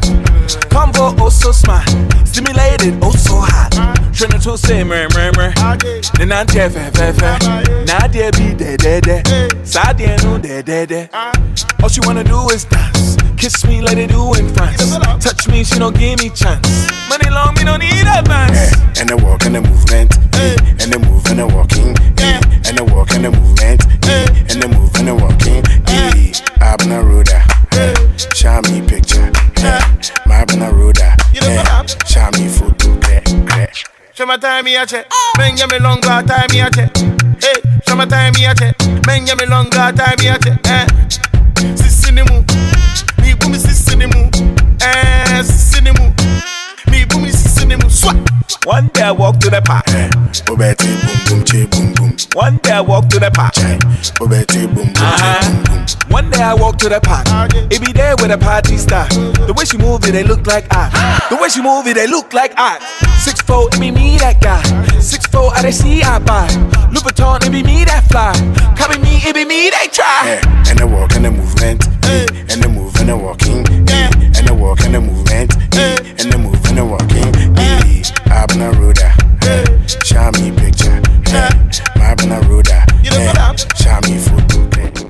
Combo oh so smart, stimulated oh so hot. Trying to say murr murr murr. Then I tell fe fe fe. Now there be de de de. Side there no de de de. All she wanna do is dance. Kiss me like they do in France. Touch me, she don't give me chance. Money long, me don't need advance. Yeah. And the walk and the movement, yeah. And the move and the walking, yeah. And the walk and the movement, yeah. And the move and the walking, yeah. Abna Roda, yeah. Show me picture, yeah. Mabna Roda, yeah. Show me photo, crash. Show my time here, check. Men get me longer time here, check. Hey, show my time here, check. Men get me longer time here, check. Eh, sissinimu, me boom sissinimu. Eh, sissinimu, me boom sissinimu. Swat. One day I walk to the park. Bobeti boom boom che boom boom. One day I walk to the park. Bobeti boom boom che boom boom. One day I walk to the park. It be there with a party star. The way she move it, they look like art. The way she move it, they look like art. Six foot, it be me that guy. Six foot, I they see I buy. Louis Vuitton, it be me that fly. Copy me, it be me they try. Yeah. And the walk and the movement, yeah. And the move and the walking, yeah. And the walk and the movement, yeah. And the move and the walking, yeah. Abna Roda, yeah. Show me picture, yeah. Abna Roda, yeah. Show me photo,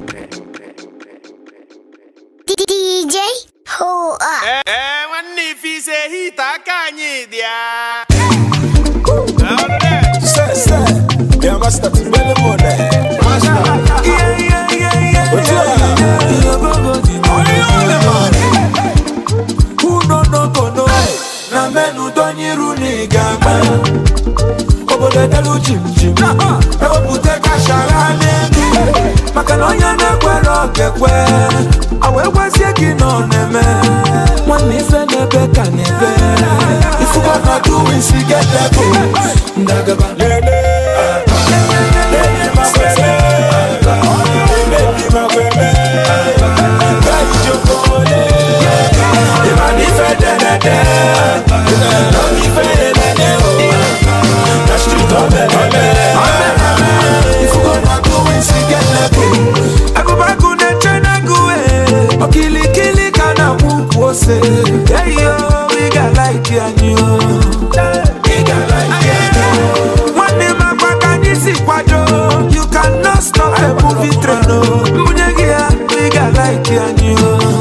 D J, hold up. Eh, eh, when if he say he takanye dia. Say, say, they are gonna start to belly more there. Yeah, yeah, yeah, yeah. Who no no go no? Na menu donyi runi gamba. Obo de dalu chim chim. Ewo pute kashara nemi. Makalonya na kwero kekwe. Awe wasi kino neme. Mwani fe nebe kanebe. If you wanna do it, she get that go. Ndagaba lele. Lele makwebe. Lele makwebe. Kaiju kole. Imani fe denede. Imani fe denede. That's true to belele. If you wanna do it, she get that go. I go back to the China go. Okili kili kana mukwose. Yeah yo, we got like you and you. We got like you. One day vitreno Unyegia, we got like you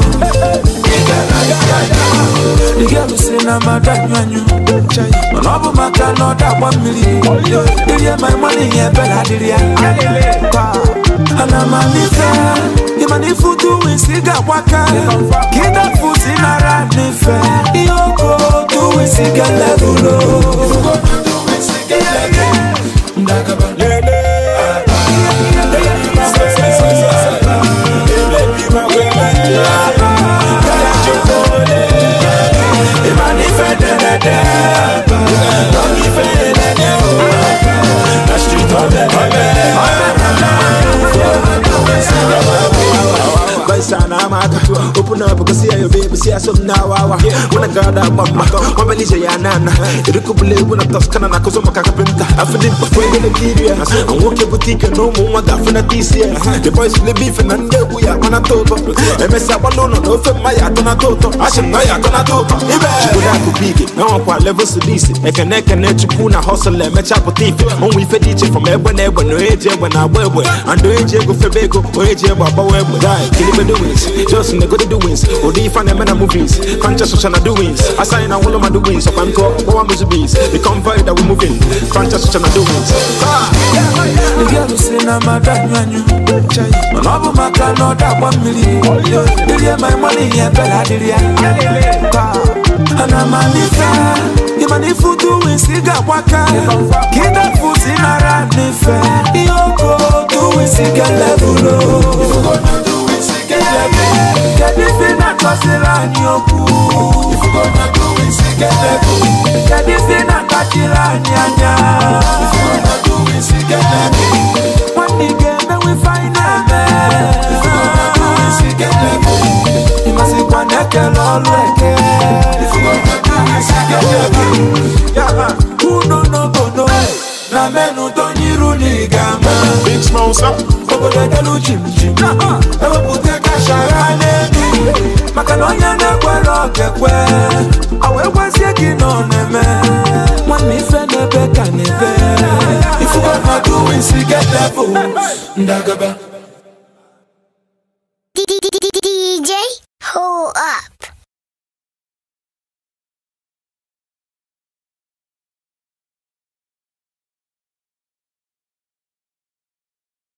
The girl who say na madanywanyu Manobu maka no da one million Diria my money yeah bella diria Ana manife Imani futu winsiga waka Kida futi na rad nife Iyoko tu winsiga levulo Ifugo na tu winsiga levulo Ndagaba lele Open up because see your baby, see some now. When I got that mama, one believer, ya nana. You could believe when I toss Canada, cause I'm a carpenter. I feel it before you leave here. I'm walking boutique and no more that for the T C. The boys will be beef and we are on a total. M S A Balono, no for my atona toto. I should know ya gonna toto. Even big, now I'm quite levels to this. I can neck and let you puna hustle and match up with thief. When we fed each from everyone, everyone, no age, when I wear, and do age go for Bego, or age about where we die. Kill me doings, just in the good doings. Or the fan and movies, conscious social doings. I sign a wall of my doings, so I'm called Boa Musubies. The convoy that we're moving, conscious social doings. The girl who say, I'm a Daniel. Manobu Maka, no that one million. Diria my money, yeah, Bella Diria. And I'm a nifa. Imani futu winsiga waka. Kida futi na rad nife. Iyoko tu winsiga levulo. Ifugo na tu winsiga levulo. Kedifi na tosila nyoku. Ifugo na tu winsiga levulo. Kedifi na kachila nyanya. Ifugo na tu winsiga levulo. One nigga we find a man. Ifugo na tu winsiga levulo. Imasi kwa neke lolweke. Ifugo na tu winsiga levulo. Uno no bono. Na menu tonyiru ni gama. Big Smosa. Obo de delu chim chim. Ewe pute kasharane ni. Makalonya na kwero kekwe. Awe wasiye kino neme. Mwani fene beka nebe. Ifugo na tu winsi get level. Ndagaba.